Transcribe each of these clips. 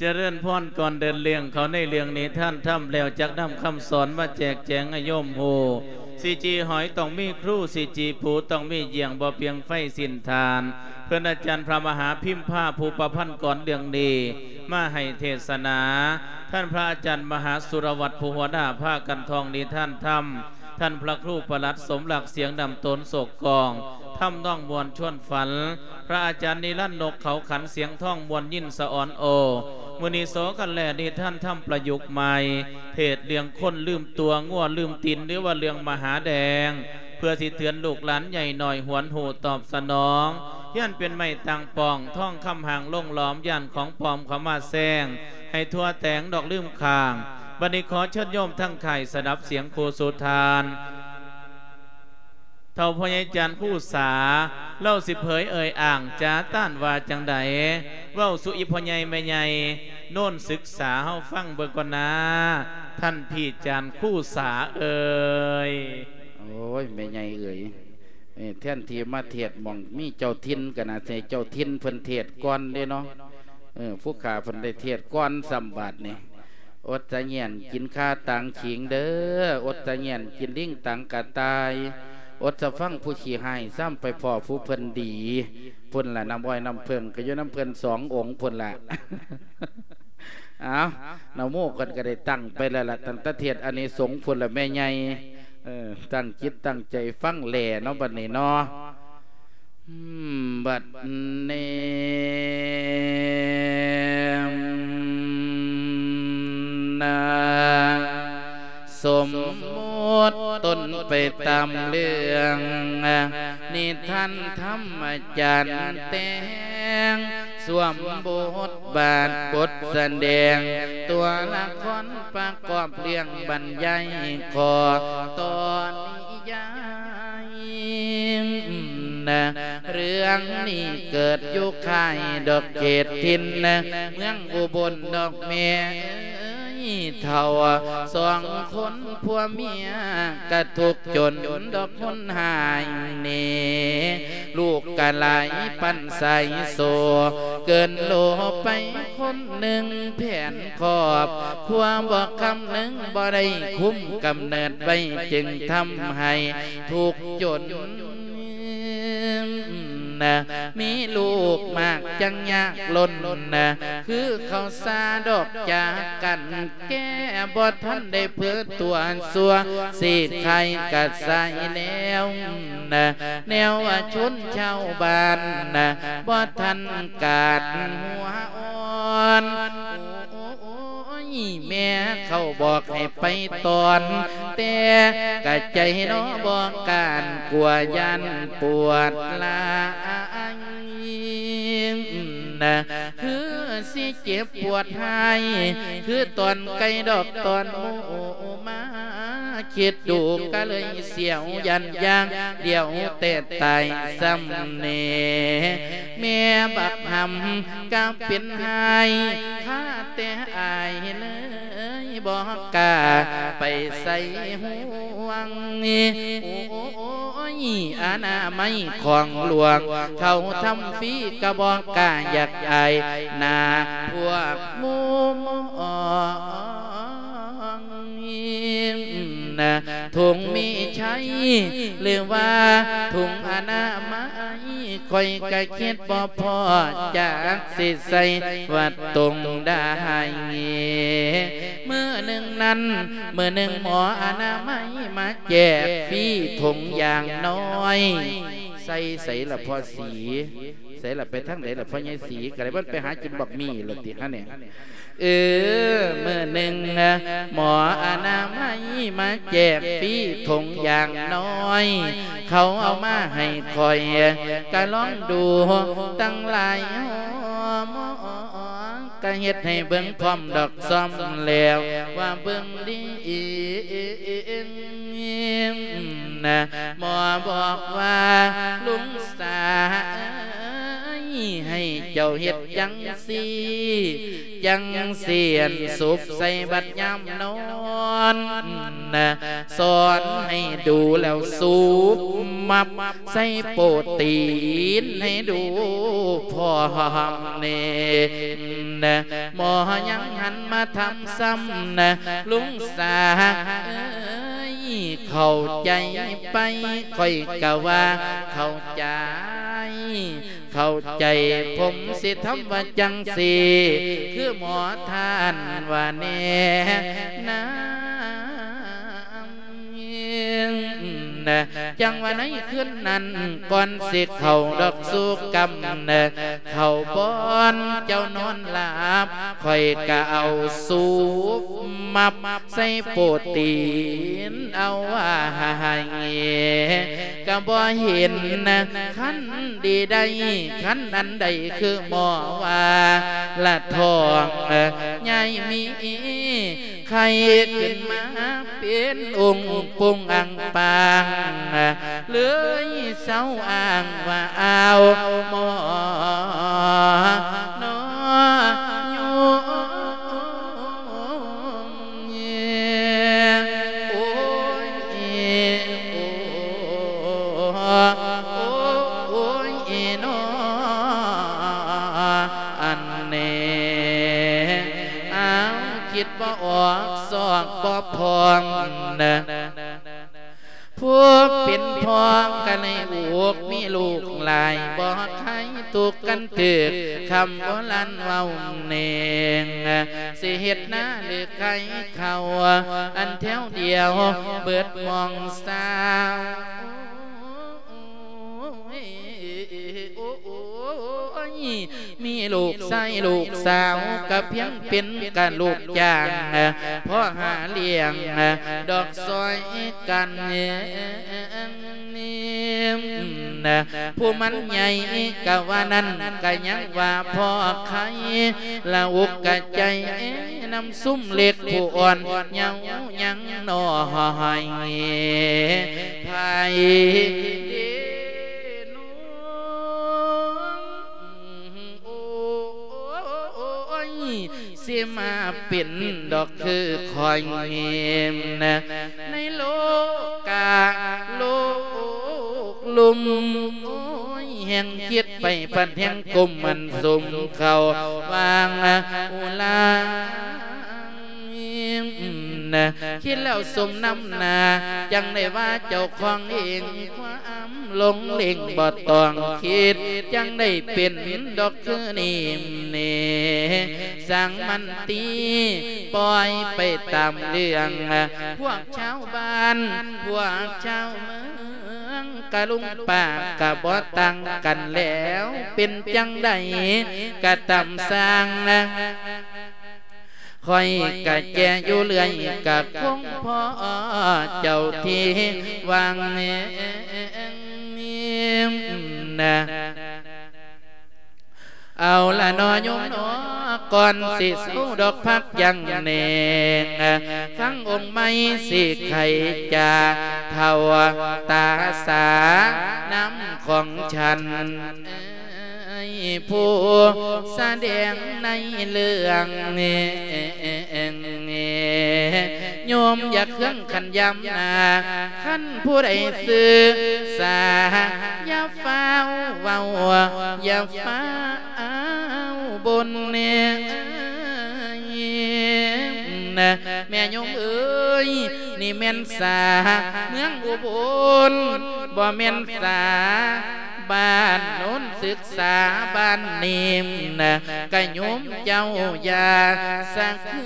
เจริญพรก่อนเดินเลี้ยงเขาในเรื่องนี้ท่านทำแล้วจักนำคำสอนมาแจกแจงให้โยมโหซีจีหอยต้องมีครูซีจีผูต้องมีเยี่ยงบ่เพียงไฟสินทานเพื่อนอาจารย์พระมหาพิมพ์ผ้าภูประพันธ์ก่อนเรื่องดีมาให้เทศนาท่านพระอาจารย์มหาสุรวัตรผู้หัวหน้าผ้ากันทองนี้ท่านทำท่านพระครูประหลัดสมหลักเสียงดำตนโศกกองทำต้องมวลชวนฝันพระอาจารย์นิรันดร์นกเขาขันเสียงท่องมวลยินสะอ่อนโอมือนีโสกันแหล่นี่ท่านทำประยุกต์ใหม่เทศเลี้ยงคนลืมตัวง่วลืมตินหรือว่าเรื่องมหาแดงเพื่อสิเตือนลูกหลานใหญ่หน่อยหวนหูตอบสนองย่านเป็นไม่ต่างปองท่องคำห่างล่งล้อมย่านของปลอมเขามาแซงให้ทั่วแตงดอกลืมคางบัดนี้ขอเชิญโยมทั้งไข่สดับเสียงโคสุทานเท่าพญาจารย์คู่สาเล่าสิเผยเอ่ยอ่างจ้าต้านว่าจังใดเว้าสุอิพญายแม่ใหญ่โน่นศึกษาเฮาฟังเบิกก่อนนะท่านพี่จารย์คู่สาเอ่ยโอ้ยแม่ใหญ่เอ่ยแท่นที่มาเทศมองมีเจ้าทินกันนะเจ้าทินเพิ่นเทศก่อนเด้เนาะผู้ขาเพิ่นได้เทศก่อนสัมบัตินี่อดจะเงียนกินข้าตังขิงเด้ออดจะเงียนกินลิ่งตังกะตายอดจะฟังผู้ขี้ให้ซ้ำไปพ่อผู้เพิ่นดีพุ่นละน้ำอ้อยน้ำเพิ่งก็อยู่น้ำเพิ่น2 องค์พุ่นละเอาน้ำโมกันก็ได้ตั้งไปแล้วล่ะตั้งแต่เทศอันนี้สงพุ่นละแม่ใหญ่ตั้งจิตตั้งใจฟังแหล่เนาะบัดนี้เนาะบัดนี้สมมุติตนไปตามเรื่องนิทานธรรมจารย์แต่งสวมบทบาทบทแสดงตัวละครประกอบเรื่องบรรยายขอตอนนิยายเรื่องนี้เกิดอยู่ค่ายดอกเกตทินเมืองอุบลดอกเมียเท่า2 คนผัวเมียกระทุกจนดอกคนหายเนลูกกะไหลปันใสโซเกินโลไปคนหนึ่งแผ่นขอบความบอกคำหนึ่งบ่ได้คุ้มกำเนิดไว้จึงทำให้ถูกจนมีลูกมากจังยากล้นคือเขาซาดอกจากกันแก้บ่ทันได้เพื่อตัวสัวสีไทยกัดใส่แนวชนชาวบ้านบ่ทันกาดหัวอ่อนแม่เขาบอกให้ไปตอนแต่กะใจน้อบอกการกลัวยันปวดลายคือสิเจ็บปวดหายคือตอนไก่ดอกตอนหมูมาคิดดูก็เลยเสียวยันยางเดี่ยวเตะตายซ้ำเนแม่บักหำก็เป็นหายข้าแต่อายเลยบอกกาไปใส่ห่วงนี่โอ้ยอาณาไม่ของหลวงเขาทำฟีกระบอกกาอยากใหญ่นาพวกมูมถุงมีใช้หรือว่าถุงอนามัยคอยกะคิดบ่พอจากสิใส่วัดตรงได้เมื่อหนึ่งนั้นเมื่อหนึ่งหมออนามัยมาแจกฟรีถุงอย่างน้อยใส่ละพอสีใส่ละไปทั้งไหนละพอใหญ่สีก็เลยมันไปหากินบักมี่หรือติฮะเนี่ยเมื่อหนึ่งหมออนามัยมาแจกฟรีถุงอย่างน้อยเขาเอามาให้คอยก็ลองดูตั้งหลายหมอก็เฮ็ดให้เบิ่งพร้อมดอกซ้อมแล้วว่าเบิ่งดีหมอบอกว่าลุงสาให้เจ้าเฮ็ดจังสิจังเสียนสุบใส่บัดยามนอนสอนให้ดูแล้วสูบมับใส่โปรตีนให้ดูพอหอมเนนะหมอยังหันมาทำซ้ำนะลุงสาเข้าใจไปค่อยกะว่าเข้าใจเข้าใจผมสิทำว่าจังสิคือหมอท่านว่าแน่นะจังว่าไหนขึ้นนั้นก่อนสิเข้าดอกสู้กำเข้าบอนเจ้านอนหลับค่อยกะเอาสูบมับใส่โปรตีนเอาว่าให้กะบ่เห็นขันดีใดขันนั้นใดคือหมอว่าละทองใหญ่มีใครขึ้นมาเป็นองค์ปุงอังปางเลยเศร้าอ้างว่าเอาหมอนอโอ้ยนออันเน่เอาคิดบ่ออกสอกบ่พองนะผู้เป็นพ่อกันในอกมีลูกหลายบ่ใครตุกกันถึกคำโบราณเว้าเนงสิเฮ็ดหน้าหรือใครเขาอันแถวเดียวเบิดมองสาวมีลูกชายลูกสาวก็เพียงเป็นกันลูกจ้างเพราะหาเลี้ยงดอกซอยกันผู้มันใหญ่กะว่านั้นกะยังว่าพ่อใครละอุกกะใจน้ำซุ่มเล็กผู้อ่อนยังหน่อหายไผ่สิมาเป็นดอกคือคอยเงียมนะในโลกาโลกลุมแห่งคิดไปปันแห่งกลมมันสมเขาวางอุลาคิดแล้วสมน้ำนาจังได้ว่าเจ้าของเองความหลงเล่งบ่ต้องคิดจังได้เป็นดอกคือนิ่มเนสั่งมันตีปล่อยไปตามเรื่องพวกชาวบ้านพวกชาวเมืองกะลุงป่ากะบ่ตั้งกันแล้วเป็นจังใดกะตำสร้างคอยกะแจอยู่เรื่อยกะคงพ่อเจ้าที่วางนะเอาละนอยมนอก่อนสิสู้ดอกพักยังเนงฟังองค์ไม่สิไข่จาเท่าตาสาน้ำของฉันผู้แสดงในเรื่องโยมอยากเครื่องขันยำนาขันผู้ใดซื้อสาอย่าฟ้าวเว้าอย่าฟ้าวบนแม่โยมเอ้ยนี่แม่นสาเมืองอุบลบ่แม่นสาบ้านโน้นศึกษาบ้านนิ่มกะโยมเจ้าอย่าสักเค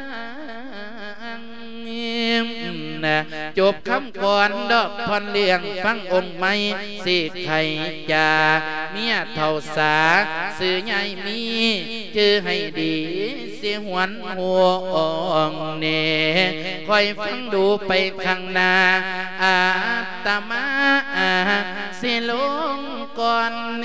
รื่องจบคำก่อนดอกพรเลี้ยงฟังองค์ไม่สิไข่จาเมียเท่าสาสื่อใหญ่มีชื่อให้ดีเสียหวนหัวองเนคอยฟังดูไปข้างหน้าอาตมาสิลงก่อนเน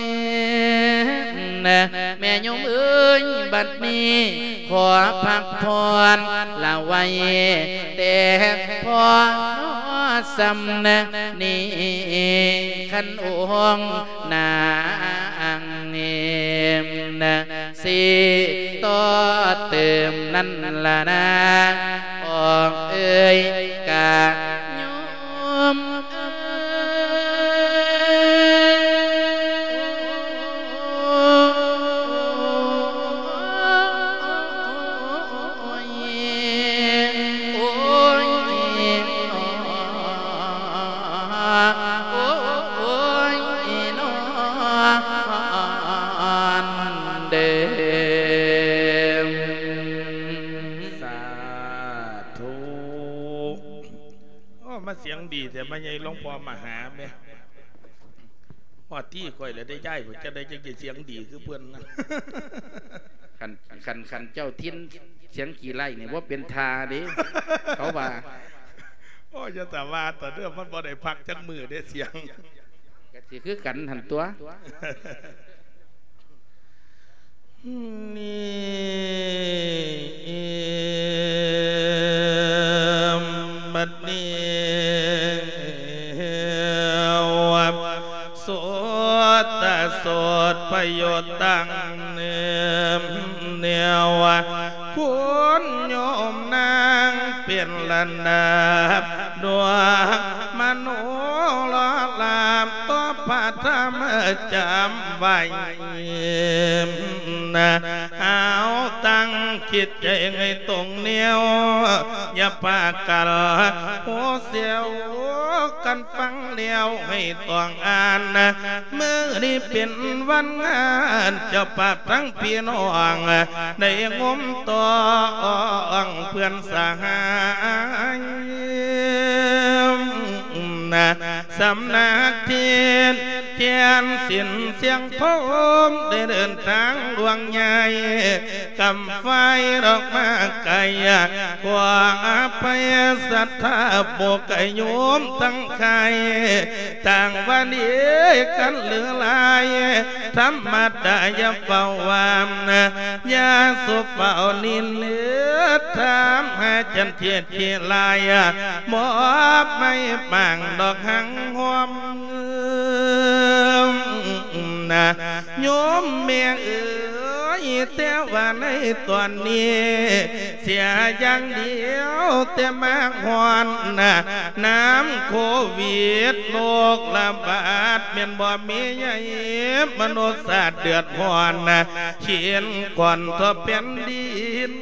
แม่โยมเอ้ยบัดนี้ขอพักผ่อนละไว้แต่พอสำนี่ขันองนางเนมสิต่อเติมนั่นละนะออกเอ้ยกะโยมเสียงดีแต่ไม่ใช่หลวงพ่อมาหาแม่ว่าที่ค่อยเลยได้ย้ายผมจะได้จะเสียงดีคือเพื่อนนะขันเจ้าทิ้นเสียงกี่ไร่เนี่ยว่าเป็นทาดิเขาว่าโอ้ยแต่ว่าแต่เรื่องมันบ่ได้พักจักมือได้เสียงก็สิคือกันหันตัวนี่บัดนี้โสตโสดประโยชน์ตั้งเนียวคุณโยมนางเปลี่ยนลันดาบดวงมโนลลามตัวพระธรรมจำไว้นะเอาตั้งคิดใจให้ตรงเนียวอย่าปากกันหัวเสียวกันฟังเดียวให้ต้องอ่านนะเมื่อนี้เป็นวันงานเจ้าป่าทั้งพี่น้องได้งมตองเพื่อนสหายนะสำนักเทียนเทียนสินเสียงพมได้เดินทางดวงใหญ่กำไฟดอกมาไก่กว่าไปศรัทธาโบกโยมทั้งใครต่างวันนี้กันเหลือลายธรรมดาอย่าเฝ้าวามนะอย่าสุเฝ้านินเลือทำให้จันเทียนเทียลายมอบไม่บังดอกหังหอมนะโยมเมียเอ๋ยแต่ว่าในตอนนี้เสียอย่างเดียวแต่มากหอนนะน้ำโควิดโรคระบาดเมียนบ่มีใหญ่มนุษย์ศาสตร์เดือดร้อนนะเขียนก่อนทบเป็นดิน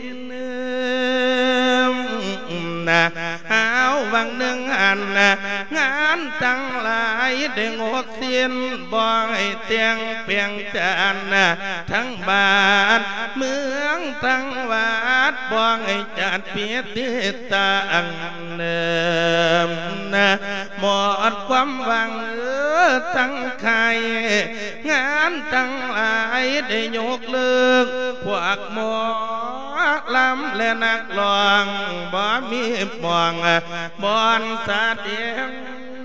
นะเอาวังหนึ่งอันนะงานทั้งหลายได้งดเสียนบ่อยเตียงเปียงจานนะทั้งบ้านเมืองทั้งวัดบ่อยจัดเปียติตังเนิมนะหมดความหวังทั้งใครงานทั้งหลายได้ยกเลิกพวกหมอลำและนักร้องบ่มีมองบอนสาเดียง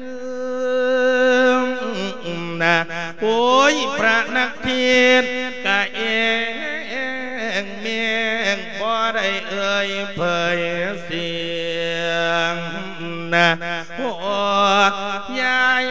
นะโอ้ยพระนักเทียนกะเองเมียงบ่ได้เอ่ยเผยเสียงนะโอ้ยาย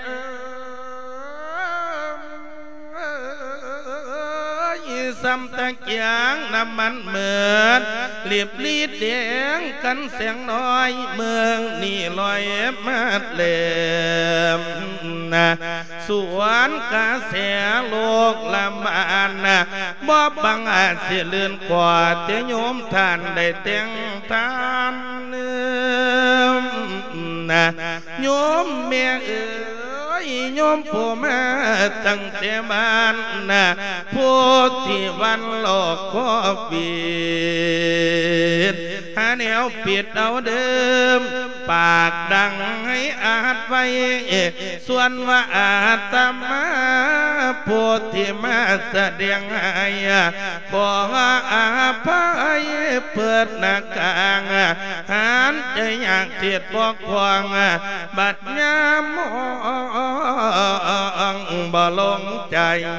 ซ้ำตะเกียงน้ำมันเหมือนเรียบลีดเดียงกันเสียงน้อยเมืองนี่ลอยมาดเล่มนะสวนกาเสียโลกละมานนะบ่บังอาจเสียเลื่อนกว่าเตโยมท่านได้เตียงทานนะโยมเมียเอ๋ยโยมผู้มาตั้งแต่บ้านนะผู้ที่วันโลกโควิดหาแนวปิดเอาเดิมปากดังให้อาจไว้ส่วนว่าอาตมาผู้ที่มาแสดงให้ขออาภัยเปิดหน้ากางหันใจอยากเทียดบอกควงบัดยามมองบ่ลงใจ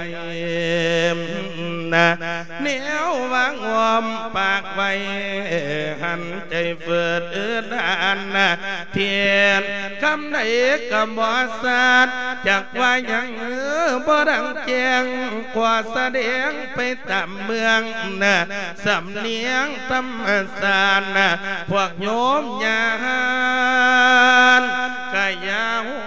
นะเหนียววางวอมปากไว้หันใจเฟิดดานนะเทียนคำไหนกำบ่สาดจากว่ายังบ่ดังแจงกว่าแสดงไปตามเมืองนะสำเนียงธรรมศาสตร์นะพวกโยมญาณกายา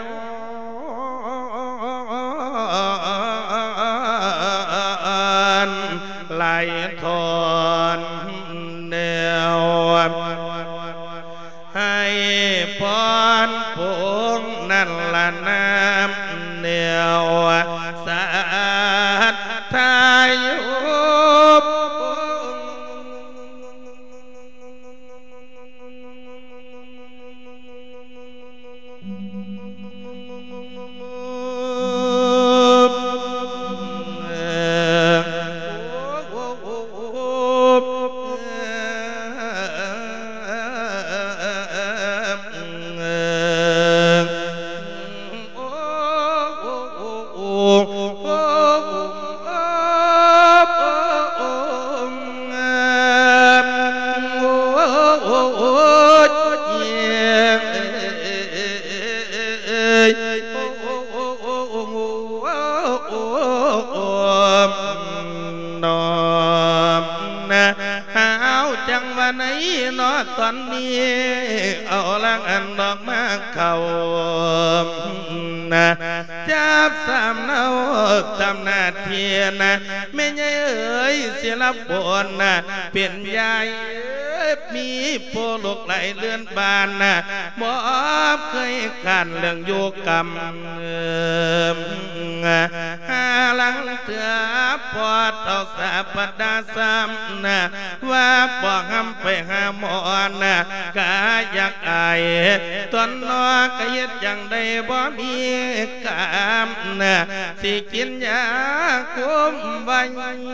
ไหลทอนแนวให้พรพงนั่นละน้ำแนวสาดทายุบจังวันไหนนอตอนนี้เอาลังอันดอกมาเข้านะจับสามเนาตำนาเทียนะไม่ใช่เอ๋ยเสียรับปนนะเปลี่ยนยายมีโปลกไหลเลื่อนบานนะบ่เคยกันเรื่องโยกรรมหาลังเถื่อปอดเอาสาปดาซ้ำนะว่าบอกห้ำไปหาหมอนะกาอยากอายตอนนอกะเย็ดอย่างใดบ่มีกามนะสิกินยาคุมไว้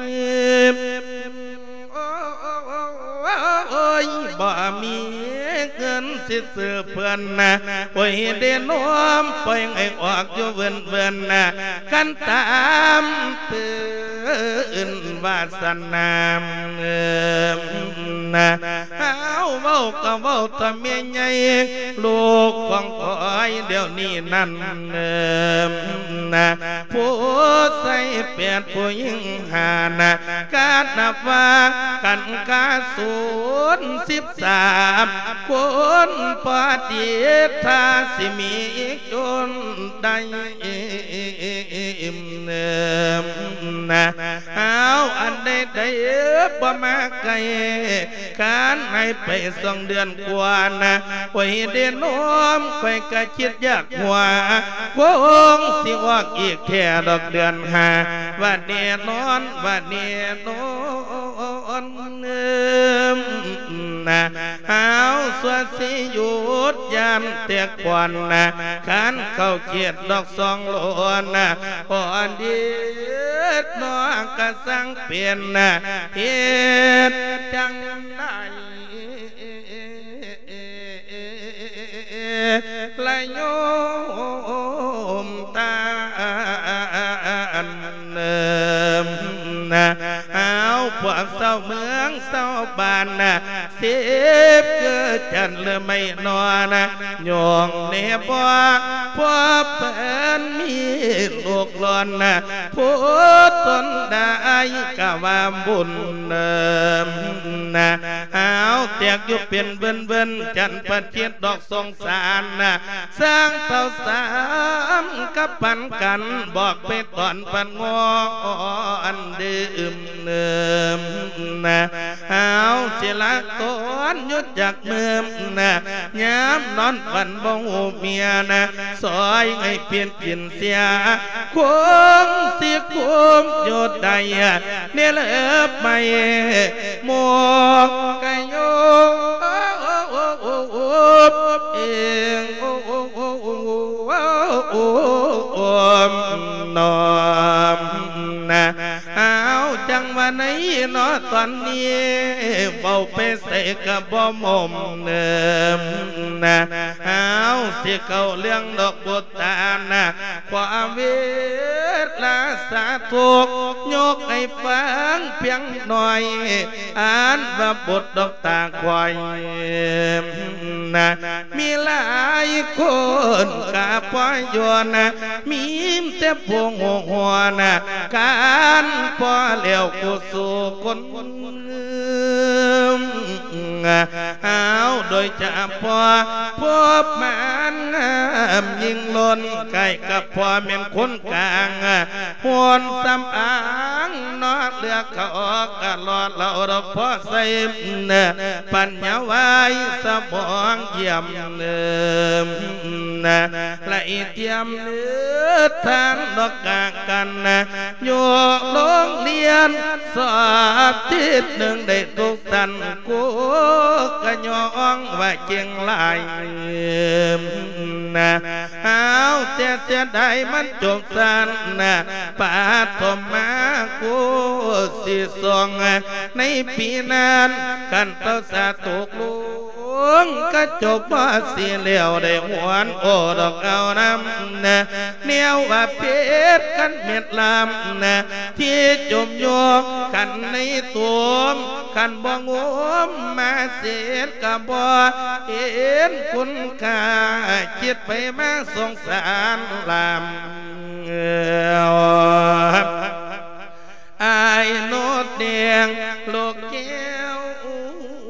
โอ้ยบ่มีเงินสิซื้อเพื่อนนะโอ้ยเดินน้อมปล่อยให้ออกอยู่เวินนะกันตามตื่นวาสนานะเอาเว้าก็เว้าตะเมียใหญ่ลูกของคอยเดี๋ยวนี้นั่นนะผู้ใส่เปียดผู้ยิ่งหานะการนับว่ากันกา013คนปฏิทาสิมีจนได้นะเอาอันใดบ่มาไกลการให้ไป2 เดือนกว่านะไว้เดินน้อมไปกะคิดยากหัวคงสิออกอีกแค่ดอกเดือน5ว่าแน่นอนว่าแน่นอนนะเอาสวดสิหยุดยามเตียกวันนะขันเข้าเกียรติดอก2 โลนะพอดีน้องกะสังเปลี่ยนนะเฮ็ดจังได้ละโยมตานะเอาพวกเศร้าเมืองเศร้าบ้านนะเสียบเกิดจันเลยไม่นอนนะยองเนบว่าพวกเป็นมีลูกหลอนนะผู้ตนได้กะว่าบุญนะเอาเตียกอยู่เป็นเบิ่นจันประเทียดดอกสงสารนะสร้างเต่า3กับปันกันบอกไปตอนปันงอันดื่มนะเอาเสียละต้นยุดจากเมืองนะย้ำนอนฝันบ่หูเมียนะซอยให้เปลี่ยนกินเสียควงเสียควมหยุดได้เนี่ยเลยไปหมอกกะโยเองนอมนะเอาจังวันไหนนอตอนนี้เบาไปใส่กระบ่มมนะเอาเสียเก่าเรื่องดอกบัวตานะความเวลาสาธุกยกให้ฟังเพียงหน่อยอ่านว่าบทดอกตาควายนะมีหลายคนกาปอยยนะมีแต่พวงหัวนะการพอเลี้ยวกุศลคนเอาโดยจะพอพบมันยิ่งล้นไก่กับพอเมียนคนกลางหวนสำอางนอดเลือกเขาออกกันรอดเราดอกพอใส่ปัญญาไว้สมองเยี่ยมละเอียมเลือทางดอกกากันอยู่โรงเรียนสอบทิศหนึ่งได้ทุกท่านกูกะยองว่าเจียงลายเอาแต่เสียดายมันจบสั้นปาทมากูสิส่งในปีนั้นกันเต้าสาตุกลุงก็จบมาเสียเหลียวได้หวนโอดอกเอาน้ำเนียวว่าเพชรกันเม็ดลำที่จมโยกกันในตัวกันบ่งมมาเสียกับบ่เห็นคุณค่าคิดไปมาสงสารลำไอ้โนดแดงโลกแก้ว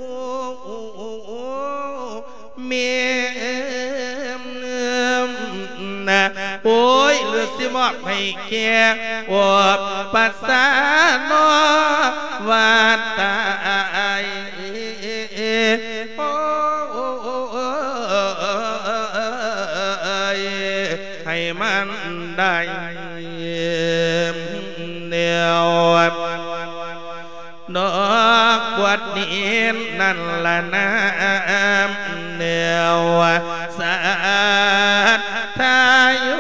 เมียนะโอ้ยเลือดสิมอบให้แก่อวบปัสสานอวาตายให้มันได้เดียวดอกบวชนี้นั่นละน้ำเดียวสาทายุ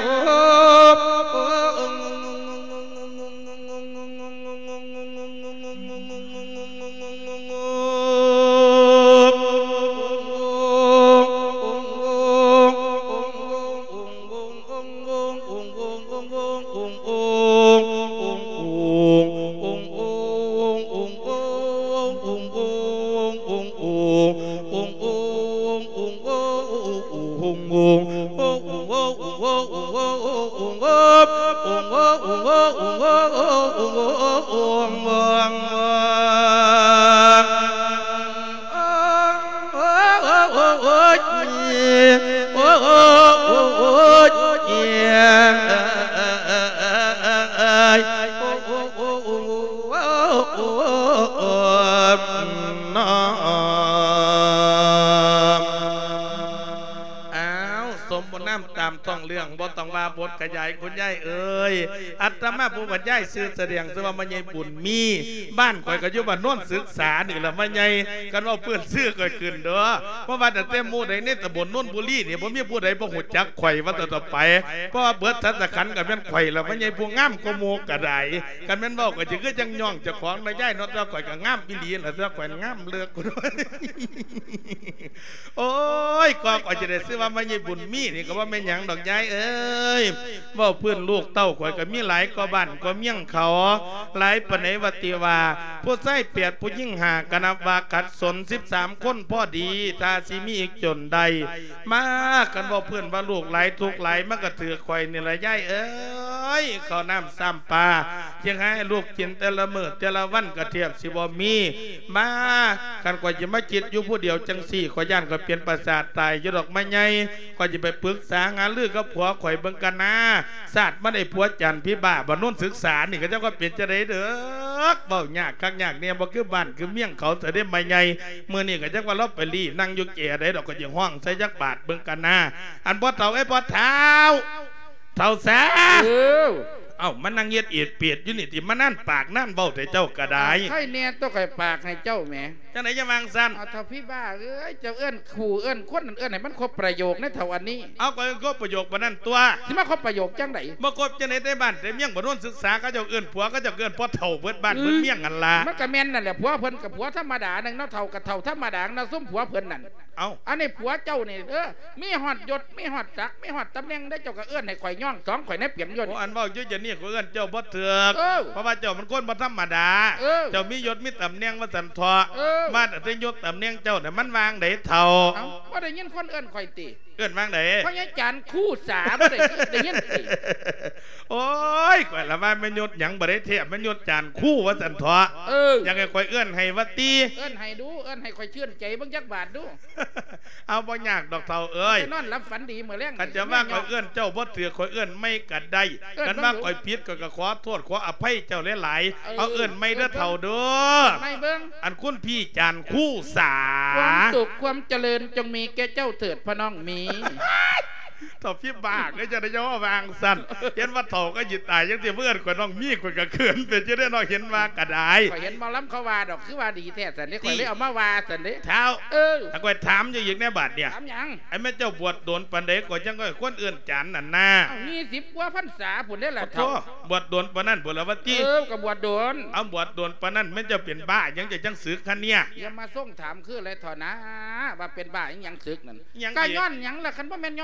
ต้องเรื่องบ่ต้องว่าบทขยายคุณยายเอ้ยอัตมาผู้บรรยายซื้อเสดียงสว่ามันใหญ่บุญมีบ้านข่อยก็อยู่บ้านโน้นศึกษานี่แหละมันใหญ่กันว่าเพื่อนซื้อข่อยขึ้นเด้อเพราะว่าแต่เต็มหมู่ใดในตำบลโน้นบุรีนี่บ่มีผู้ใดบ่ฮู้จักข่อยว่าต่อไปเพราะว่าเบิดสัตขันกับแม่นข่อยแล้วมันใหญ่ผู้งามกว่าหมู่ก็ได้กันแม่นเว้าก็สิคือจังย่องเจ้าของนายยายเนาะแต่ข่อยก็งามอีหลีน่ะแต่ข่อยงามเลือกกูโอ้ยก็ข่อยจะได้ซื้อว่ามันใหญ่บุญมีนี่ก็ว่าแม่นหยังดอกยายเอ้ยว่าเพื่อนลูกเต้าข่อยก็มีหลายก็บ้านก็เมี่ยงเขาหลายปนัยวติวาผู้ใส่เปียดผู้ยิ่งหากนับว่าขัดสน13 คนพ่อดีตาสิมีอีกจนใดมากันว่าเพื่อนว่าลูกหลายทุกหลายมันก็ถือข่อยนี่แหละยายเอ้ยข้าวน้ำซ้ำปลายังให้ลูกกินแต่ละมื้อแต่ละวันก็เทียบสิบ่มีมากันกว่าจะมาจิตอยู่ผู้เดียวจังสี่ข่อยย่านก็เปลี่ยนประสาทตายอยู่ดอกไม้ใหญ่ก็จะไปปรึกษางานลือกับผัวข่อยเบิ่งกันนะศาสตร์มาได้ผัวจันพี่บ้าบ่โน้นศึกษานี่ก็เจ้าก็เปลี่ยนจะได้เด้อเบายากคักยากเนี่ยบ่คือบ้านคือเมี่ยงเขาจะได้ไม้ใหญ่มื้อนี้ก็จักว่าเราไปรีนั่งอยู่แก่ได้ดอกก็ยังห้องใส่จักบาทเบิ่งกันนะอันบ่เฒ่าไอ้บ่เฒ่าซะเอ้ามันนั่งเย็ดเอียดเปียดอยู่นี่ที่มันนั่นปากนั่นเบ้าแต่เจ้ากระไดใช่เนี่ยต้องไก่ปากให้เจ้าแหมจังไหนจะวางสั้นเอาเท่าพี่บ้าเอ้ยเจ้าเอื้อนขู่เอื้อนคนนั่นเอื้อนไหนมันครบประโยคในเท่าอันนี้เอาก็ครบประโยควันนั้นตัวที่มาครบประโยคจังไหนมาครบจังไหนได้บ้านแต่เมี่ยงบ่โน้นศึกษาก็เจ้าเอื้อนผัวก็เจ้าเอื้อนพ่อเฒ่าเบิดบ้านเบิดเมี่ยงกันละมันก็แม่นนั่นแหละผัวเพิ่นกับผัวธรรมดาหนึ่งเนาะเฒ่ากับเฒ่าธรรมดาเนาะซุ่มผัวเพิ่นนั่นเอาอันนี้ผัวเจ้านี่มีหอดยศมีหอดศักดิ์มีหอดตำแหน่งได้เจ้าก็เอื้อนให้ข่อยย่อง2ข่อยในเปียงยศอันว่าเยอะจะนี่ข่อยเอื้อนเจ้าบ่เถือกเพราะว่าเจ้ามันคนบ่ธรรมดาเจ้ามียศมีตำแหน่งว่าสันทอมาแต่ยศตำแหน่งเจ้าเนี่ยมันวางไหนเท่าว่าได้ยินคนเอื้อนข่อยตีเอื้อนวางไหนเพราะยังจานคู่สาบ่ได้ยินตีโอ้ยข่อยละว่าไม่ยศหยังบ่ได้เทียบมันยศจานคู่ว่าสันทอยังไงข่อยเอื้อนให้ว่าตีเอื้อนให้ดูเอื้อนให้ข่อยเชื่อนใจเบิ่งจักบาทดูเอาบ่ยากดอกเท่าเอ้ยนอนรับฝันดีเมื่อแรงกันจะว่าข่อยเอื้อนเจ้าบ่ถือข่อยเอื้อนไม่กัดได้กันว่าข่อยผิดก็ขอโทษขออภัยเจ้าหลายๆเอาเอื้อนไม่ได้เท่าเด้อไม่เบิ่งอันคุณพี่จานคู่สาความสุขความเจริญจงมีแก่เจ้าเถิดพระน้องมีต่อพี่บ้าก็จะได้ย่อวางสั้นเห็นว่าเถ่าก็หยุดตายยังเสียเพื่อนกว่าน้องมีกว่าเขื่อนเป็นจะได้น้องเห็นว่ากระไดเห็นมาล้ำเขาว่าดอกคือว่าดีแท้สันนี้ข่อยเลยเอามาว่าสันนี้เท้าถ้าข่อยถามจะยิงในบาทเนี่ยถามยังไอ้แม่เจ้าบวชโดนปันเด็กกว่าจังก็คนอื่นจานนั่นน่ะ 20 กว่าพรรษาผุนได้แหละเท่าบวชโดนปนนั่นบวชละวัตีกับบวชโดนเอาบวชโดนปนนั่นไม่จะเป็นบ้ายังจะจังศึกคันเนี่ยอย่ามาส่งถามคืออะไรถอนะว่าเป็นบ้ายังศึกนั่นก็ย้อนยังละคันว่าแม่นย้อนแม่งตา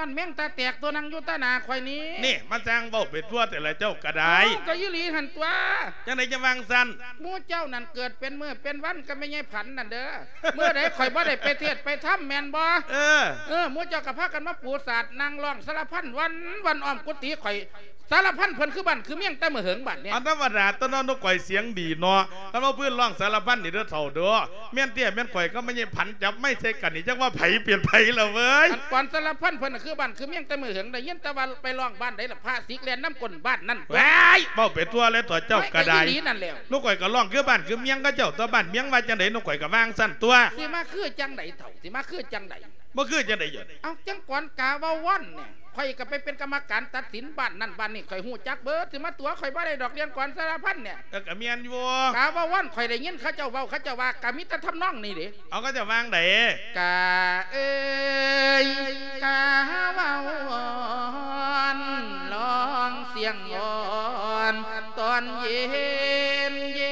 แตกตัวนังยุตนาข่อยนี้นี่มาสร้างเว้าไปทั่วแต่ละเจ้าก็ได้ก็ยุลีหันตัวจังไหนจะวางสั้นมู่เจ้านั่นเกิดเป็นมื้อเป็นวันก็ไม่ใช่ผันนั่นเด้อเมื่อใดข่อยบ่ได้ไปเทศไปถ้ำแม่นบ่มู่เจ้าก็พากันมาปูศาสตร์นางร้องสารพันวันอ้อมกุฏิข่อยสารพันเพิ่นคือบ้านคือเมี่ยงแต่มื้อเหิงบัดเนี่ยอันธรรมดาต้นนกข่อยเสียงดีเนาะถ้าเราเพื่อนร้องสารพันนี่เด้อเฒ่าเด้อแม่นเตี้ยแม่นข่อยก็ไม่ใช่ผันจับไม่ใช่กันนี่จังว่าไผเปลี่ยนไผแล้วเว้ยก่อนสารพันเพิ่นคือบ้านคือเมี่ยงแต่มื้อเหิงได้ยินแต่ว่าไปร้องบ้านใดล่ะพระสิกแลนน้ำก้นบ้านนั่นว้ายเว้าไปทั่วเลยตัวเจ้ากระไดนกข่อยก็ร้องคือบ้านคือเมี่ยงก็เจ้าตัวบ้านเมี่ยงว่าจังได๋นกข่อยก็วางสั้นตัวสิมาคือจังได๋เฒ่าสิมาคือจังได๋บ่คือจังได๋อยู่เอาจังก่อนกาว่าว่อนเนี่ยข่อยก็ไปเป็นกรรมการตัดสินบ้านนั่นบ้านนี่ข่อยหูจักเบิดสิมาตัวข่อยบ่ได้ดอกเรียนก่อนสารพันเนี่ยก็เมียนอยู่กาว่าว่อนข่อยได้ยินเขาเจ้าเว้าเขาเจ้าว่ากะมิตรทำนองนี่เด้เอาก็จะวางไดกาเอ้ยกาเว้าลองเสียงวอนตอนเย็น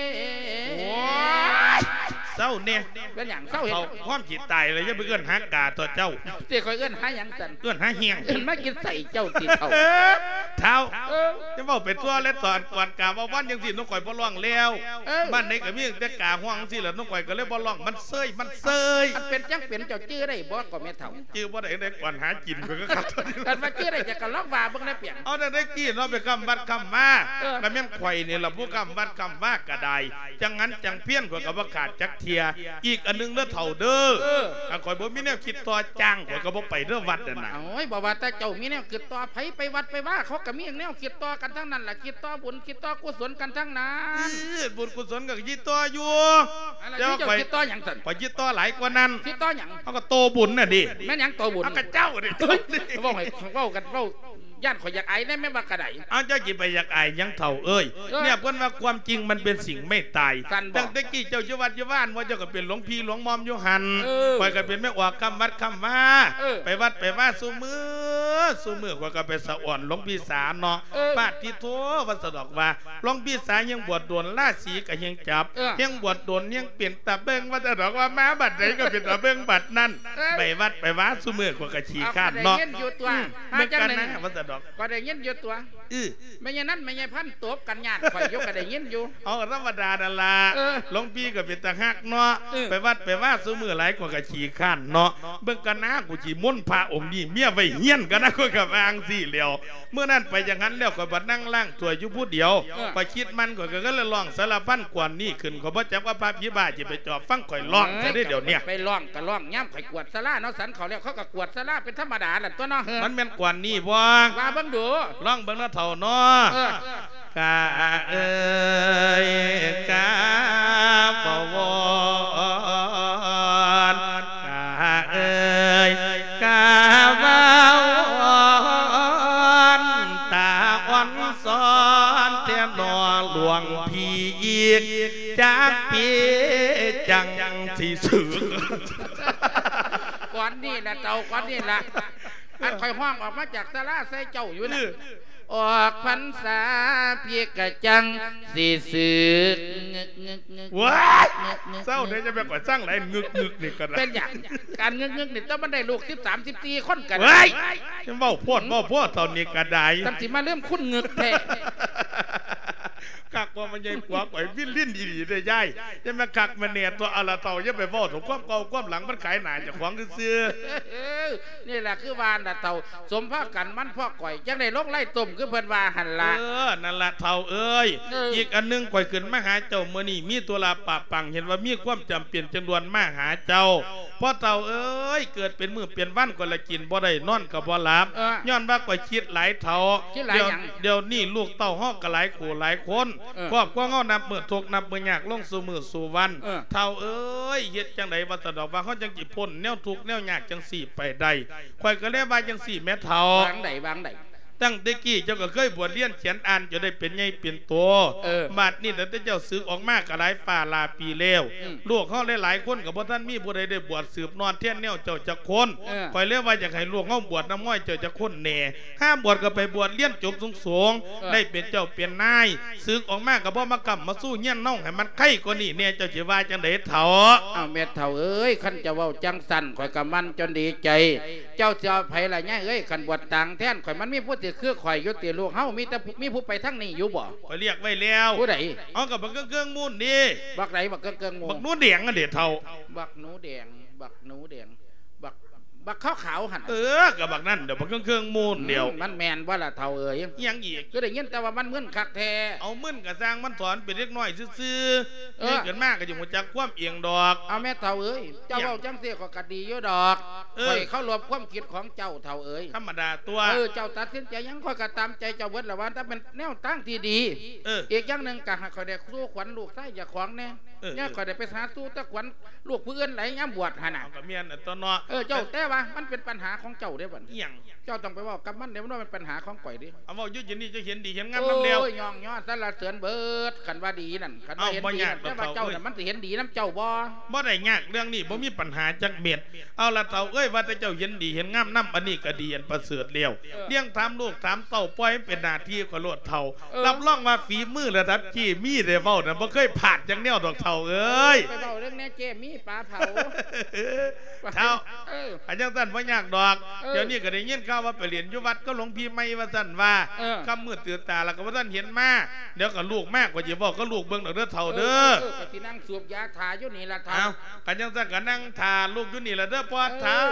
เศร้าเนี่ยเป็นอย่างเศร้าเห็นความจิตตายเลยจะไปเอื้อนหากาตัวเจ้าเจ๊คอยเอื้อนหาอย่างสันเอื้อนหาเฮียงเอื้อนมากินใส่เจ้าติดเท้าจะบอกเป็นตัวและตอนก่อนกาว่าวันยังสิน้องข่อยบ่ร้องแล้วบ้านไหนก็มีแต่กาห้องสิแล้วน้องข่อยก็เลยบ่ร้องมันเซยมันเป็นจังเป็นเจ้าจื้อได้บ่ก็แม่เฒ่าจื้อบ่ได้ก่อนหากินก็ครับกันว่าจื้อได้จะกันล็อกว่าเบิ่งได้เปียงเอาได้กี้เนาะไปคำวัดคำมาแล้วแม่นข่อยนี่ล่ะผู้คำวัดคำว่ากระไดจังงั้นจังเพี้ยนกว่ากับว่าขาดจักเทียอีกอันนึงเด้อเฒ่าเด้อข่อยบ่มีแนวคิดต่อจ้างข่อยก็บ่ไปเด้อวัดนั่นน่ะโอ้ยบ่ว่าแต่เจ้ามีแนวคิดต่อไผไปวัดไปว่าเขาก็มีแนวคิดต่อกันทั้งนั้นล่ะคิดต่อบุญคิดต่อกุศลกันทั้งนั้นบุญกุศลก็คิดต่ออยู่เจ้าคิดต่อหยังซั่นข่อยคิดต่อหลายกว่านั้นคิดต่อหยังเฮาก็โตบุญน่ะดิแม่นหยังโตบุญเอากับเจ้าดิเว้าให้เว้ากันเว้าย่านข่อยอยากไอ้ได้แม่ว่ากระไดเอาเจ้ากี่ไปอยากไอ้ยังเฒ่าเอ้ยเนี่ยเพิ่นว่าความจริงมันเป็นสิ่งไม่ตายตั้งแต่กี้เจ้าอยู่วัดอยู่บ้านว่าเจ้าก็เป็นหลวงพี่หลวงมอมอยู่หันข่อยก็เป็นแม่ออกคำวัดคำว่าไปวัดไปว่าสู้มือข่อยก็ไปสะอ่อนหลวงพี่สาเนาะปาติโธว่าสะดอกว่าหลวงพี่สายังบวชโดนราศีก็ยังจับยังบวชโดนยังเปลี่ยนตาเบิ้งว่าสะดอกว่าม้าบัดไหนก็เป็นตาเบิ้งบัดนั่นไปวัดไปว่าสู้มือข่อยก็ฉี่ข้านเนาะไม่กันนะว่าสะดอกก็ได้ยินอยู่ตัวไม่ใช่นั้นไม่ใช่พันตบกันญาติข่อยยกก็ได้ยินอยู่เอาธรรมดานั่นล่ะหลวงพี่ก็เป็นตาฮักเนาะไปวัดไปว่าซื้อมือหลายกว่ากะฉีข้านเนาะเบิ่งกันนะกูจีม่นพระองค์นี้เมียไว้เฮี้ยนกันนะก็กับอ้างสี่เหลียวเมื่อนั้นไปอย่างนั้นแล้วก็บัดนั่งล่างตัวอยู่ผู้เดียวไปคิดมันก็เลยร้องสารพันกวนนี่ขึ้นก็บ่จักว่าพระพิบาจะไปจอบฟังข่อยร้องจะได้เดี๋ยวนี้ไปร้องก็ร้องย่ำข่อยกวดสลาเนาะสันเขาแล้วเขาก็กวดสลาเป็นธรรมดาแหละตัวเนาะมันเป็นกวนนี่บ่ว่าเบิ่งดูร้องเบิ่งเนาะเฒ่าเนาะกาเอ้ยกาปวรกาเอ้ยกาเว้าตาอ่อนซ้อนเทียนนอหลวงพี่อีกจากพี่จังสีสือก่อนนี่แหละเจ้าก่อนนี่แหละอันคอยห้องออกมาจากศาลาใส่เจ้าอยู่นะออกพรรษาเพียกะจังสีสือว้าเศร้าเนี่ยจะไปก่อสร้างอะไรงึกนี่กันเป็นอย่างการงึกนี่ต้องมันได้ลูก13-14คนกันยังเบ้าพ่อตอนนี้กระไดตั้งสิมาเริ่มคุ้นงึกแท้กักว่ามันยังกว่าไปวิ่งลิ้นดีได้ย่ายจะมากักมันเนี่ยตัวอะไรเต่าจะไปบ่ถูกความเก่าความหลังมันขายหนาจากขวางซื้อนี่แหละคือวานเต่าสมพ่อกันมันพ่อก่อยยังได้ลงไล่ตุ่มคือเพิ่นว่าหันละนั่นละเต่าเอ้ยอีกอันนึงก่อยขึ้นมาหาเจ้าเมื่อนี่มีตัวลาปะปังเห็นว่ามีความจำเป็นจำนวนมาหาเจ้าเพราะเต่าเอ้ยเกิดเป็นมือเปลี่ยนวันก็ละกินบ่ได้นอนกับบ่หลับย้อนว่าก่อยคิดหลายเท่าเดี๋ยวนี่ลูกเต่าห้องก็หลายขู่หลายคนครอบครัวเงานับมือทุกนับมือยากลงสู่มือสู่วันเท่าเอ้ยเฮ็ดจังไดว่าสะดอกว่าเขาจังจิพ้นแนวทุกแนวยากจังสี่ไปได้ข่อยก็เลยว่าจังสี่แม่เท่าบางใดตั้งแต่กี้เจ้าก็เคยบวชเรียนเขียนอ่านจะได้เป็นใหญ่เป็นโตบาดนี้แต่เจ้าศึกออกมากกับหลายฝ่าลาปีแล้วลูกเขาหลายๆคนกับพ่อท่านมีผู้ใดได้บวชสืบนอนเทียนแนวเจ้าจะคนคอยเรียกว่าอยากให้ลูกเขาบวชน้ำม้อยเจ้าจะคนแหน่ห้ามบวชก็ไปบวชเรียนจบสูงได้เป็นเจ้าเป็นนายศึกออกมากกับพ่อมากำมาสู้เงี้ยน้องให้มันไข่กว่านี่เนี่ยเจ้าจะว่าจังไดเถาเอาเม็ดเถาเอ้ยขันจะเว้าจังสันข่อยกับมันจนดีใจเจ้าจะไผละเนี่ยเอ้ยขันบวชต่างแท่นข่อยมันมีผู้ที่คือข่อยยุติลูกเฮามีแต่มีผู้ไปทั้งนี้อยู่บ่ข่อยเรียกไว้แล้วผู้ใดเอากับบักเกืองมูนดิบักไหนบักเกืองมูนบักนูแดงอะเด็ดเถาบักหนูแดงบักขาวหันกับบักนั่นเดี๋ยวบักเครื่องมูนเดียวมันแมนว่าละเท่าเอ๋ยยังอีกก็ได้ยินแต่ว่ามันมึนคักแท้เอามึนกับสร้างมันสอนเป็นเล็กน้อยซื่อๆเกิดมากก็อยู่หัวจักความเอียงดอกเอาแม่เท่าเอ๋ยเจ้าเว้าจังเสียก็กะดีอยู่ดอกค่อยเข้ารวมความคิดของเจ้าเท่าเอ๋ยธรรมดาตัวเจ้าตัดสินใจยังค่อยกระตามใจเจ้าเบิดละวันถ้าเป็นแนวตั้งที่ดีอีกอย่างหนึ่งกะค่อยได้สู้ขวัญลูกใต้อย่าขวางแน่เนี่ยค่อยได้ไปหาสู้ตะขวัญลูกเพื่อนไหลย้ำบวชหนากับเมียนตัวเนาะเจ้าแต่ว่ามันเป็นปัญหาของเจ้าได้บ่เจ้าต้องไปว่ากับมันเดี๋ยวมันเป็นปัญหาของก่อยดิเอาว่ายุตินี่จะเห็นดีเห็นงามน้ำเลี้ยวย่องย่อสารเสริญเบิดขันว่าดีนั่นขันว่าเห็นดีแต่ว่าเจ้าน่ะมันจะเห็นดีน้ำเจ้าบ่ได้ยากเรื่องนี้บ่มีปัญหาจักเม็ดเอาละเต่าเอ้ยว่าแต่เจ้าเห็นดีเห็นงามน้ำอันนี้ก็ดีอันประเสริฐเลี้ยวเลี้ยงทำลูกทำเต่าปล่อยเป็นหน้าที่ของโลดเท่ารับรองว่าฝีมือระดับจี้มีได้เว้าน่ะบ่เคยผ่านจังแนวดอกเท่าเอ้ยไปเว้าเรื่องแน่เจมีปลาเผาเท่าอันจังซั่นบ่ยากดอกเดี๋ยวนี้ก็ได้ยินข่าวว่าไปเรียนอยู่วัดก็หลวงพี่ไม่ว่าซั่นว่าคำมืดตื่นตาแล้วก็ว่าท่านเห็นมาเดี๋ยวก็ลูกมากกว่าจะบอกก็ลูกเบิ่งดอกเด้อเท่าเด้อก็สินั่งสูบยาถ่าอยู่นี่ล่ะเท่ากันจังซั่นก็นั่งถ่าลูกอยู่นี่ล่ะเด้อพ่อเท่า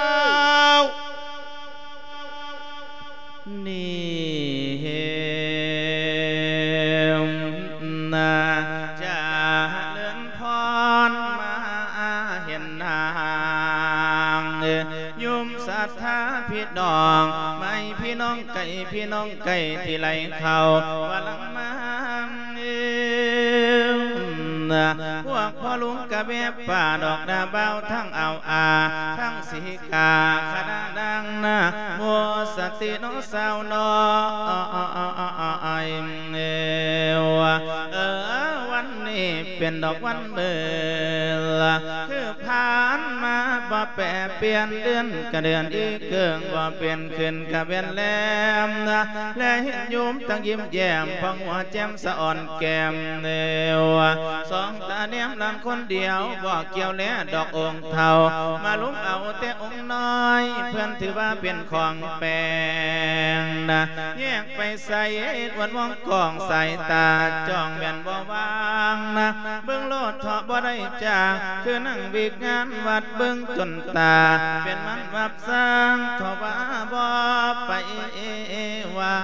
นี่นาจะเลื่อนพรมาเห็นนางยุมศรัทธาพี่น้องไม่พี่น้องไก่ที่ไหลเข้าวลังมาพวกพ่อลุงกะเบียป่าดอกดาเบาทั้งเอาทั้งสีกาขณะดังนะมัวสติโนสาวนวันนี้เป็นดอกวันเบื่อคือผ่านมาบ่แปรเปลี่ยนเดือนกะเดือนอีกเกิงบ่เปลี่ยนขึ้นกะเวียนแหลมและเห็นโยมตั้งยิ้มแย้มพองหัวแจ่มสะอ่อนแก้มสองตาเนียมลำคนเดียวบอกเกี่ยวแลดอกองเทามาลุ้มเอาแต่องน้อยเพื่อนถือว่าเป็นของแปลงแยกไปใส่วันมองกองใส่ตาจ้องแม่นบ่วางเบิ่งโลดเถาะบ่ได้จากคือนั่งวิกงานวัดเบิ่งจนตาเป็นมันวับสร้างเถาะว่าบ่ไปว่า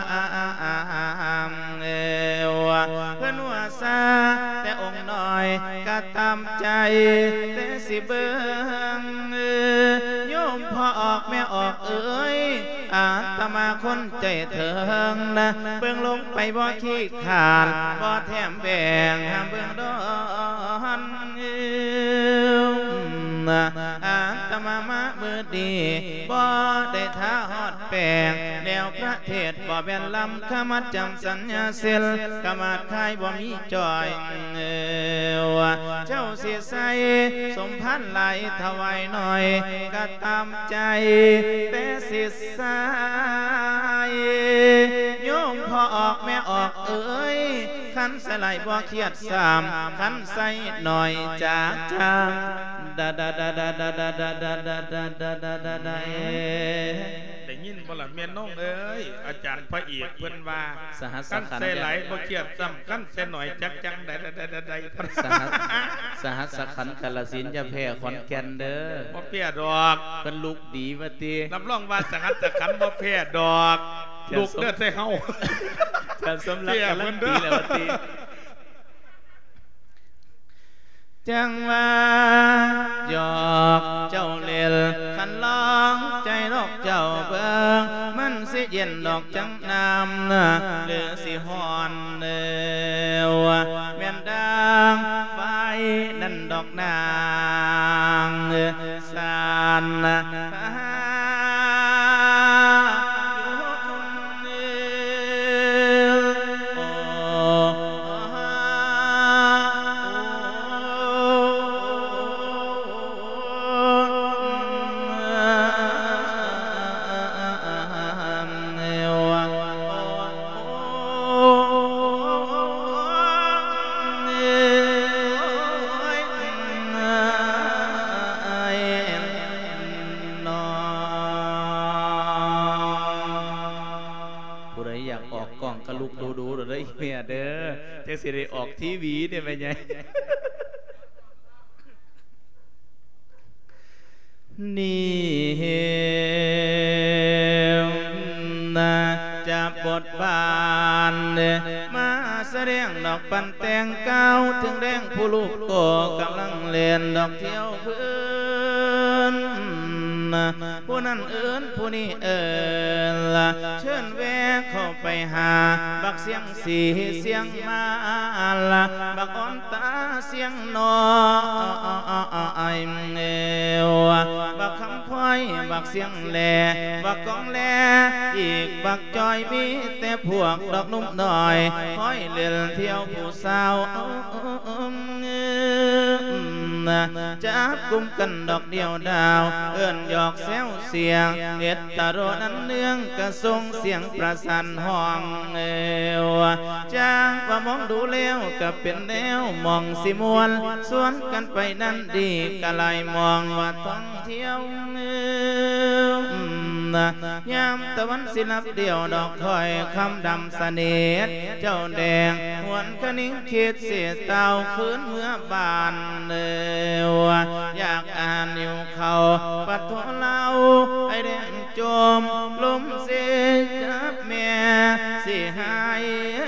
เพื่อนว่าซาแต่องค์น้อยก็ตามใจแต่สิเบิ่งโยมพ่อออกแม่ออกเอ้ยอาตมาคนใจเถิงนะเบิ่งลงไปบ่ขี้ขาดบ่แถมแบ่งห้ามเบิ่งดอนอาตมามือดีบ่ได้ท้าฮอดแปลงแนวพระเทศบ่แบนลำขมัดจำสัญญาเสิลขมัดคายบ่มีจอยเจ้าเสียใสสมพันธ์ไหลถวายหน่อยก็ตามใจแต่เสียใสโยมพ่อออกแม่ออกเอ้ยขันใส่ไหลบ่เครียดสามขันใส่หน่อยจากจางได้ยินบ่ล่ะแม่น้องเอ้ยอาจารย์พระเอกเพิ่นว่าขั้นเสไหลบ่เครียดซ้ำขั้นเสหน่อยจักจังได้สหัสขันธ์กาฬสินธุ์จะแพ้ขอนแก่นเด้อบ่แพ้ดอกเพิ่นลุกดีว่าติรับรองว่าสหัสขันธ์บ่แพ้ดอกลุกเด้อใส่เฮาจะสำลักกำลังดีแล้วว่าติจังว่าหยอกเจ้าเล่นขันร้องใจดอกเจ้าเบิ่งมันสิเย็นดอกจังน้ำหรือสิฮ้อนเด้อแม่นดังไฟนั่นดอกนางสานเมียเด้อจังสิได้ออกทีวีเนี่ยไปไงนี่นะจะบทบานมาแสดงดอกปันแต่งเก้าถึงแดงผู้ลูกก็กำลังเล่นดอกเที่ยวพื้นผู้นั้นเอิ้นผู้นี้เอิ้นละเชิญแวะเข้าไปหาบักเสียงสีเสียงมาละบักอ่อนตาเสียงนอไอเอวบักคำพ้อยบักเสียงแหล่บักกองแหล่อีกบักจอยมีแต่พวกดอกนุ่มหน่อยคอยเล่นเที่ยวผู้สาวจับกุมกันดอกเดียวดาวเอิ้นหยอกแซวเสียงเอ็ดตะโรนั้นเนื่องกระทรงเสียงประสานห้องเอวจ้าว่ามองดูแล้วก็เป็นแนวมองสิมวนสวนกันไปนั่นดีก็ไล่มองว่าท่องเที่ยวยามตะวันสิลับเดียวดอกถอยคำดำเสน่ห์เจ้าแดงหวนคนิ่งคิดเสียเต่าคืนเมื่อบานเนื้ออยากอ่านอยู่เขาปัดทั่วเล่าไอแดงจมลมเสียจับเมียสิหาย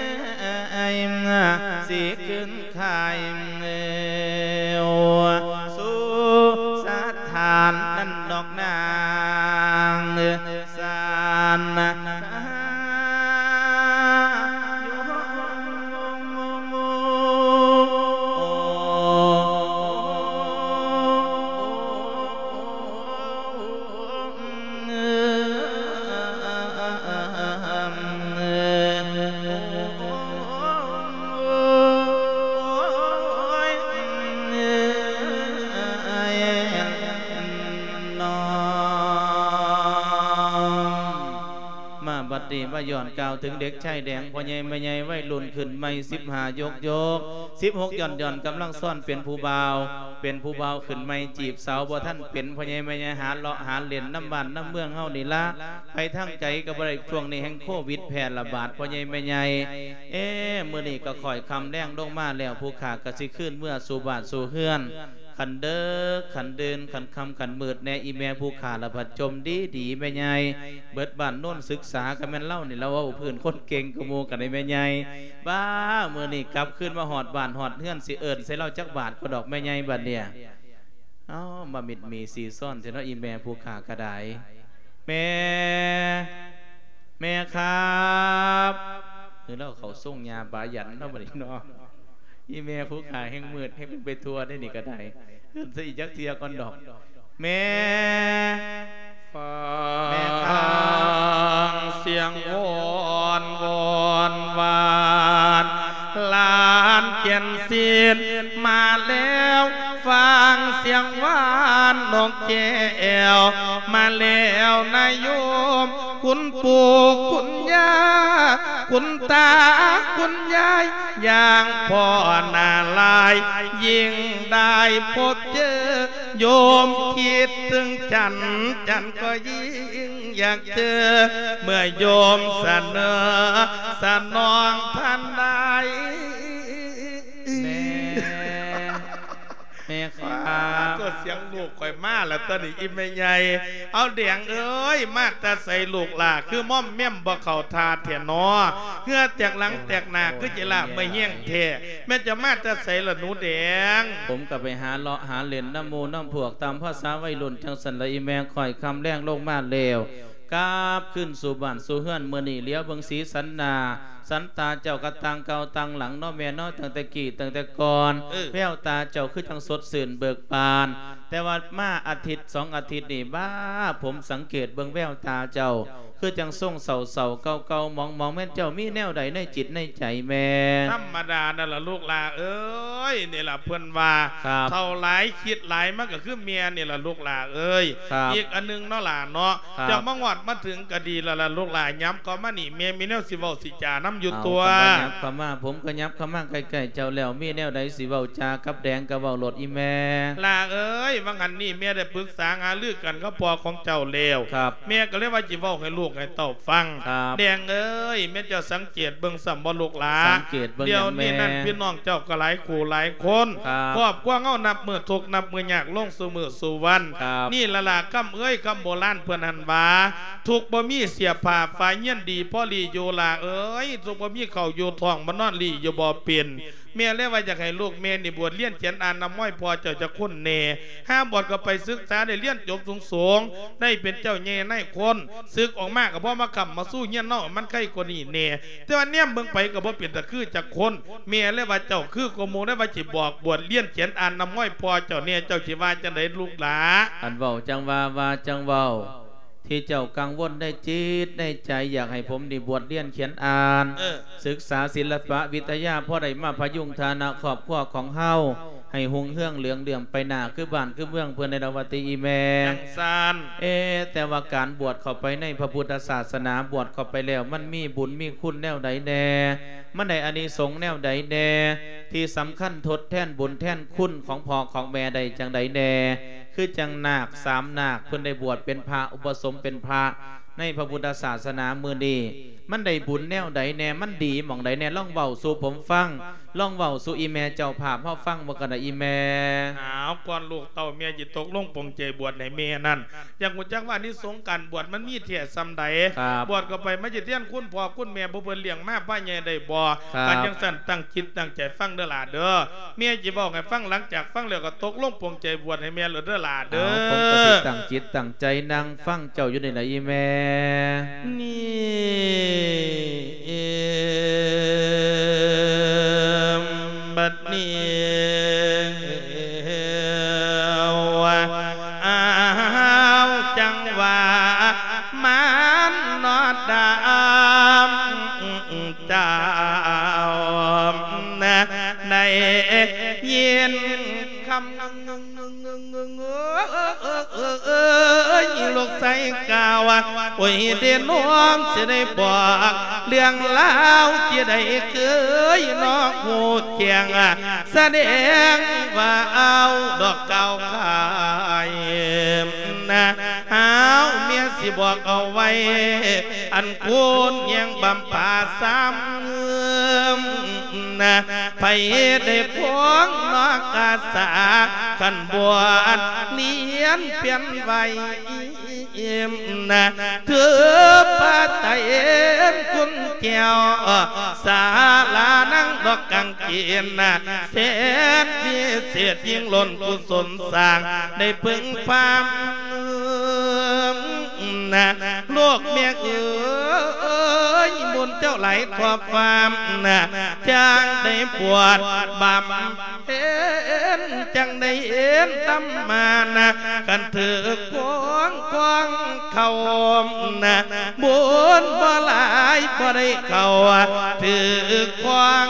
สิขึ้นขายสู่สถานนั่นดอกนางสานว่าย้อนกล่าวถึงเด็กชายแดงพ่อใหญ่แม่ใหญ่วัยรุ่นขึ้นไม่15 ยก16ย่อนกำลังซ่อนเป็นผู้บ่าวขึ้นไม่จีบสาวบ่ท่านเป็นพ่อใหญ่แม่ใหญ่หาเลาะหาเล่นน้ำบ้านน้ำเมืองเฮานี่ละไปทั้งใจกับอะไรช่วงนี้แห่งโควิดแพร่ระบาดพ่อใหญ่แม่ใหญ่มื้อนี้ก็ค่อยคำแรงลงมาแล้วผู้ขากสิขึ้นเมื่อสู่บ้านสู่เฮือนขันเด้อขันเดินขันคำขันมืดแน่อีแม่ผู้ขาละผัดจมดีแม่ใหญ่เบิดบ้านโน่นศึกษากันแม่นเล่านี่เราว่าพื้นคนเก่งกโมกันในแม่ใหญ่บ้าเมื่อนี่กลับขึ้นมาหอดบ้านหอดเฮือนสิเอิญใส่เล่าจักบาทก็ดอกแม่ใหญ่บัดเนี่ยมามิดมีซีซ่อนเจ้าอีแม่ผู้ขากระไดแม่ครับคือเราเขาส่งยาบายันเราบัดนี้เนาะอีแม่ผู้ขาแห่งมืดให้เป็นไปทัวร์ได้นี่ก็ได้สิจักเทียก่อนดอกแม่ฟังเสียงวอนวานลานเกียนศีลมาแล้วฟังเสียงวานนกแก้วมาแล้วนายโยมคุณปู่คุณย่าคุณตาคุณยายอย่างพ่อนาลายยิ่งได้พบเจอโยมคิดถึงจันก็ยิ่งอยากเจอเมื่อโยมเสนอสนองท่านได้แม่ครับก็เสียงลูกข่อยมาแล้วตอนนี้อิ่มไม่ใหญ่เอาเดียงเอ้ยมาแต่ใส่ลูกหล่ะคือม่อมแม่มบ่เข้าทาเถียนนอเพื่อแตกหลังแตกหน้าคือจิละไม่เฮี้ยงเทแม่จะมาแต่ใส่ละหนูแดงผมก็ไปหาเลาะหาเล่นน้ำมูน้ำพวกตามภาษาวัยรุ่นจังสันละอีแมงคอยคำแรงลงมาเลวกราบขึ้นสู่บ้านสู่เฮือนเมื่อนี่เลี้ยวเบิงสีสันนาสันตาเจ้ากระตังเกาตังหลังน้อแม่น้อตั้งแต่กี่ตั้งแต่ก่อนแววตาเจ้าคือจังสดสื่นเบิกบานแต่ว่ามาอาทิตย์2 อาทิตย์นี่บ้าผมสังเกตเบิ่งแววตาเจ้าคือจังส่งเสาเก่ามองแม่นเจ้ามีแนวใดในจิตในใจแม่ธรรมดานั่นล่ะลูกหลาเอ้ยนี่ล่ะเพิ่นว่าเท่าหลายคิดหลายมันก็คือเมียนี่ล่ะลูกหลาเอ้ยอีกอันนึงเนาะล่ะเนาะเจ้ามาฮอดมาถึงก็ดีแล้วล่ะลูกหลาย้ำก็มานี่แม่มีแนวสิเว้าสิจาน้ำอยู่ตัวยับเข้ามาผมก็ยับเข้ามาใกล้ๆเจ้าแล้วมีแนวใดสิเว้าจากับแดงกับเว้าโลดอีแม่ล่ะเอ้ยว่างั้นนี่แม่ได้ปรึกษาหารือกันก็พอของเจ้าแล้วแม่ก็เลยว่าสิเว้าให้ลูกกให้เต้าฟังครับแดงเอ้ยแม่เจ้าสังเกตเบิ่งสัมบ่ลูกหลาสังเกตเบิ่งเดี๋ยวอย่างแม่นี้นั่นพี่น้องเจ้าก็หลายคู่หลายคนครับครอบครัวเฮานับมื้อทุกข์นับมื้อยากลงสู่มื้อสู่วันครับนี่ละล่ะคำเอ้ยคำโบราณเพิ่นหันว่าทุกข์บ่มีเสียผ้าฝ่ายเย็นดีพ่อลีอยู่ล่ะเอ้ยทุกข์บ่มีข้าวอยู่ท้องบ่นอนลีอยู่บ่เป็นแม่เลยว่าอยากให้ลูกแม่นี่บวชเรียนเขียนอ่านนำม้อยพอเจ้าจะคุ้นแน่ห้ามบวชก็ไปศึกษาได้เรียนจบสูงๆได้เป็นเจ้าแย่ในคนศึกออกมาก็บ่มาขับมาสู้เฮียนเนาะมันใครกว่านี้แน่แต่ว่าเนี่ยเบิ่งไปก็บ่เป็นตะคือจักคนแม่เลยว่าเจ้าคือกโมได้ว่าสิบอกบวชเรียนเขียนอ่านนำม้อยพอเจ้าเนี่ยเจ้าสิว่าจังได๋ลูกหลาอันเว้าจังว่าจังเว้าที่เจ้ากังวลได้จิตได้ใจอยากให้ผมได้บวชเรียนเขียนอ่าน ศึกษาศิลปะวิทยาพ่อได้มาพยุงฐานะครอบครัวของเฮาให้หุงเฮืองเหลืองเดือมไปหน้าคือบ้านคือเมืองเพื่อนในดาวตีอีแม่จังซานแต่ว่าการบวชเข้าไปในพระพุทธศาสนาบวชเข้าไปแล้วมันมีบุญมีคุณแนวใดแน่มันได้อานิสงส์แนวใดแน่ที่สำคัญทดแทนบุญแทนคุณของพ่อของแม่ใดจังใดแน่คือจังนาคสามนาคเพื่อนได้บวชเป็นพระอุปสมเป็นพระในพระพุทธศาสนามือนี้มันได้บุญแนวใดแน่มันดีหม่องใดแน่ล่องเบาสู่ผมฟังล่องเบาสู่อีแม่เจ้าภาพเฮาฟังบ่กันนะอีแม่ก่อนลูกเต่าเมียจิตกลงปงเจบวชในเมียนั่นอย่างมุจักว่านี่สงการบวชมันมีเทียซ้ำใดบวชก็ไปมาจิตเทียนคุณพ่อคุณแม่บ่เพิ่นเลี้ยงมาป้าใหญ่ได้บ่การจังสั่นตั้งจิตตั้งใจฟังเด้อล่ะเด้อเมียจิบอกให้ฟังหลังจากฟังแล้วก็ตกลงปงเจบวชให้เมียเด้อล่ะเด้อผมก็สิตั้งจิตตั้งใจนั่งฟังเจ้าอยู่ในไหนอีแม่นี่บัดนี้จังว่ามันนอดดามเจ้าในยินคำลูกใส่กาวโอ้ยเด่นน้อมจะได้บอกเรื่องเล่าจะได้เคยนอกหูเจียงแสดงว่าเอาดอกเก่าขายนะเอาเมียสิบอกเอาไว้อันคุณยังบำปาซ้ำนะไปได้พวงนอกกาสาขันบวชเนียนเปลี่ยนไว้นะถือปาไตเอ็นคุณเจ้าศาลานั่งดอกกังเกียนนะเศษพิเศษยิ่งล้นกุศลสร้างได้พึงความนะโลกเมียเอ๋ยบุญเจ้าไหลทั่วฟามนะจางได้ปวดบำเพ็ญจังได้เอ็นตั้มมานะกันถือควงเข้านะบุญบ่หลายบ่ได้เข้าถือควง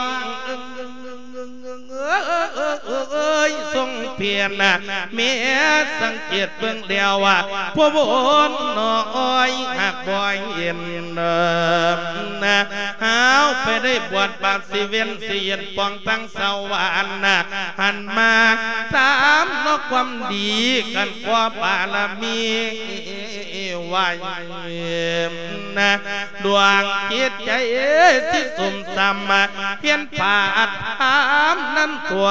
ทรงเพียรนะเมียสังเกตเบื้องเดียวว่าผู้บุญน้อยหักบ่อยเย็นนะหาวไปได้บวชบาปสิเวียนเสียนปองตั้งสวรรค์นะหันมาตามนกความดีกันกว่าบารมีไว้นะดวงจิตใจที่สมสามเพียนผาดถามนั้นตัว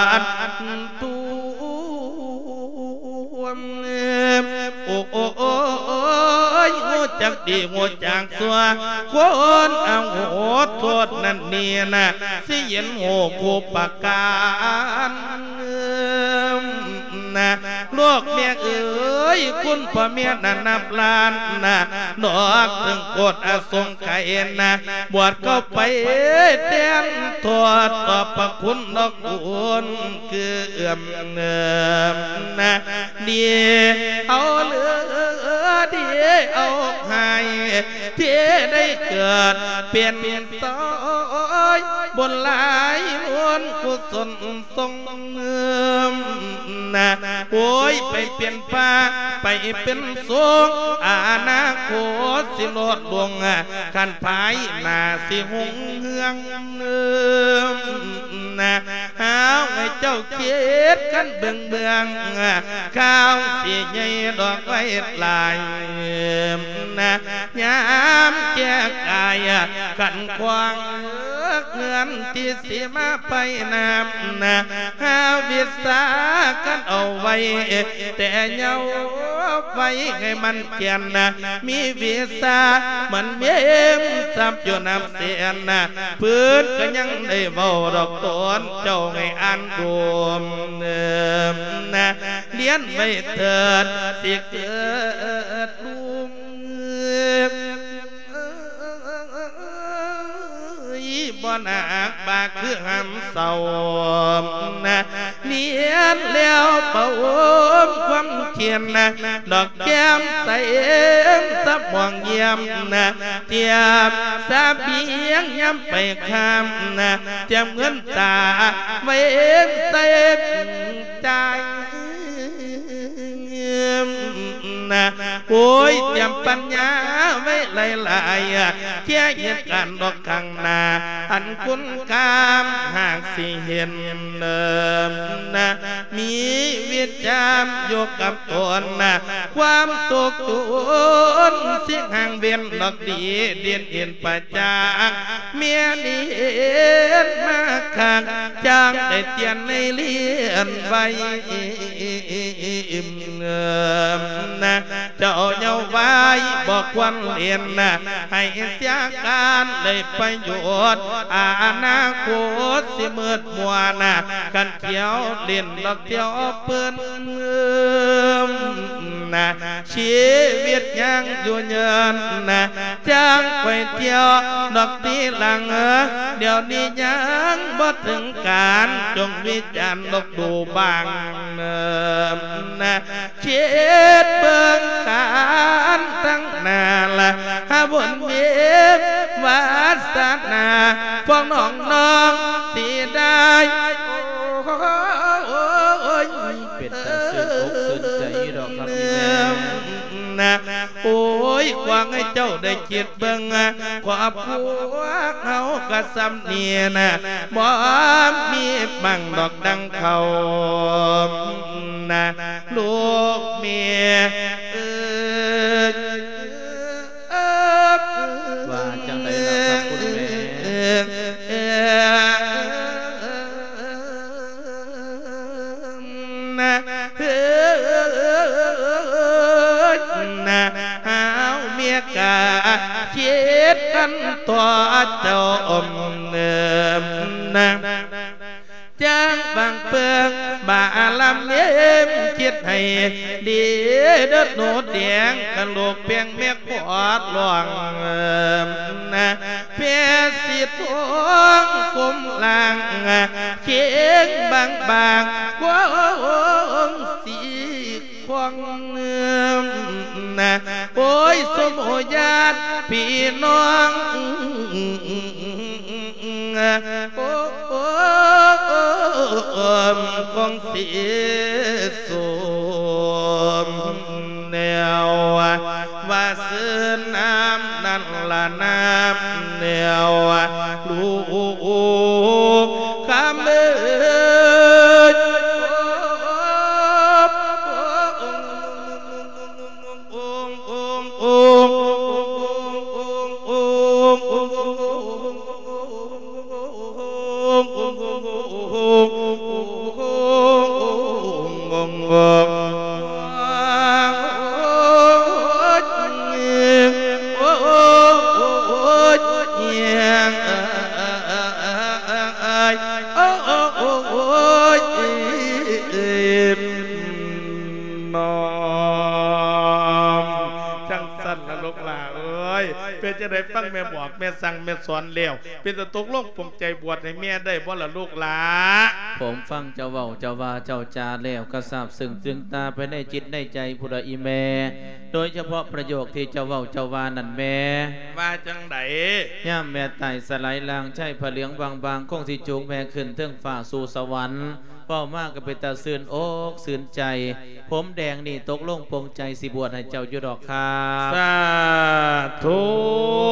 โอ้ยหัวจักดีหัวจางสัวคนเอาหัวโทษนั่นนี่นะสิเย็นหัวกูปากการนะโลกเมียเอ๋ยคุณพ่อเมียนันนับล้านนะดอกถึงโกดอาสงไข่นะบวชก็ไปเต้นทอดตอบพระคุณดอกบุญคือเอื้อมเงิมนะดีเอาเหลือดีเอาให้ที่ได้เกิดเปลี่ยนต้อยบนหลายล้วนกุศลทรงเงิมนะโอ้ยไปเปลี่ยนป่าไปเป็นสูงอาณาโคสิโลดดวงขันภายนาสิหงเฮืองนะหาให้เจ้าเกียรติกันเบืองข้าวสีใหญ่ดอกไว้ลายนะยามแจกกายกันควางเงินที่สีมาไปน้ำนะหาวิสากันเอาไว้แต่เงาไว้ให้มันเจียนนะมีวิสามันเบี้ยมซับอยู่น้ำเสียนนะพื้นก็ยังได้เบาดอกต้นเจ้าให้อ่านรวมนะเลี้ยนไว้เถิดสิเกิดลุงบ่หนักบากคือหำเศร้านะเนียนแล้วเป่าความเขียนนะดอกแก้มใสสับมองเยี่ยมนะเทียบสาเบียงย้ำไปข้ามนะเจียมเงินตาไว้เต็มใจนะโอ้ยเตรียมปัญญาไว้หลายๆเที่ยเหตุการณ์ดอกข้างหน้าอันคุณกามหากสิเห็นนะมีวิจามอยู่กับตนนะความตกตุนเสียงห่างเวียนดอกดีเดียนเอ็นประจักษ์เมียเดียนมาขังจางได้เตียนในเลียนไว้นะเจ้าเยาไว้บอกวันเรียนนะให้เสียการได้ประโยชน์อนาคตสิมืดมัวนะกันเที่ยวเล่นดอกเที่ยวเปิ้นนะชีวิตยังอยู่เยินนะจ้างไปเที่ยวดอกตีหลังเดี๋ยวนี้ยังบ่ถึงการจงวิจารณ์ดอกดูบางนะเช็ดเบิ่งการตั้งนาละหาบนเมียวาสนาพวกน้องสีได้เป็นตาซื่นอกซื่นใจดอกครับพี่แม่นะโอ้ยกวางให้เจ้าได้คิดเบิ่งขวาพวกเขากระซำเนียนะบ่มีบังดอกดังเขานะลูกเมียว่าจังไดล่ะครับคุณแม่หาวเมียกาเช็ดกันตัวเจ้าอมนะจ้างบางเปิงบาลำเลี้ยมคิดให้ดีเด็ดโนดเดียงกันลูกเพียงเมียกปอดหลวงนะเพียสิทองกุมลางเคียงบางบางกว้างสีควงนะโอ้ยสมโอญาติพี่น้องโอ้คงเสียสมแนวว่าซื้อน้ำนั่นละน้ำแนวลูกคำเอ่ยเป็นจะได้ฟังแม่บอกแม่สั่งแม่สอนเลี้ยวเป็นจะตกลงปงใจบวชให้แม่ได้บ่ล่ะลูกหลาผมฟังเจ้าเว้าเจ้าว่าเจ้าจาแล้วก็ทราบซึ้งตึงตาไปในจิตในใจผู้ใดอีแม่โดยเฉพาะประโยคที่เจ้าเว้าเจ้าว่านั่นแม่ว่าจังไดย่ามแม่ไต่สลายลางใช่ผ้าเหลืองบางๆคงสิจูงแม่ขึ้นเทิงฟ้าสู่สวรรค์เป้ามากก็เป็นตาซื่นอกซื่นใจผมแดงนี่ตกลงปงใจสิบวชให้เจ้าอยู่ดอกครับสาธุ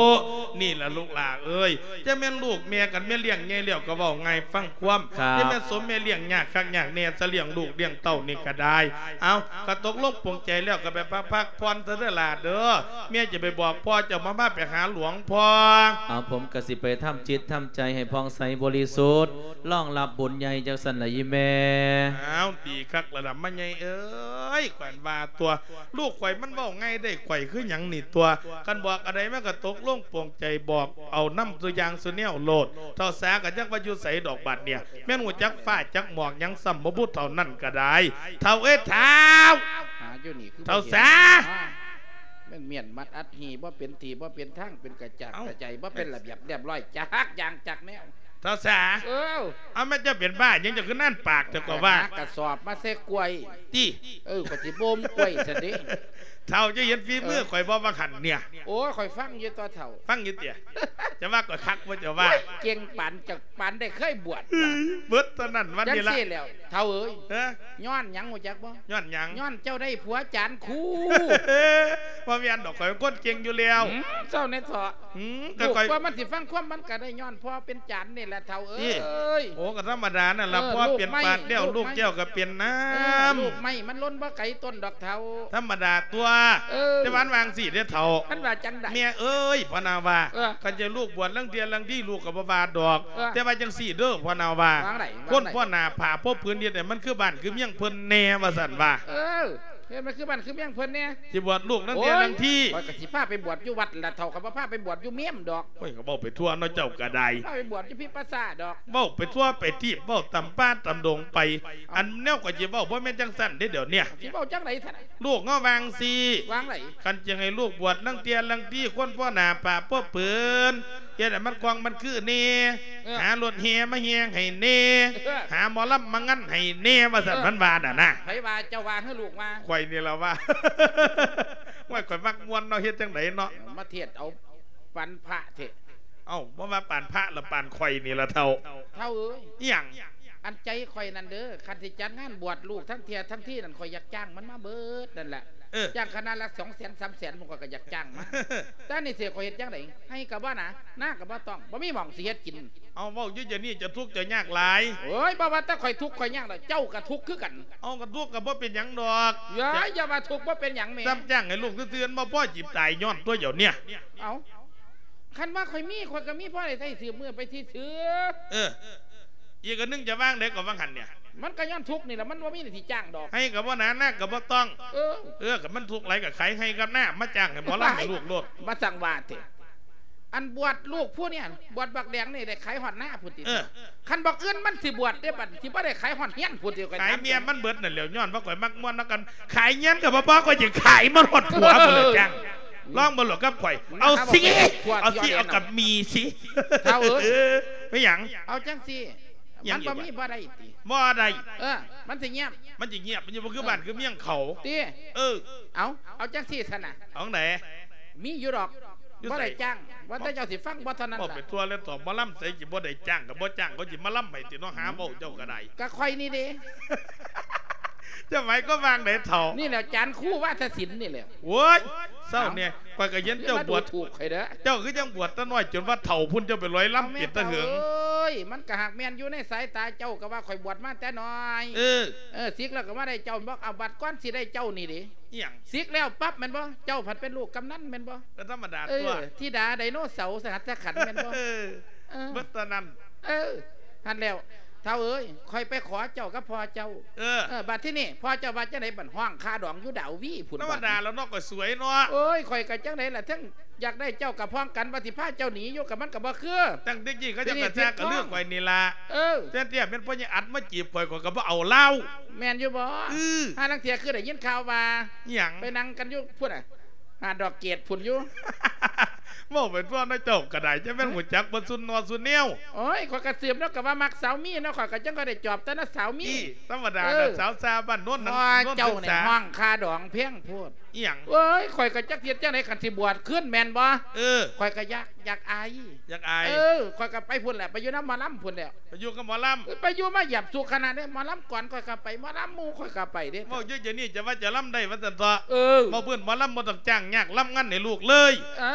นี่ล่ะลูกหลาเอ้ยจะแม่นลูกแม่กันแม่เลี้ยงไงเลี้ยวก็เว้าไงฟังความจะแม่สมแม่เลี้ยงยากคักยากแน่จะเลี้ยงลูกเลี้ยงเต้านี่ก็ได้เอาก็ตกลงปลงใจแล้วก็ไปพักผ่อนซะเด้อล่ะเด้อแม่จะไปบอกพ่อเจ้ามาไปหาหลวงพ่อผมกสิไปทำจิตทำใจให้พองใสบริสุทธิ์ล่องรับบุญใหญ่จากสันละยิแม่ดีคักระดับมันใหญ่เอ้ยขวัญว่าตัวลูกข่อยมันเว้าไงได้ข่อยคือหยังนี่ตัวกันบอกอะไรแม่ก็ตกลงปลงใจบอกเอาน้ำตัวอย่างสุเนียวโลดเท่าแสกับจักว่าอยู่ใส่ดอกบัดเนี่ยแม่นหัวจักฟ้าจักหมอกยังซ้ำบ่พูดเท่านั้นก็ได้เท่าเท้าเท่าแสมันเมียนมัดอัดหีบ่เป็นทีบ่เป็นทั้งเป็นกระจัดกระจายบ่เป็นระเบียบเรียบร้อยจักอย่างจักแนวเท่าแสเอาไม่จะเป็นบ้ายังจะขึ้นนั่นปากจะก็ว่ากระสอบมาเสกกล้วยจี้ก็สิบ่มกล้วยซะดิเท่าจะเห็นฝีมือข่อยบ่ว่าขันเนี่ยโอ้ข่อยฟังอยู่ตัวเท่าฟังอยู่เตี่ยจะว่าก็คักว่าจะว่าเก่งปานจากปานได้เคยบวชเบิดตอนนั้นวันนี้ละแล้วเท่าเอ้ยย้อนหยังหัวจักบ่ย้อนหยังย้อนเจ้าได้ผัวจานคู่ว่ามีอันดอกข่อยก้นเก่งอยู่แล้วเจ้าในเถาะลูกว่ามันสิฟังความมันก็ได้ย้อนพ่อเป็นจานนี่แหละเท่าเอ้ยโอ้ก็ธรรมดานั่นล่ะพ่อเปลี่ยนปานเดี่ยวลูกเจ้าก็เปลี่ยนน้ำลูกไม่มันล้นบ่ไก่ต้นดอกเท่าธรรมดาตัวจะวันวางสี่เดี๋ยวเท่ามันว่าจังได๋เมียเอ้ยพนาวาคันจะลูกบวชลังเดียนลังที่ลูกกับบ่าดอกแต่ว่าจังสี่เด้อพนาวาคนพ่อหน้าผ่าพบพื้นเดียดมันคือบ้านคือเมี่ยงเพิ่นแน่ว่าสั่นว่ามันคือบ้านคือเมี่ยงเพิ่นเนี่ยจะบวชลูกนั่นเดียลังที่ก็สิพาไปบวชอยู่วัดละเท่ากับพาไปบวชอยู่เมี่ยมดอกโอ้ยก็บอกไปทั่วน้อยเจ้ากระไดพาไปบวชที่พิปัสสาดอกบอกไปทั่วไปที่บอกตำป้าตำดงไปอันแนวก็จะบอกว่าแม่จังสั่นเดี๋ยวเนี่ยสิบอกจังไหนท่านลูกง้อวางซีวางไหนคันจะให้ลูกบวชลังเตียลังที่คนพ่อหน้าป่าพ่อปืนเฮ็ดให้มันกวางมันคือเน่หารถแห่มาแห่ให้เน่หาหมอลำมางั้นให้เน่ว่าสั่นมันบานน่ะนะไผว่าเจ้าวางให้ลูกมาข่อยนี่ล่ะว่าว่าข่อยมักมวนเนาะเฮ็ดจังไดเนาะมาเทียดเอาปันพระเถอะบ่ว่าปานพระหรือปานข่อยนี่ล่ะเท่าเอ้ยอีหยังอันใจข่อยนั่นเด้อคันสิจัดงานบวชลูกทั้งเทียทั้งที่นั่นข่อยอยากจ้างมันมาเบิดนั่นแหละจ้างคณะละ200,000 300,000ผมก็อยากจ้างมาแต่นี่เสียข่อยเฮ็ดจังได๋ให้กับว่านะหน้ากับบ่ต้องบ่มีหม่องสิเฮ็ดกินเว้าอยู่นี่จะทุกข์จะยากหลายโอ้ยบ่ว่าแต่ข่อยทุกข์ข่อยยากดอกเจ้าก็ทุกข์คือกันก็ทุกข์ก็บ่เป็นหยังดอกอย่ามาทุกข์บ่เป็นหยังแม่ซ้ำจ้างให้ลูกซื่อๆบ่พ่อจิบตายย้อนตัวเดี๋ยวเนี่ยคันว่าข่อยมีข่อยก็มีพ่อได้ใส่สืบมือไปที่เสืออีกอันนึงจะว่างได้ก็ว่างหันเนี่ยมันก็ย้อนทุกนี่แหละมันว่ามีที่จ้างดอกให้กับว่าหน้ากับว่าต้องกับมันทุกไหลกับใครให้กับหน้ามาจ้างให้หมอลำให้ลูกโลดมาสั่งบาทอันบวชลูกผู้เนี่ยบวชบักแดงนี่ได้ขายหอดหน้าพูดติคันบอกอื่นมันสิบวชได้บัดที่บ่ได้ขายหอดเฮี้ยนพูดติขายเมียมันเบิดนั่นเหลียวย้อนว่าก่อยมักม้วนแล้วกันขายเงี้ยกับพ่อก็จะขายมันหดหัวหมดเลยจ้างล่องบนหลวงกับข่อยเอาสิเอากับมีสิเท่าไม่หยังเอาจังสิมันบ่มีบ่ได้ติบ่ได้มันสิเงียบมันจะเงียบมันจะคือบ้านคือเมี่ยงเขาติเอาจังสิซะน่ะเอาไหนมีอยู่ดอกบ่ได้จ้างว่าแต่เจ้าสิฟังบ่เท่านั้นล่ะบ่ไปทั่วแล้วตอบมาล่ำใส่สิบ่ได้จ้างกับบ่จ้างเขาสิมาล่ำให้ติเนาะหาเว้าเจ้าก็ได้ก็ค่อยนี่เด้จะไหมก็วางได้เท่านี่แหละจานคู่ว่าทศิลป์นี่แหละโว้ยเศร้าเนี่ยก่อยกระเย็นเจ้าบวชถูกใครเด้อเจ้าคือยังบวชตะน้อยจนว่าเถ่าพุ่นเจ้าไปร้อยล่ำปิดตะเหืองมันกะหักแมนอยู่ในสายตาเจ้าก็ว่าข่อยบวชมาแต่น้อยซิกแล้วก็มาได้เจ้าบอกเอาบัตรก้อนสิได้เจ้านี่ดิซิกแล้วปั๊บแม่นบ่เจ้าผัดเป็นลูกกำนันแม่นบ่ก็ธรรมดาตัวที่ดาไดโนเสาร์สหัสขันแม่นบ่เบิดตะนั้นหันแล้วเท่าเอ้ยคอยไปขอเจ้ากับพ่อเจ้าบัดที่นี่พ่อเจ้าบัดจังไหนบัดห้องคาดองอยู่ดาววี่ผุนธรรมดาแล้วนอกก็สวยเนาะเอ้ยคอยกับจังไหนล่ะทั้งอยากได้เจ้ากับพ้องกันปฏิภาณเจ้าหนีอยู่กับมันกับบ่คือตั้งเด็กยี่เขาจะกระแทกกับเรื่องไว้นี่ละเจ้าเตี้ยเป็นพ่อยังอัดมาจีบคอยกับบ่เอาเล่าแมนอยู่บ่ถ้านังเทียคือได้ยินข่าวว่าอย่างไปนั่งกันอยู่พูดหาดอกเกดผุนอยู่ว่าเป็นพวกน้อยเจ้ากระไดจะเป็นหัวจักบนซุนนอนซุนเนียวโอ้ยขอกระเสียมแล้วกับว่ามักสาวมีเนาะขอกระจังก็ได้จอบแต่น่ะสาวมีธรรมดาสาวซาบ้านโน้นนั่นเจ้าในห้องคาดองเพียงพูดอย่างโอ้ยข่อยกระจักเทียนเจ้าไหนขันสิบวชขึ้นแมนบ่ข่อยกระอยากอายข่อยกระไปพุ่นแหละไปอยู่น้ำมาล้ำพุ่นแหละไปอยู่กับหมอล้ำไปอยู่มาหยับสุขนาดนี้มาล้ำก่อนข่อยกระไปมาล้ำมูข่อยกระไปเด้ว่าเยอะๆนี่จะว่าจะล้ำได้ว่าจะต่อมาเพื่อนมาล้ำมาต้องจ้างยากล้ำงั้นในลูกเลยจ้าง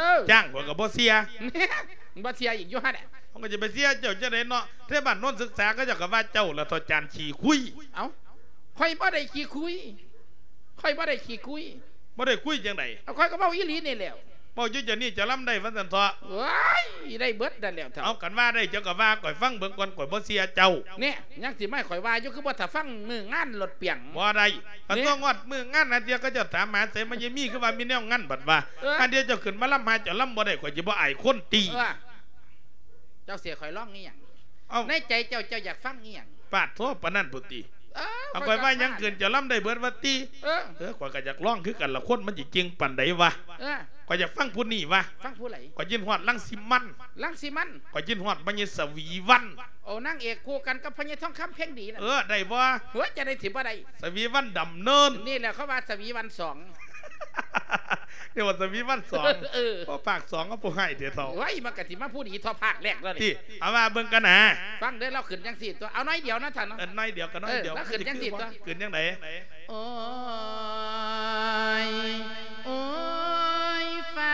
กว่ากับบ่เสียบ่เสียอีกอยู่ฮะเนี่ยมันก็จะไปเสียเจ้าจะได้เนาะเทศบาลโน้นศึกษาก็จะกับว่าเจ้าละทอจานขี่คุยเอ้าค่อยบ่ได้ขี้คุยค่อยบ่ได้ขี้คุยบ่ได้คุยจังไดเอาค่อยก็เว้าอีหลีนี่แหละบ่อยู่จะนี่จะล้ำได้วันสันทอว้ายได้เบิดนั่นแล้วเอากันว่าได้เจ้ากับว่าก่อยฟังเบิ่งก่อนก่อยบ่เสียเจ้าเนี่ยยังสิไม่ข่อยว่าอยู่คือบ่ถ้าฟังมืองานรถเปียงบ่ได้อันตัวงอดมืองานอันเดียวก็จะถามหาเสมันยังมีคือว่ามีแนวงานบัดว่าอันเดียวเจ้าขึ้นมาล้ำหาเจ้าล้ำบ่ได้ข่อยสิบ่อายคนตีเจ้าเสียข่อยร้องอีหยังในใจเจ้าอยากฟังอีหยังปาดโทษปานนั้นพุติเอาข่อยว่ายังเกินจะล้ำได้เบิดว่าตีข่อยก็อยากร้องคือกันละคนมันสิจริงปานใดวะข่อยอยากฟังผู้นี้วะฟังผู้ไหนข่อยยินฮอดลังสิมันข่อยยินฮอดบัญญัติสวีวันโอ้นางเอกคู่กันกับพญาทองคำเพ่งดีนะได้บ่หัวจะได้ถือบ่ได้สวีวันดำเนินนี่แหละเขาว่าสวีวัน2 เดี๋ยวสวีวัน2พอภาค2ก็ผู้ให้เดี๋ยวเท่าไว้มากะสิมาพูดอีกทอภาคแรกแล้วนี่เอามาเบิ่งกันนะฟังเด้อเราขึ้นจังสี่ตัวเอาน้อยเดียวนะท่านน้อยเดียวกันน้อยเดียวแล้วขึ้นจังสี่ตัวขึ้นจังไหนโอ้ยโอ้ยฟ้า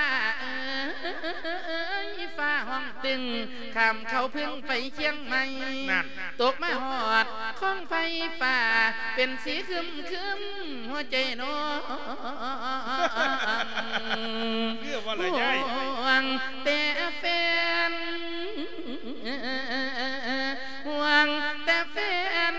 ฟ้าห้องตึงคำเขาพึ่งไปเชียงใหม่ตกมาหอดข้องไฟฟ้าเป็นสีคึมหัวใจน้องห่วงแต่แฟนห่วงแต่แฟน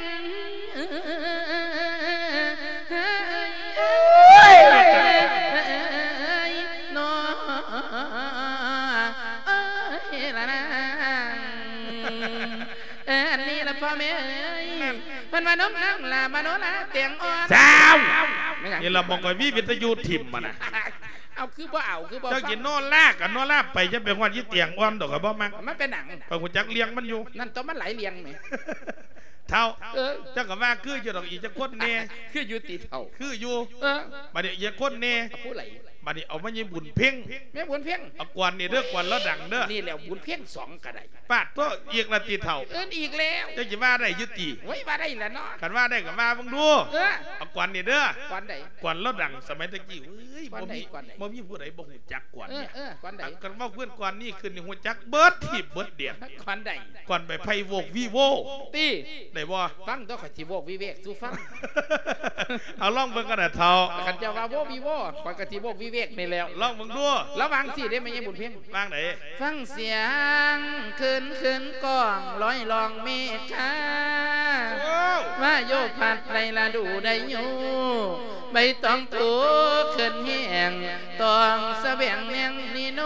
พ่อแม่มันมาน้องนั่งลามาโนลาเตียงอ่อนสาวนี่เราบอกว่าวิทยุถิ่มมันนะเอาคือบ่เอาคือบ่เจ้ากินโน่ลากกับโน่ลาไปจะเป็นวันยี่เตียงอ่อนดอกกับบ่มักมันเป็นหนังไปหุ่นจักเลี้ยงมันอยู่นั่นต้องมันไหลเลี้ยงไหมเท่าเจ้ากับว่าคืออยู่ดอกอีจะคนเน่คืออยู่ตีเท่าคืออยู่มาเดี๋ยวอีคนเน่ผู้ไหลมาดิเอามายิบุญเพ่งแม่บุญเพ่งเอากวนนี่เด้อกวนแล้วดังเด้อนี่แล้วบุญเพ่ง2ก็ได้ปาดตัวอีกละตีเท่าอีกแล้วจะจะว่าได้ยุติไว้ว่าได้แล้วเนาะกันว่าได้กับว่าบังดูเอากวนนี่เด้อกวนใดกวนแล้วดังสมัยตะกี้เฮ้ยบ่มีผู้ใดบ่ฮู้จักกวนเนี่ยกวนใดกันว่าเพื่อนกวนนี่ขึ้นนี่ฮู้จักเบิดที่เบิดเดียดกวนใดกวนไปไผโวกวีโวตีได้บ่ฟังต้องขอสิโวกวิเวกสู้ฟังเอาลองเบิ่งกันน่ะเท่ากันจะว่าโววีโวกวนก็สิโวกวิเวกนี่แล้วลองมึงดูแล้ววางสิได้ไหมยังบุญเพียงวางไหนฟังเสียงขึ้นกองลอยลองเมฆาว่าโยกผัดไรละดูได้อยู่ใบตองตัวขึ้นแห้งตองสะแบงแมงนี่นู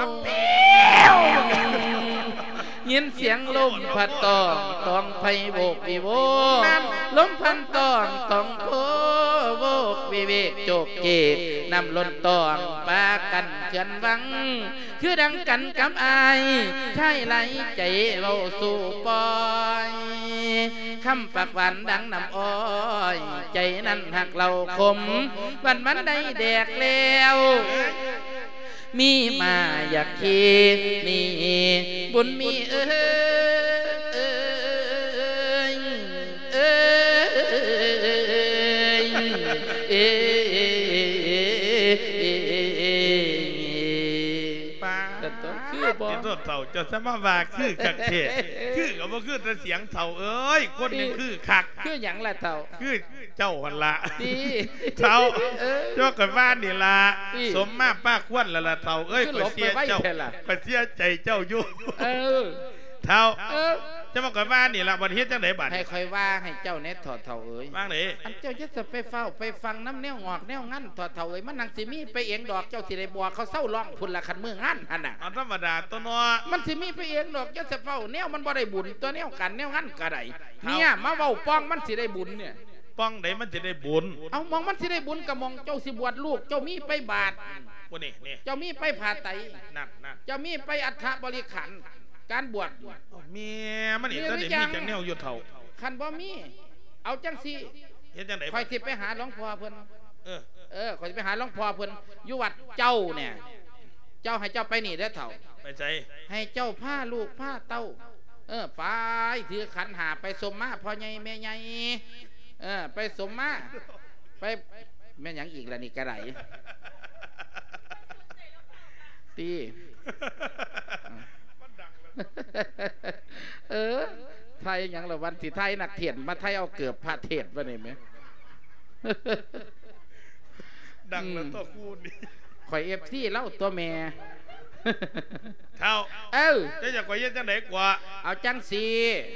ยินเสียงลมพัดตองไพโบกวิโวลมพันตองโพโบกวิเวกโจกเกบนำล้นตองปากันเขื่อนวังคือดังกันกับอายใช่ไหลใจเราสู่ปอยคำปากหวานดังน้ำอ้อยใจนั้นหักเราคมวันได้แดกแล้วมีมาอยากคิดนี่บุญมีต้นเต่าจะสมาว่าคือคักเทคือก็บ่คือแต่เสียงเต่าเอ้ยคนนึงคือคักคือหยังล่ะเต่าคือเจ้าหันละเต่าเจ้ากับบ้านนี่ละสมมาป้าควนละเต่าเอ้ยก็เสียเจ้าก็เสียใจเจ้าอยู่เต่าจะมากับบ้านนี่ละวันเฮ็ดจังไหนบัดให้คอยว่าให้เจ้าเน็ตถอดเต่าเอ้ยว่างไหนอันเจ้าจะไปเฝ้าไปฟังน้ำแนวงอกแนวงั้นถอดเต่าเอ้ยมันนังสิมีไปเองดอกเจ้าสิได้บัวเขาเศร้าร้องพุ่นละขันมืองั้นหันน่ะธรรมดาตัวน้อมันสิมีไปเองดอกเจ้าจะเฝ้าแนวมันบ่ได้บุญตัวแนวกันแนวงั้นก็ได้เนี่ยมาเว้าป้องมันสิได้บุญเนี่ยป้องไหนมันสิได้บุญเอามองมันสิได้บุญกับมองเจ้าสิบวชลูกเจ้ามีไปบาทวันนี้เจ้ามีไปผ่าไตนั่นเจ้ามีไปอัฐบริขันการบวชเมียมันนี่ตอนนี้มีจังแนวอยู่เท่าขันบ่มีเอาจังสิเฮ็ดจังได๋คอยสิไปหาหลวงพ่อเพิ่นคอยสิไปหาหลวงพ่อเพิ่นอยู่วัดเจ้าเนี่ยเจ้าให้เจ้าไปนี่เด้อเท่าไปใจให้เจ้าผ้าลูกผ้าเต้าไปถือขันหาไปสมมาพ่อใหญ่แม่ใหญ่ไปสมมาไปแม่หยังอีกล่ะนี่กระไรตีไทยยังละวันสิไทยนักเถียนมาไทยเอาเกือบพาเทศมาเนี่ยไหมดังแล้วตัวคู่นี่ข่อยFCเล่าตัวแม่เท่าจะอยากข่อยเย็นจังไหนกว่าเอาจังสี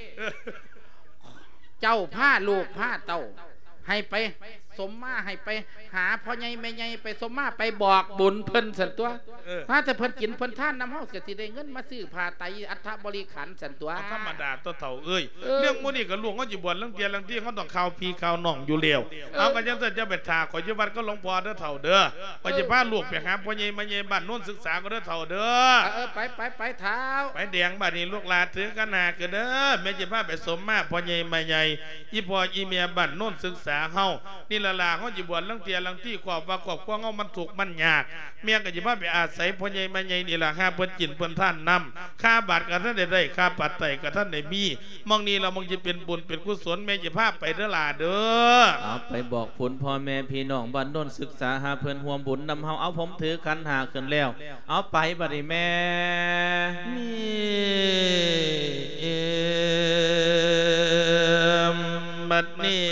เจ้าผ้าลูกผ้าเต่าให้ไปสมมาให้ไปหาพ่อใหญ่แม่ใหญ่ไปสมมาไปบอกบุญเพิ่นสันตัวถ้าจะเพิ่นกินเพิ่นท่านน้ำเฮาเสียสิได้เงินมาซื้อผ้าไตอัฐบริขารสันตัวธรรมดาตัวเถ่าเรื่องมื้อนี้ก็หลวงเขาสิบวชเรื่องเกียร์เรื่องที่เขาต้องข่าวพีข่าวหน่องอยู่เร็วเอากันจังซั่นจะไปถาขออยู่วัดก็หลวงพ่อเด้อเถ่าเด้อไปสิพาลูกไปหาพ่อใหญ่แม่ใหญ่บ้านโน้นศึกษาก็เด้อเถ่าเด้อไปเท้าไปแดงบัดนี้ลูกหลานถือกันหาก็เด้อแม่สิพาไปสมมาพ่อใหญ่แม่ใหญ่อีพ่ออีเมียบ้านโน้นศึกษาเฮานี่ล่ะเขาสิบวชเรื่องเกียร์เรื่องที่ขอบว่าขอบกว้างเอามันถูกมันยากเมียก็สิพาไปอาศัยพ่อใหญ่แม่ใหญ่นี่ล่ะหาเพิ่นกินเพิ่นท่านนำค่าบาทกับท่านได้ค่าปัดไตกับท่านได้มีมองนี้เรามองจะเป็นบุญเป็นกุศลแม่จะพาไปเด้อล่ะเด้อเอาไปบอกผลพ่อแม่พี่น้องบ้านโน้นศึกษาหาเพิ่นห่วมบุญนำเฮาเอาผมถือขันหาขึ้นแล้วเอาไปบัดนี้แม่บัดนี้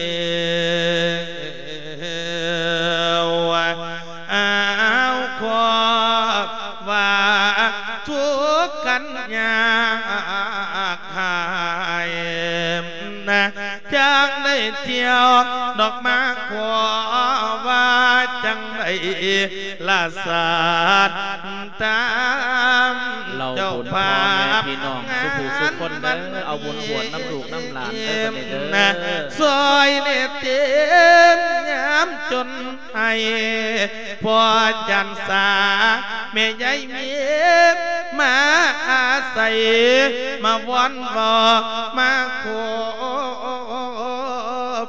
กันยากหายนะจากได้เที่ยวดอกมาขอว่าจังได้ลาสาดตามเจ้าพาพี่น้องสุภูสุคนเด้อเอาบุญบวชน้ำลูกน้ำหลานเด้อเด้อซอยเนเต็มยามจนไอพอจันสาแม่ใหญ่เมียมาอาศัยมาวันบอกมาขบ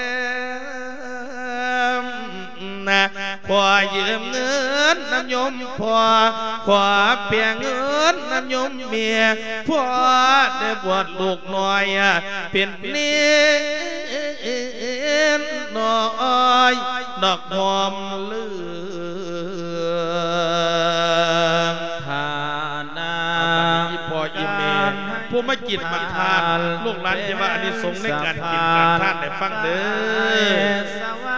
นะขอยืมเงินน้ำยมพ่อขอเพียงเงินน้ำยมเมียพ่อได้บวชลูกน้อยเป็นนี้น้อยดอกหอมลือทานพ่ออีเมย์ผู้ไม่กินมันทานลูกหลานจะว่าอันนี้สงในการกินการทานได้ฟังเด้อ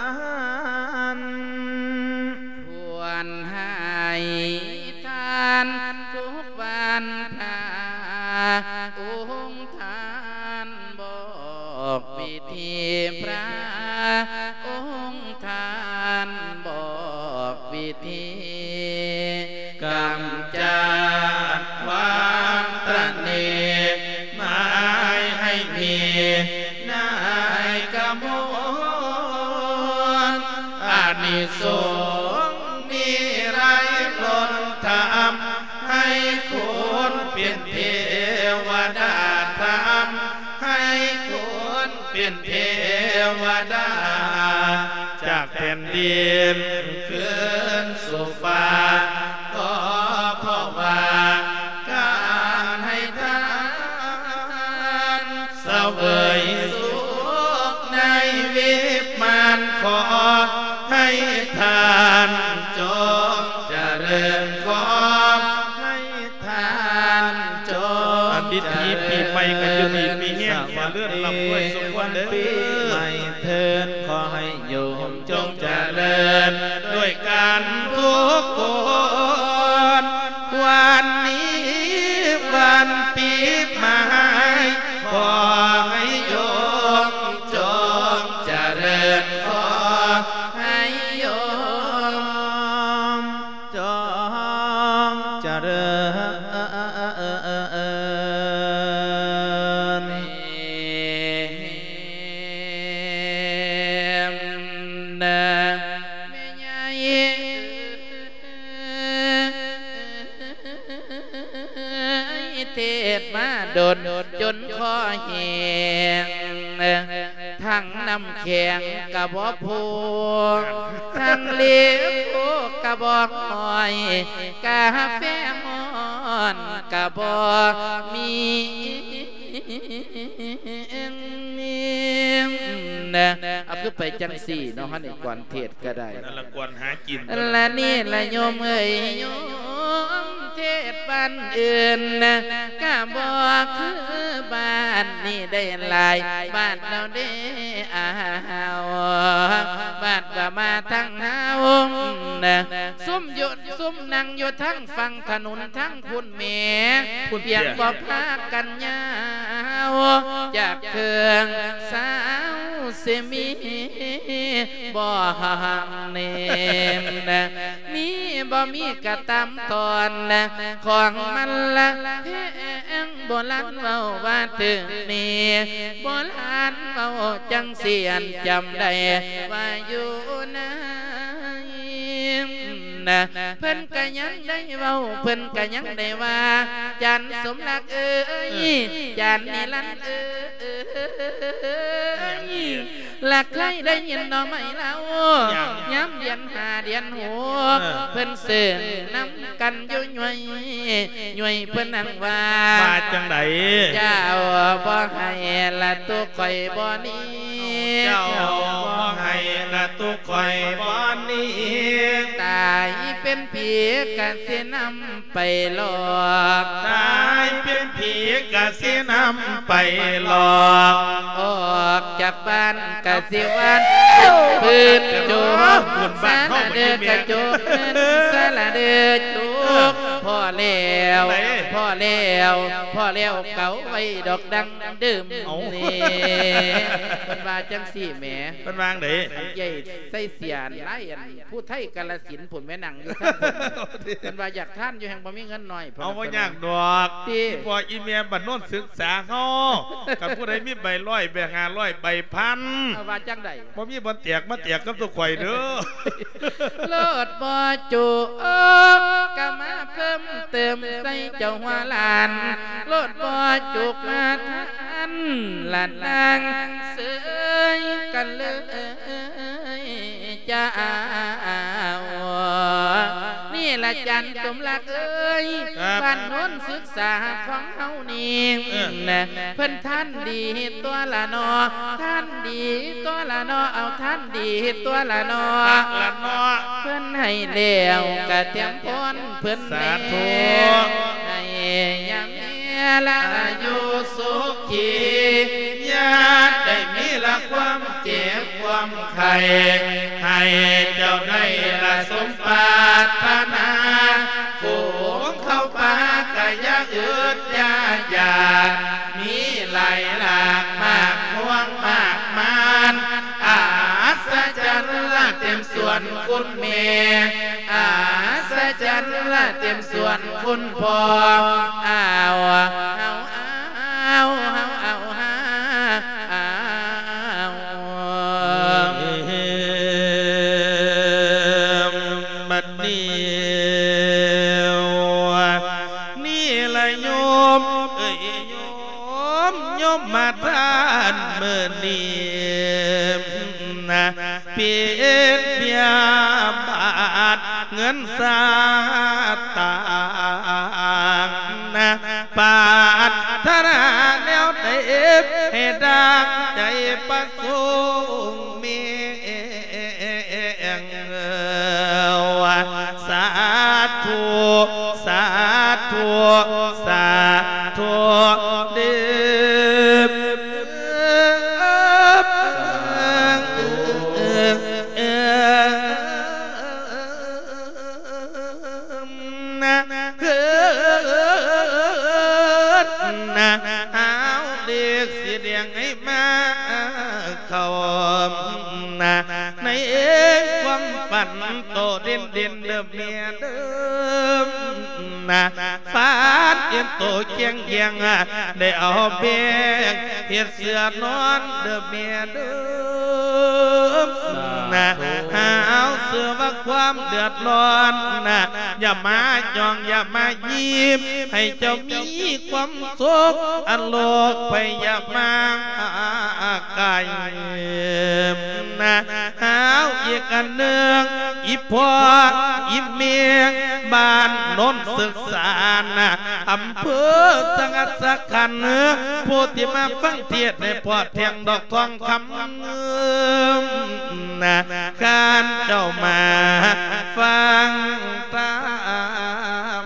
ทานทุกวันพระองค์ทานบอกวิธีพระองค์ทานบอกวิธีกำจัดความตระหนี่ไม่ให้มีนายกมลอานิสงส์มีไรล้นธรรมให้คุณเป็นเทวดาธรรมให้คุณเป็นเทวดาจากแผ่นดินขึ้นสู่ฟ้าก็เพราะว่าการให้ทานเสวยสุขในวิมานขอให้ทานจงเจริญขอให้ทานจงอันดิทีปีใหม่กันอยู่นี่มีเงี้ยมาเลื่อนลำด้วยสุขวันเด้อปีใหม่เทินขอให้โยมจงเจริญด้วยกันทุกคนวันนี้วันปีใหม่ขอให้โยมจงเจริญขอให้โยมจงเจริญมาโดนจนคอแห้งทั้งน้ำแข็งกระบอกพูทั้งเลี้ยวกระบอกหอยกาแฟมอนกระบอกมีเอาคือไปจังสี่เนาะฮะในก่อนเทศก็ได้ละกวนหากินและนี่ละโยมเอ้ยโยมเทศบ้านอื่นก็บอกคือบ้านนี่ได้หลายบ้านเราได้บ้านว่ามาทั้งเฮาซุ่มหยุดซุ่มนั่งอยู่ทั้งฝั่งถนนทั้งพุ่นเมเพียงบ่พากันยาวจากเครื่องสาวเสมีบ่ห่างเนมมีบ่มีกระตำตอนของมันละแพงโบราณเว้าว่าถึงนี่โบราณเว้าจังเสียนจำได้ว่าอยู่นะเพิ่นก็ยังได้เว้าเพิ่นก็ยังได้ว่าจันสมรักเอ้ยจันนิรันดร์เอ้ยหลักใครได้ยินน้องไหมเล่าย้ำเดือน5 เดือน6เพิ่นเสื่อน้ำกันอยู่หน่วยเพิ่นนั่งว่าจังไดเจ้าบ่ให้ละตุกข่อยบ่นี้เจ้าบ่ให้ละตุกข่อยบ่นี้ตายเป็นผีกันเสียนำไปหลอกตายเป็นผีกันเสียนำไปหลอกออกจากบ้านกันเสียวันพื้นจุกสาละเดือกระจุกสาละเดือจุกพ่อแล้วเก่าไว้ดอกดังดื่มนี่เป็นว่าจังสี่แหมเป็นวางเด้ใหญ่ใส่เสียนไล่ผู้ไทยกาฬสินธุ์ผลแม่นังอยู่ท่านเป็นว่าอยากท่านอยู่แห่งบ่มีเงินหน่อยเอาว่าอยากดอกที่พออีเมียบัดโน้นศึกษาเขากับผู้ใดมีใบ100ใบ500ใบ1,000 ว่าจังใดบ่มีบ่เตียกมาเตียกกับตัวข่อยเด้อเลิศบ่จุก็มาเพิ่มเติมใส่เจ้าหัวหลานเลิศบ่จุกมาท่านหลานนางเสยกันเลยจ้านี่ละจันสมรักเอ้ยบ้านโน้นศึกษาของเฮานี่เพิ่นท่านดีตัวละนอท่านดีตัวละนอเอาท่านดีตัวละนอเพิ่นให้เลี้ยวกะเตรียมพรเพิ่นแน่ให้ยังละอยู่สุขีญาติได้มีละความเจ็บความไข้ให้เจ้าได้ละสมปรารถนาฝูงเข้าป่ากะยะอืดยาหยามีหลายหลากมากห่วงมากมานอาศจรรย์ละเต็มส่วนคุณแม่อาศจรรย์ละเต็มส่วนคุณพ่อบัดนี้นี่ละโยมโยมมาทานเมื่อนี้นะเปลี่ยนยาบาทเงินสาตางนะปาดธนาแนวเต็บให้ดังใจประสงค์มีสาธุสาธุสาธุเด้ให้มาเขาในความฝันโตเด่นเดิมเมียเดิมฟ้าเตียนโตเกียงได้เอาเบียงเทียดเสือนอนเดิมเมียเดิมหาเสือว่าความเดือดร้อนอย่ามาจองอย่ามายิ้มให้เจ้ามีความสุขอันโลกไปอย่ามาไกลหาอีกอันหนึ่งอีพ่ออีเมียบ้านโน้นศึกษาอำเภอสังสะขันผู้ที่มาฟังเทศในพอดเทียงดอกทองคำการเจ้ามาฟังตาม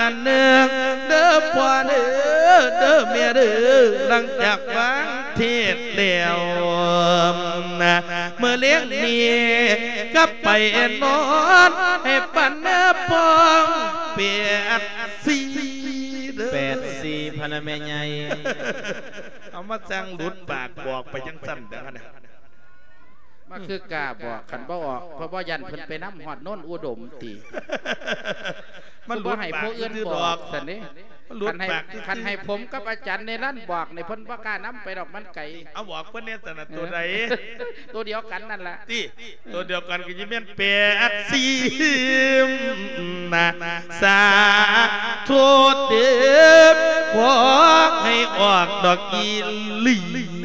กันเนืองเด้อพ่อเด้อเด้อเมียเด้อหลังจากฟังเทศเดียวนะเมื่อเลี้ยงนี่ก็ไปนอนให้ปันเนื้อพองเปียดสี 84พนแม่ใหญ่เอามาสั่งหลุดปากบอกไปจังสั่นเด้อนะมาคือกาบอกขันบ่ออกเพราะว่ายันเพิ่นไปน้ำหอดโน่นอุดมตีมันบ่ให้ผู้อื่นบอกสันนี่คันให้ผมกับอาจารย์ในร้านบอกในเพิ่นบ่กล้าน้ำไปดอกมันไก่เอาบอกเพิ่นเนี่ยแต่ละตัวใดตัวเดียวกันนั่นแหละที่ตัวเดียวกันก็จะเป็น80นะสาธุเด้อขอให้ออกดอกอีลี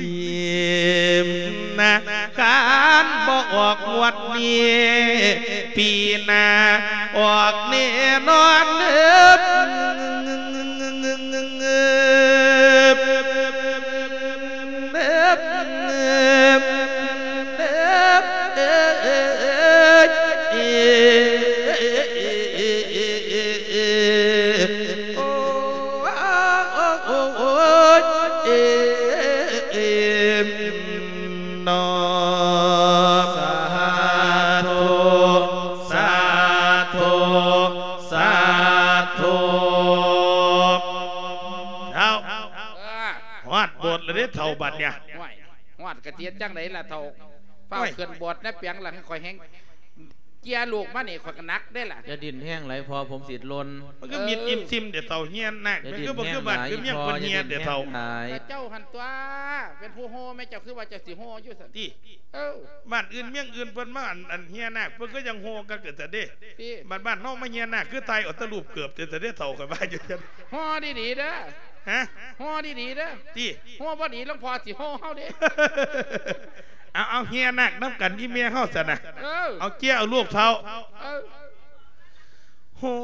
นะการบ่ออกงวดนี้ปีหน้าออกแน่นอนเด้อเท่าบัดเนี่ยหวดกระเทียนจังไหนล่ะเท่าเฝ้าเขื่อนบดนะเปียงหลังคอยแห้งเกียร์ลูกมาเนี่ยคอยนักได้ล่ะจะดินแห้งไหลพอผมสิลนมันก็มีอิ่มซิมเดี๋ยวเท่าเฮียนนักมันก็บอกคือบัดคือเมียคนเฮียนเดี๋ยวเท่าเจ้าหันตัวเป็นผู้โฮไม่เจ้าคือว่าจะสิโฮอยู่สันติบ้านอื่นเมียงอื่นเพิ่นมาอันเฮียนักเพิ่นก็ยังโฮกันเกิดแต่เด้บ้านนอกมาเฮียนักคือตายอัตลูปเกือบแต่เด้เท่ากันบ้านอยู่กันโฮดีๆเด้อฮะห่อดีๆเด้อที่ห่อบ่ดีลงพอสิห่อเฮาเด้เอาเฮียนักน้ำกันที่เมียเฮาซะนะเอาเกี้ยเอาลูกเท่าโห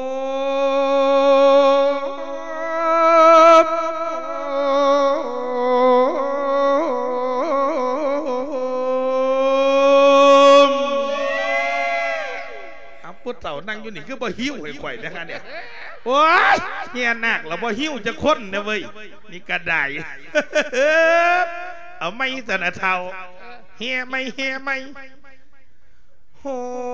เอาพุทธเต่านั่งอยู่นี่คือบ่หิ้วให้ข่อยนะคะเนี่ยโอ้ยเฮียนักเราบ่หิ้วจะค้นนะเว้ยนี่กระไดเอาไม่สนะเท่าเฮียไม่โห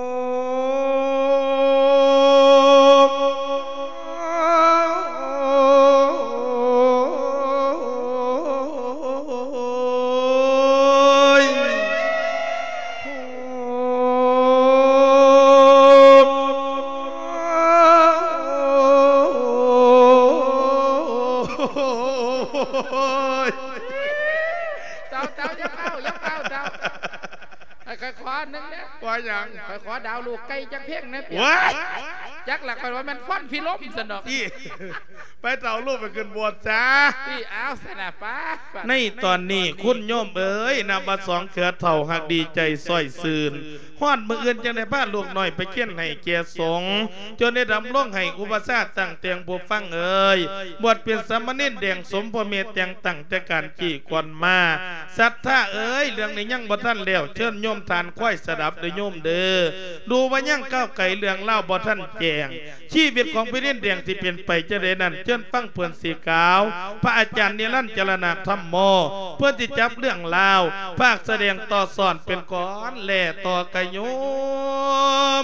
ขอดาวลูกไก่จักเพ่งนะจักหลักไปว่ามันฟันพิลมสนอกไปเต่าลูกไปขึ้นบวชจ้าที่อ้าวสนะป้าในตอนนี้คุณโยมเอ๋ยนำมาสองเขือเถ่าหักดีใจส้อยซืนฮ้อนมืออื่นจังในบ้านลูกหน่อยไปเขียนให้เกียรสงจนได้ดำล่องให้อุปสาตั้งเตียงผู้ฟังเอ๋ยบวชเป็นสามเณรแดงสมพเมตแดงตั้งจากการกี่กวนมาศรัทธาเอ๋ยเรื่องนี้ยังบ่ท่านแล้วเชิญโยมทานควายสดับเด้อโยมเด้อดูว่ายังก้าวไก่เรื่องเล่าบ่ท่านแจงชีวิตของพี่เนรแดงที่เปลี่ยนไปจะได้นั่นเชิญฟังเพื่อนสีขาวพระอาจารย์นิรันดร์จรณะธรรมโมเพื่อที่จับเรื่องเล่าภาคแสดงต่อสอนเป็นก้อนแหล่ต่อกระยม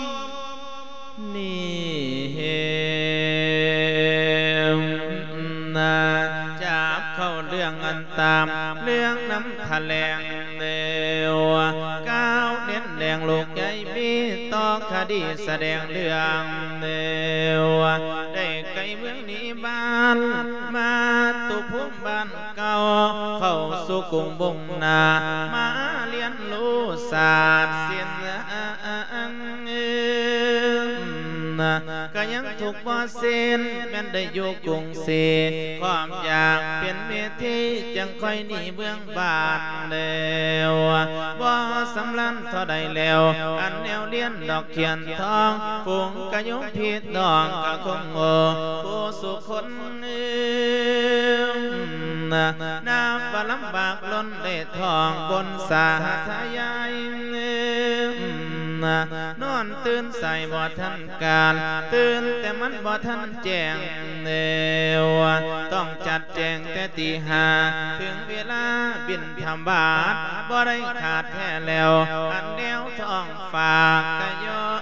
นี่นาจับเข้าเรื่องอันตามเรื่องน้ำทะเลงเดียวก้าวเน้นแดงลูกใหญ่มีต่อคดีแสดงเรื่องเดียวได้ไกลเมืองนี้บ้านมาตุพุ่มบ้านเก่าเข้าสู่กรุงบงนามาเรียนรู้ศาสตร์ศิลป์ก็ยังถูกบ่เส้นแม้นได้อยู่กรุงศรีความอยากเป็นเวทีจังค่อยหนีเบื้องบ้านแล้วบ่สำลันเท่าใดแล้วอันแนวเลียนดอกเขียนทองฝูงกะยงผิดดองกะคงโง่ผู้สุคนน้ำว่าลำบากล้นเล่ทองบนสาธยายนอนตื่นใส่บ่ทันการตื่นแต่มันบ่ทันแจ้งเร็วต้องจัดแจงแต่ตีห้าถึงเวลาบินทำบาตรบ่ได้ขาดแท้แล้วอันแนวท้องฝากกะยอ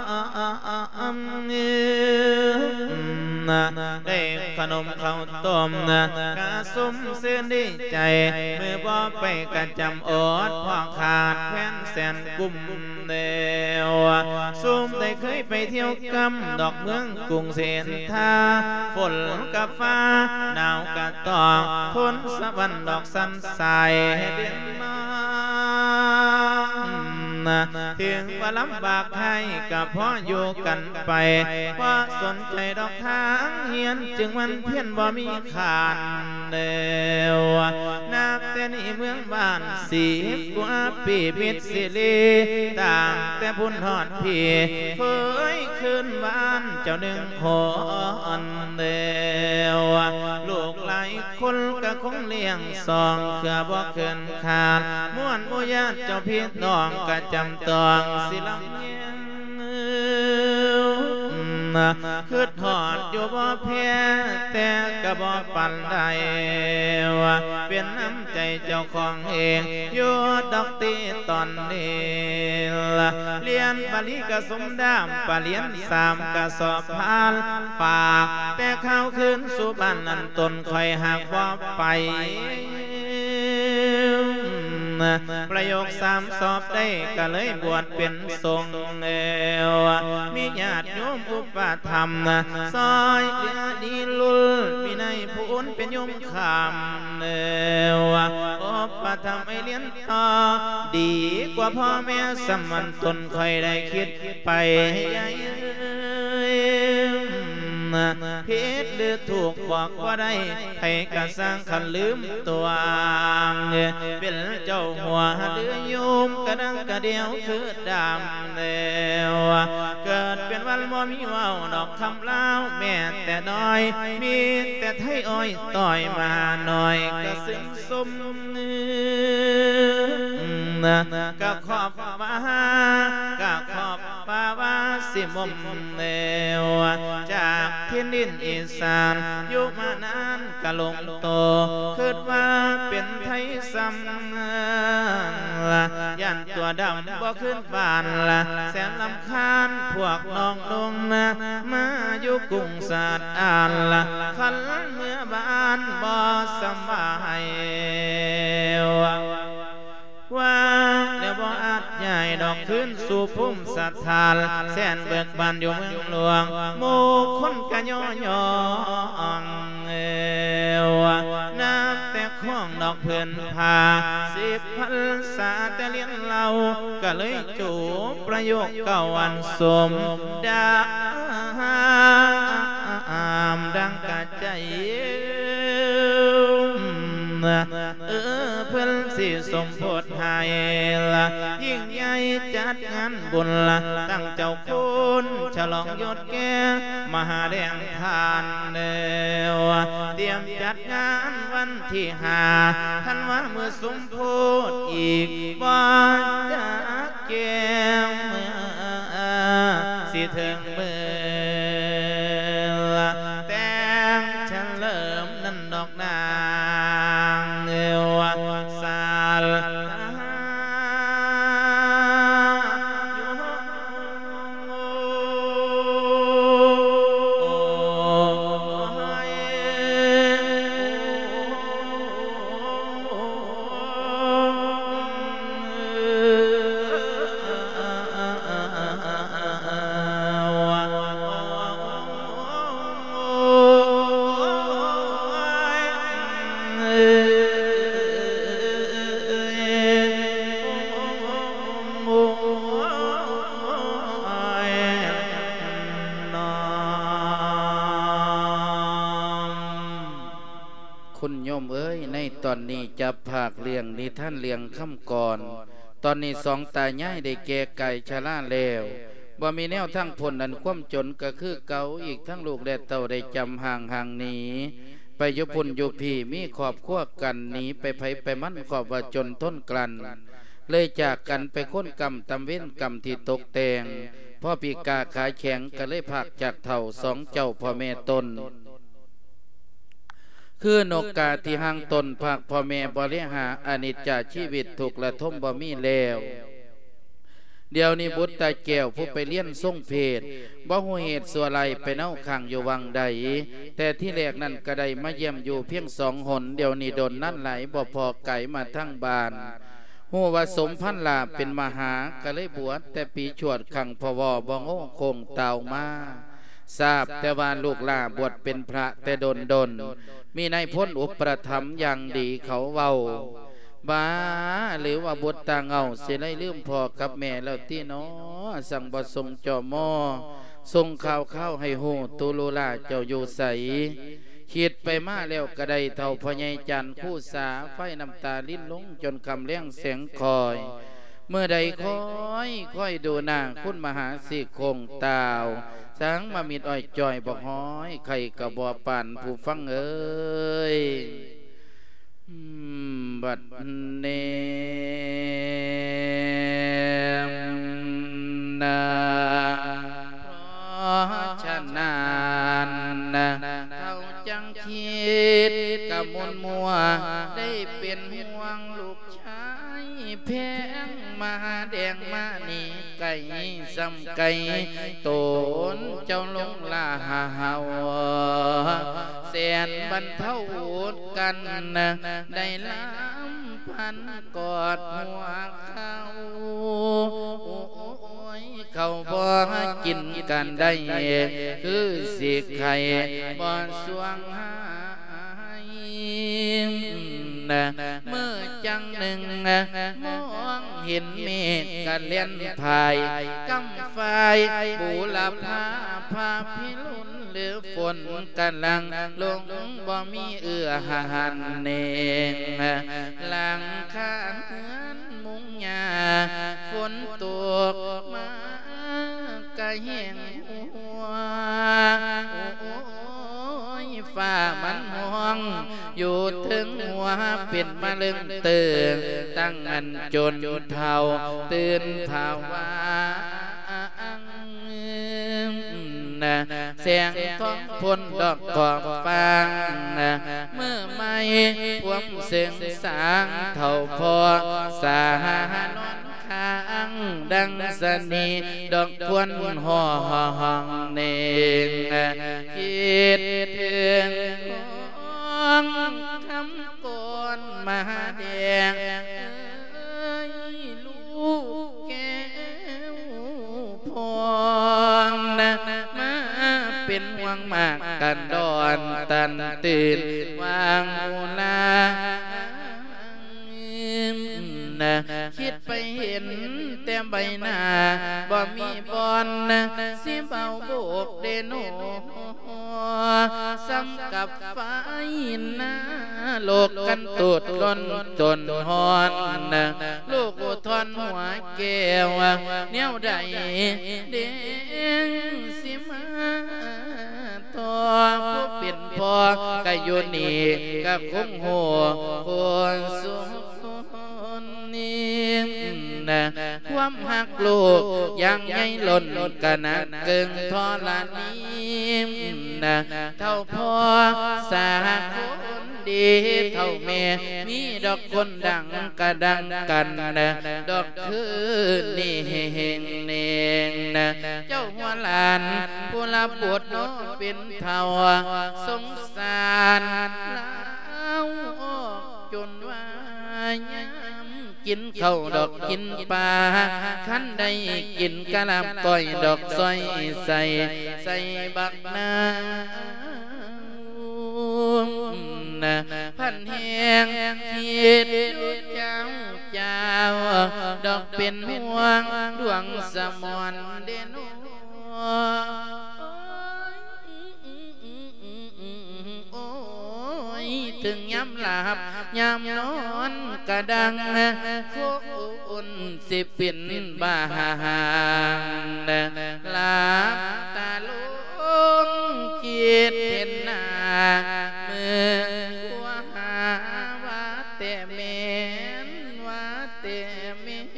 ได้ขนมข้าวต้มกะซุ่มซื่นดีใจมือบ่ไปกะจำอดพ่อขาดแฟนแสนกุมเดียวซุ่มได้เคยไปเที่ยวกำดอกเมืองกรุงเศรษฐาฝนกับฟ้าหนาวกะตองทนสะบันดอกสันใสเดือนน้ถึงว่าลำบากให้กับพ่ออยู่กันไปเพราะสนใจดอกทางเฮียนจึงมันเพี้ยนบ่มีขาดเดียวนับแต่นี้เมืองบ้าน10 กว่าปีมิตรสิริต่างแต่พุ่นหอดพี่เคยขึ้นบ้านเจ้าหนึ่งคนเดียวลูกหลายคนก็คงเลี้ยงสองเกือบ่เกินขาดม่วนโมญาติเจ้าพี่น้องก็จำต้องสิลำเนียงคืดหอดอยู่บ่เพียแต่ก็บ่ปันใดเป็นน้ำใจเจ้าของเองอยู่ดอกตีตอนนี้เรียนบาลีกะสมดามปะเรียน3 กะสอบผ่านฝากแต่เข้าคืนสู่บ้านนั้นตนคอยหักบ่ไปประโยค3 สอบได้ก็เลยบวชเป็นทรงมีญาติโยมอุปถัมภ์ซอยเหลือดีลุลมีในผู้อุ่นเป็นโยมขามอุปถัมภ์ให้เรียนต่อดีกว่าพ่อแม่สมันตนคอยได้คิดไปผิดหรือถูกบอกว่าได้ให้กระสร้างขันลืมตัวเป็นเจ้าหัวเดือยุมกระดังกระเดียวคือดำเดียวเกิดเป็นวันบ่มีว่าวดอกคำเล่าแม่แต่น้อยมีแต่ไทยอ้อยต่อยมาหน่อยก็ซึ้งสมก็ขอบมาก็ขอบป่าว่าสิมมเดียวจากที่ดินอีสานอยู่มานานกะลงโตคิดว่าเป็นไทยซ้ำยันตัวดำบ่ขึ้นบ้านละแสนลำคาญพวกน้องลงมาอยู่กรุงศาสตร์อ่านละคันเมื่อบ้านบ่สบายว่าแล้วบ่อาจใหญ่ดอกขึ้นสู่พุ่มสัทธาแสนเบิกบานอยู่เมืองหลวงโมคนกะย่องนับแต่ข้องดอกเพื่อนพา10 พรรษาแต่เลี้ยงเราก็เลยจูบประโยคเก่าอันสมดามดังกะใจเพื่อนสิสมโพธิให้ละยิ่งใหญ่จัดงานบุญละตั้งเจ้าคุณฉลองยศแก่มหาแดงทานเตรียมจัดงานวันที่5 ธันวาเมื่อสมโพธิอีกบ่จะแก้วสิถึงมือแต่งฉันเริ่มนั่นดอกนาสาลคุณโยมเอ้ยในตอนนี้จะภาคเลี้ยงนิท่านเลี้ยงค่ำก่อนตอนนี้2 ตายายได้แก่ไก่ชราแล้วบ่มีแนวทั้งผลนั้นความจนก็คือเก่าอีกทั้งลูกและเต่าได้จำห่างหนีไปยุพุ่นยุพี่มีขอบขั้วกันหนีไปไผไปมันขอบว่าจนทนกลั้นเลยจากกันไปค้นกรรมตำเว้นกรรมที่ตกแต่งพ่อปีกาขายแข็งก็เลยพากจากเถ่าสองเจ้าพ่อแม่ตนคือนกกาที่ห่างตนภาคพ่อแม่บริหาอนิจจาชีวิตถูกละทมบ่มีแล้วเดี๋ยวนี้บุตรตาแก้วผู้ไปเลี้ยนส่งเพศบ่หูเหตุสัวไรไปเน่าขังอยู่วังใดแต่ที่แรกนั้นก็ได้มาเยี่ยมอยู่เพียง2 หนเดี๋ยวนี้โดนนั่นไหลบ่พอไก่มาทั้งบ้านหูว่าสมพันลาเป็นมหาก็เลยบวชแต่ปีชวดขังพวบ่งโง่คงเต่ามาทราบแต่ว่าลูกลาบวชเป็นพระแต่ดนมีในพ้นอุปถัมภ์อย่างดีเขาเว้าบ้าหรือว่าบุตรตาเงาเสียเลยลืมพ่อกับแม่แล้วที่น้อสั่งบ่ทรงจอมอทรงข่าวเข้าให้หูตุลูลาเจ้าอยู่ใสคิดไปมาแล้วก็ได้เท่าพ่อใหญ่จันคู่สาไฟน้ำตาลิ้นลงจนคำเลี้ยงเสียงคอยเมื่อใดค่อยดูหน้าคุณมหาสิคงตาวสังมามิดอ้อยจอยบอกห้อยไข่กระบอปั่นผู้ฟังเอ้ยบัดเนนาเพราะฉะนั้นเขาจังคิดกะมนมัวได้เป็นห่วงลูกชายแพงมาแดงมานี่ไก่ซ้ำไก่โตนเจ้าลงลาหาวแสนบรรเทากันได้ล้ำพันกอดหัวเขาบ่กินกันได้คือสิไข่บ่สวงหายเมื่อจังหนึ่งมองเห็นเมฆกันเลี้ยนภายกำไฟบูรพาพาพิรุณหรือฝนกันลังลงบ่มีเอื้อหันเนงหลังข้างเฮือนมุงหญ้าฝนตกมากะแห้งหัวฟ้ามันมองอยู่ถึงหัวเป็นมะลึงตื่นตั้งอันจนเท่าตื่นภาวะเสียงท้องพ้นดอกกอกฟังเมื่อไม่พวมเสียงสางเท่าพอสานอนข้างดังสนีดอกควนห่อห้องเนงคิดถึงของคำก่อนมาแดงลูกแก้วพองมาเป็นห่วงมากกันดอนตันตื่นวางมูลาคิดไปเห็นแต่ใบหน้าบ่มีบอนสิเบาโบกเดโนซ้ำกับไฟหน้าโลกกันตูดล้นจนหอนลูกอุทธรหัวแก้วแนวใดเด้งสิมาต่อผู้เป็นพ่อก็อยู่นี่ก็คงหัวคนสุความหักลูกยังไงล้นกันนักเกินทอลานี้เท่าพ่อสาคนดีเท่าแม่มีดอกคนดังกระดังกันดอกคือนี่เฮงเนงเจ้าหัวหลานผู้ละปวดโนเป็นเท่าสงสารแล้วจนว่ากินข้าวดอกกินปลาขันได้กินกะลำก้อยดอกซอยใส่บักนาพันแห้งคิดเจ้าดอกเป็นห่วงดวงสมอนเดนถึงย้ำหลับย้ำนอนกระดังโคอุ่นสิปิ่นบ้าหลับตาลุงคิดเห็นหน้ามือว่าหาว่าแต่เมนว่าแต่เมน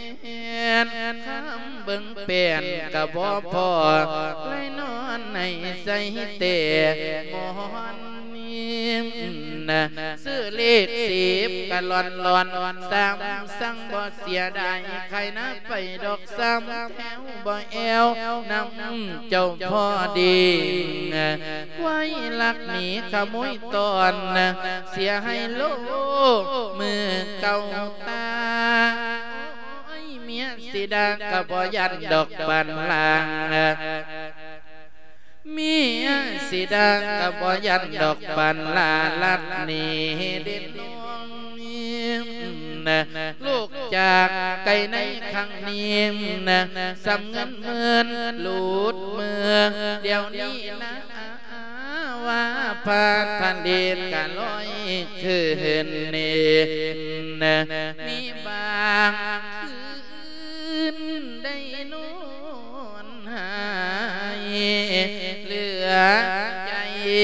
นกะบ่พอเลยนอนในใส่เตะมอนซื้อเลข10กะลอน3สั่งบ่เสียดายใครนะไปดอก3แถวบ่แอวนำเจ้าพ่อดีไว้ลักหนีขโมยตอนเสียให้โลมือเก่าตาเมียสิดากะบ่ยันดอกปันลางเมียสิดากะบ่ยันดอกปันลาลัดนี่เด็ดดวงลูกจากไก่ในครั้งนี้สำเงินเมินหลุดมือเดี๋ยวนี้นะว่าพาทันเดชกันลอยคืนนี้มีบางคืนได้นอนหายเหลือใจ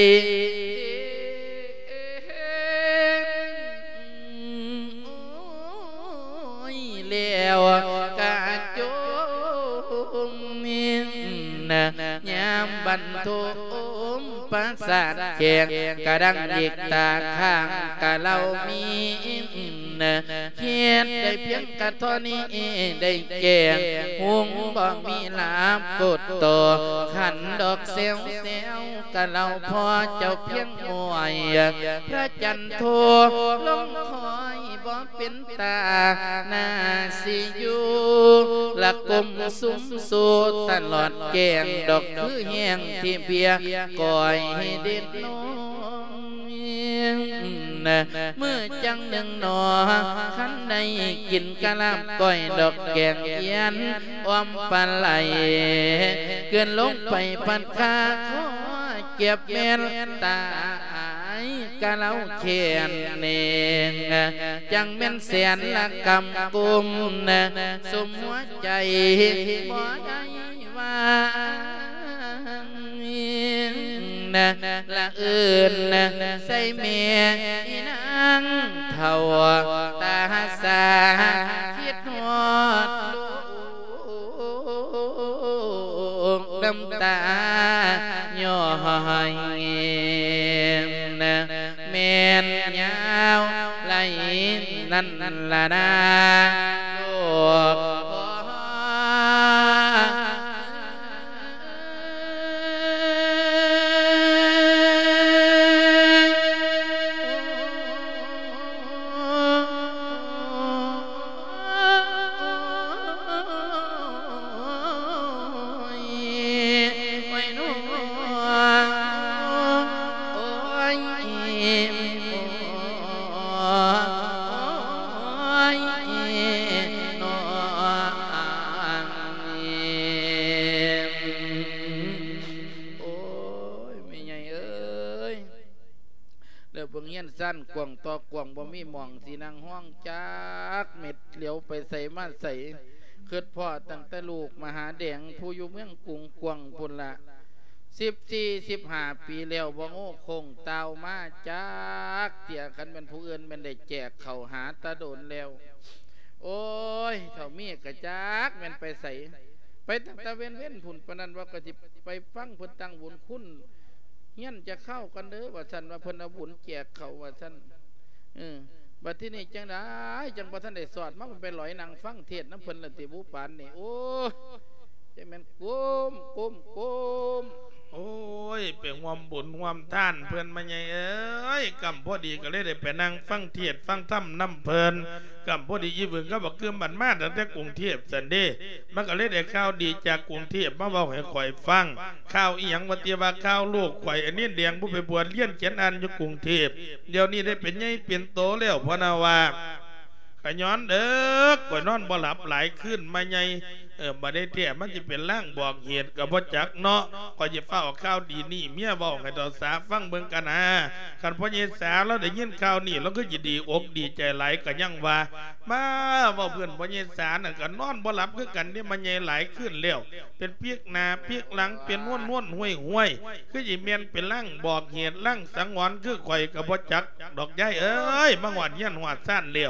เลี้ยวกะจมยามบรรทุกประสาทแข่งกะดังเด็กตาข้างกะเรามีเขียนได้เพียงกะเท่านี้ได้แก่หงบ่มีลาบกดต่อขันดอกเซลกะเราพอเจ้าเพียงมวยพระจันทร์โทลงคอยบ่เป็นตาหน้าสิอยู่ละกลมสุมสูตลอดแกงดอกคือแห้งที่เพียก่อยให้เด็ดน้องเมื่อจังหนึ่งหนอขันในกินกะลาบก้อยดอกแกงเอียนอ้อมปลาไหลเกินลงไปปันคาขอเก็บแม่นตากะเล่าเขียนเนงจังแม่นแสนละกำกุมสมหัวใจบ่ได้ว่าละอื่นใส่เมียนางเท่าตาสาคิดหอดน้ำตาย่อยแม่นยาวไหลนั่นละนาลูกสั้นกวงต่อกวงบ่มีหม่องสีนางห้องจากเม็ดเหลียวไปใส่มาใส่คิดพ่อตั้งแต่ลูกมหาแดงผู้อยู่เมืองกรุงกวงพุ่นละ14-15 ปีแล้วบ่โง่คงเตามาจากเตี่ยกันเป็นผู้อื่นเป็นได้แจกเข่าหาตาโดนแล้วโอ้ยเขามีกระจากมันไปใส่ไปตั้งแต่เว้นพุ่นปนันว่ากะสิไปฟังเพิ่นตั้งบุญคุณเฮียนจะเข้ากันเด้อว่าท่านว่าเพิ่นเอาบุญแจกเขาว่าท่านบัดที่นี่จังได้จังบ่ท่านได้สอดมามันไปลอยนางฟังเทศน้ำเพิ่นละติบุปานนี่โอ้จะแม่นก้มโอ้ยเป็นความบุญความท่านเพื่อนมาไงเอ้ยกำพอดีก็เลยได้ไปนั่งฟังเทศฟังธรรมน้ำเพลินกำพอดียี่บึงก็บอกเกื่อบันมาตั้งแต่กรุงเทพสันเดมันก็เลยได้ข้าวดีจากกรุงเทพมาบอกให้ข่อยฟังข้าวอีหยังวันเตียว่าข้าวลูกข่อยอันนี้เดียงผู้ไปบวชเลี้ยนเขียนอันอยู่กรุงเทพเดี๋ยวนี้ได้เป็นใหญ่เป็นโตแล้วพนาวาขย้อนเด้อข่อยนอนบ่หลับหลายขึ้นมาไงบัดได้เที่ยมันจะเป็นร่างบอกเหตุกับพ่อจักเนาะก็จะเฝ้าข้าวดีนี่เมียบอกให้ต่อสาฟังเบิ่งกันนะคันพ่อเยสาแล้วได้ยินข้าวนี่แล้วก็จะดีอกดีใจไหลกันยังว่ามาว่าเพื่อนพ่อเยสาน่ะกันนอนบ่หลับคือกันนี่มันใหญ่ไหลขึ้นแล้วเป็นเปียกหน้าเปียกหลังเป็นม้วนห้วยคือจีเมียนเป็นร่างบอกเหตุร่างสังวรคือข่อยกับพ่อจักดอกใหญ่เอ้ยมาหวานเยี่ยนหวานซ่านเลี้ยว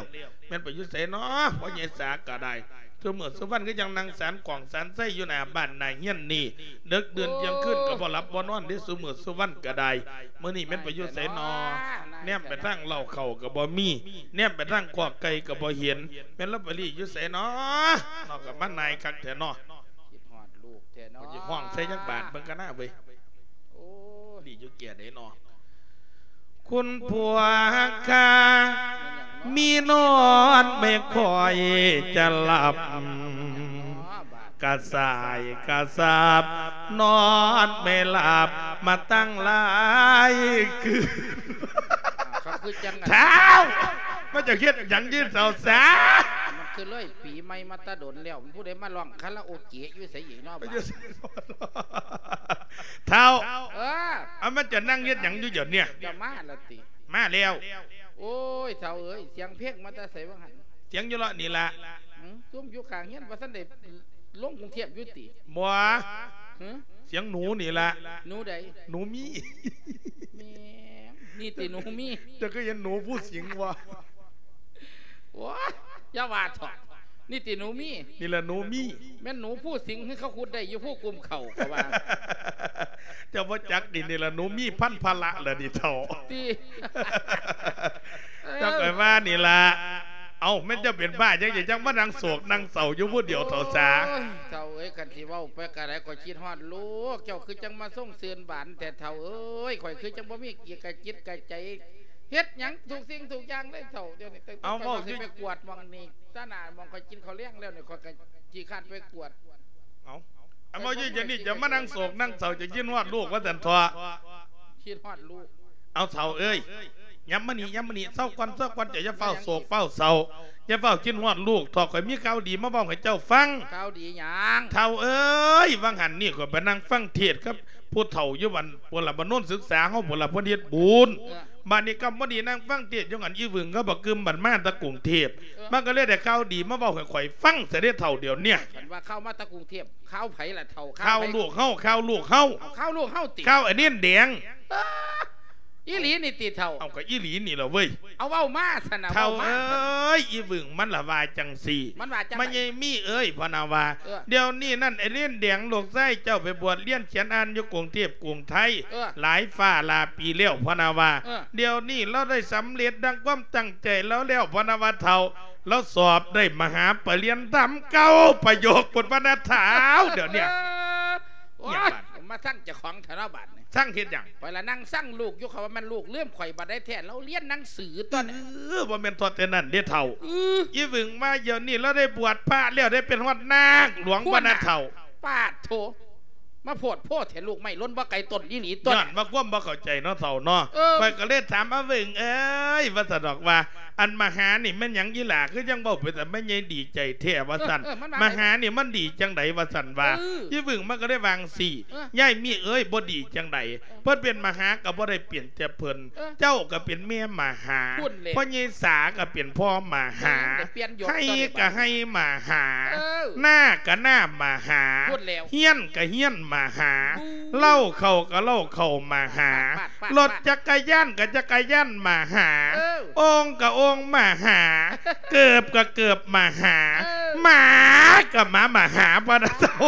แม่นไปอยู่ไสเนาะเพราะยายสาก็ได้ทุกเมื่อสุวรรณก็ยังนั่งสารกล่องสารไส้อยู่หน้าบ้านนายเฮียนนี่เดึกเดือนยังขึ้นก็บ่หลับบ่นอนได้สุเมื่อสุวรรณก็ได้มื้อนี้แม่นไปอยู่ไสเนาะแนมไปทางเหล้าเข้าก็บ่มีแนมไปทางกอกไก่ก็บ่เห็นแม่นละไปรีอยู่ไสเนาะนอกกับบ้านนายคักแท้เนาะคิดฮอดลูกแท้เนาะสิห้องใส่จักบาทเบิ่งกันหน้าเว้ยโอ้ดีอยู่เกียรได้เนาะคุณผัวข้ามีนอนไม่ค่อยจะหลับกระสายกระสาบนอนไม่หลับมาตั้งหลายคือเท้ามันจะเครียดอย่างยืดเสาสามันคือเลยปีใหม่มาตาดนแล้วผู้ใดมาลองคาราโอเกะอยู่ใส่อีกนอกบ้านเท้ามันจะนั่งยืดอย่างยืดเนี่ยจะมาละติมาแล้วโอ้ยเท้าเอ้ยเสียงเพลงมาตาใส่บ้างหันเสียงอยู่ละนี่ละซุ่มอยู่กลางเงี้ยว่าท่านได้ลงกรุงเทพยุติบัวเสียงหนูนี่ละหนูใดหนูมีนี่ติหนูมีจะก็ยังหนูผู้เสียงวะว้าอย่าว่าถอดนี่ติหนูมีนี่แหละหนูมีแม่หนูผู้สิงให้เขาคุดได้อยู่ผู้กุมเข่าก็ว่าเจ้าพ่อจักดินี่แหละหนูมีพันพละเลยดิเท่าตีเจ้าไก่ว่านี่ละเอาแม่จะเป็นบ้าจังมานั่งโศกนั่งเศร้าอยู่พูดเดียวเท่าสาเท่าเอ้ยกันที่ว่าไปกระไรก็คิดฮอดลูกเจ้าคือจังมาส่งเสือนบานแต่เท่าเอ้ยข่อยคือจังบ่มีเกียรติจิตกระใจเฮ็ดหยังถูกสิ่งถูกอย่างเลยเท่าเดี๋ยวนี้เอาบ่สิไปกวดมองนี่ตาหน้ามองข่อยกินข้าวเลี้ยงแล้วเนี่ยข่อยก็ขี้คร้านไปกวดเอาบ่อยู่จังนี่จะมานั่งโศกนั่งเศร้าจะคิดฮอดลูกว่าแต่ทอคิดฮอดลูกเอาเท่าเอ้ยย้ำมานี่เศร้าก่อนจะเฝ้าโศกเฝ้าเศร้าอย่าเฝ้ากินฮอดลูกถอกข่อยมีข่าวดีมาบอกให้เจ้าฟังข่าวดีหยังเท่าเอ้ยวังหันนี่ก็ไปนั่งฟังเทศครับผู้เฒ่าอยู่วันพลบรรนศึกษาเขาพลบรรเทศบุญบ้านนี้กำบ่ดีนั่งฟังเทศยังหันอีวึงก็บอกกึมบันมาตะกรุงเทพมันก็เลยแต่ข่าวดีมาบอกให้ข่อยฟังเสด็จเฒ่าเดี๋ยวเนี่ยว่าเข้ามาตะกรุงเทพข่าวไผ่ละเฒ่าข่าวลูกเฮาข่าวลูกเฮาข่าวลูกเฮาติข่าวไอ้เนี่ยแดงอีหลีนี่ติเท่าเอากับอีหลีนี่เหรอเว้ยเอาเว้ามาสนะเท่าเอ้ยอีบึงมันละวาจังสีมันยังมีเอ้ยพนาวาเดี๋ยวนี้นั่นไอเลี้ยนแดงหลกไส้เจ้าไปบวชเลี้ยนเขียนอ่านอยู่กรุงเทพกรุงไทยหลายฝ่าลาปีเลี้ยวพนาวาเดี๋ยวนี้เราได้สำเร็จดังความตั้งใจแล้วเลี้ยวพนาวาเท่าแล้วสอบได้มหาปรริญญาธรรมเก้าประโยคบทบรรณาถาเดี๋ยวนี้มาสั่งเจ้าของธนบัตรสั่งเห็นอย่างไปละนั่งสั่งลูกยกเขาว่ามันลูกเลื่อมข่อยบัตรได้แทนเราเลี้ยนหนังสือตอนว่าเป็นทอดแต่นั่นเดี๋ยวเท่ายี่วึงมาเดี๋ยวนี้เราได้บวชพระแล้วได้เป็นฮอดนางหลวงบรรณาเท่าปาดโถมาโพดแทนลูกไม่ล้นว่าไก่ต้นยี่หนีต้นนั่นมาคว่ำมาเข้าใจเนาะเท่าเนาะไปก็เลยถามอาวึงเอ้ยว่าสะดอกว่าอันมหานี่มันยังยี่หล่าคือยังบอกไปแต่ไม่ยังดีใจเท่ว่าสันมหานี่มันดีจังไดว่าสันว่ายี่วึงมันก็ได้วางสี่ย่ายมีเอ้ยบ่ดีจังไดเพิ่นเป็นมหาก็บ่ได้เปลี่ยนแต่เพิ่นเจ้าก็เป็นแม่มหาพ่อเยสาก็เป็นพ่อมหาให้ก็ให้มหาหน้าก็หน้ามหาเฮี้ยนก็เฮี้ยนมหาเล่าเข้าก็เล่าเข้ามหารถจักรยานก็จักรยานมหาองค์ก็องค์มหาเกือบก็เกือบมหาหมาก็หมหาปะนะเจ้า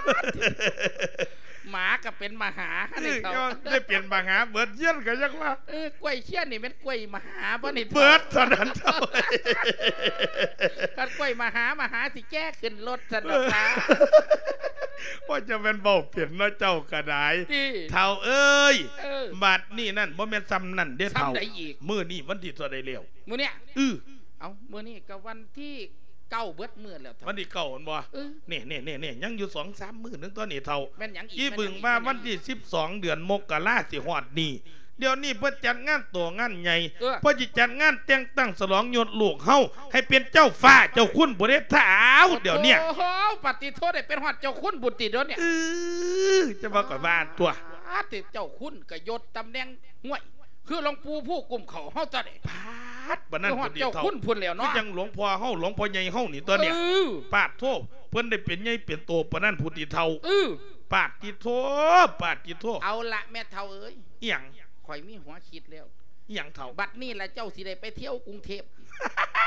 หมาก็เป็นมหาได้เปลี่ยนมหาเบิดเยี่ยนก็ยังว่ากล้วยเชี่ยนนี่เป็นกล้วยมหาปะนี่เบิดตอนนั้นเจ้ากันกล้วยมหาสิแก้ขึ้นรถสนุกนะว่าจะเป็นเบาเปลี่ยนน้อยเจ้ากระไดเท่าเอ้ยบัดนี่นั่นบ่แม่นซ้ำนั่นเด้เท่ามื้อนี้วันที่ตัวใดเร็วมื้อเนี้ยเอามื้อนี้ก็วันที่เก้าเบิดมื้อแล้ววันที่เก้ามันบ่นี่ยังอยู่ 2-3 มื้อนึงตัวนี้เท่าอีบึงมาวันที่12เดือนมกราสิฮอดนี่เดี๋ยวนี้เพิ่นจัดงานตัวงานใหญ่เพิ่นสิจัดงานแต่งตั้งฉลองยศลูกเฮาให้เป็นเจ้าฟ้าเจ้าคุณบ่ได้ถาวเดี๋ยวเนี้ยโอ้โหปฏิโทษได้เป็นฮอดเจ้าคุณบุตรเดี๋ยวเนี่ยจะมาก่อนบ้านตัวติเจ้าคุณก็ยศตำแหน่งห่วยคือหลวงปู่ผู้กลุ่มเขาเฮาจะได้พาดบ่นั่นเจ้าคุณพุ่นแล้วเนาะยังหลวงพ่อเฮาหลวงพ่อใหญ่เฮานี่ตัวเนี่ยปาดโทษเพิ่นได้เป็นใหญ่เป็นโตปานนั้นผู้ที่เฒ่าปาดที่โทเอาละแม่เฒ่าเอ้ยอีหยังข่อยมีหัวคิดแล้วอีหยังเฒ่าบัดนี้ล่ะเจ้าสิได้ไปเที่ยวกรุงเทพ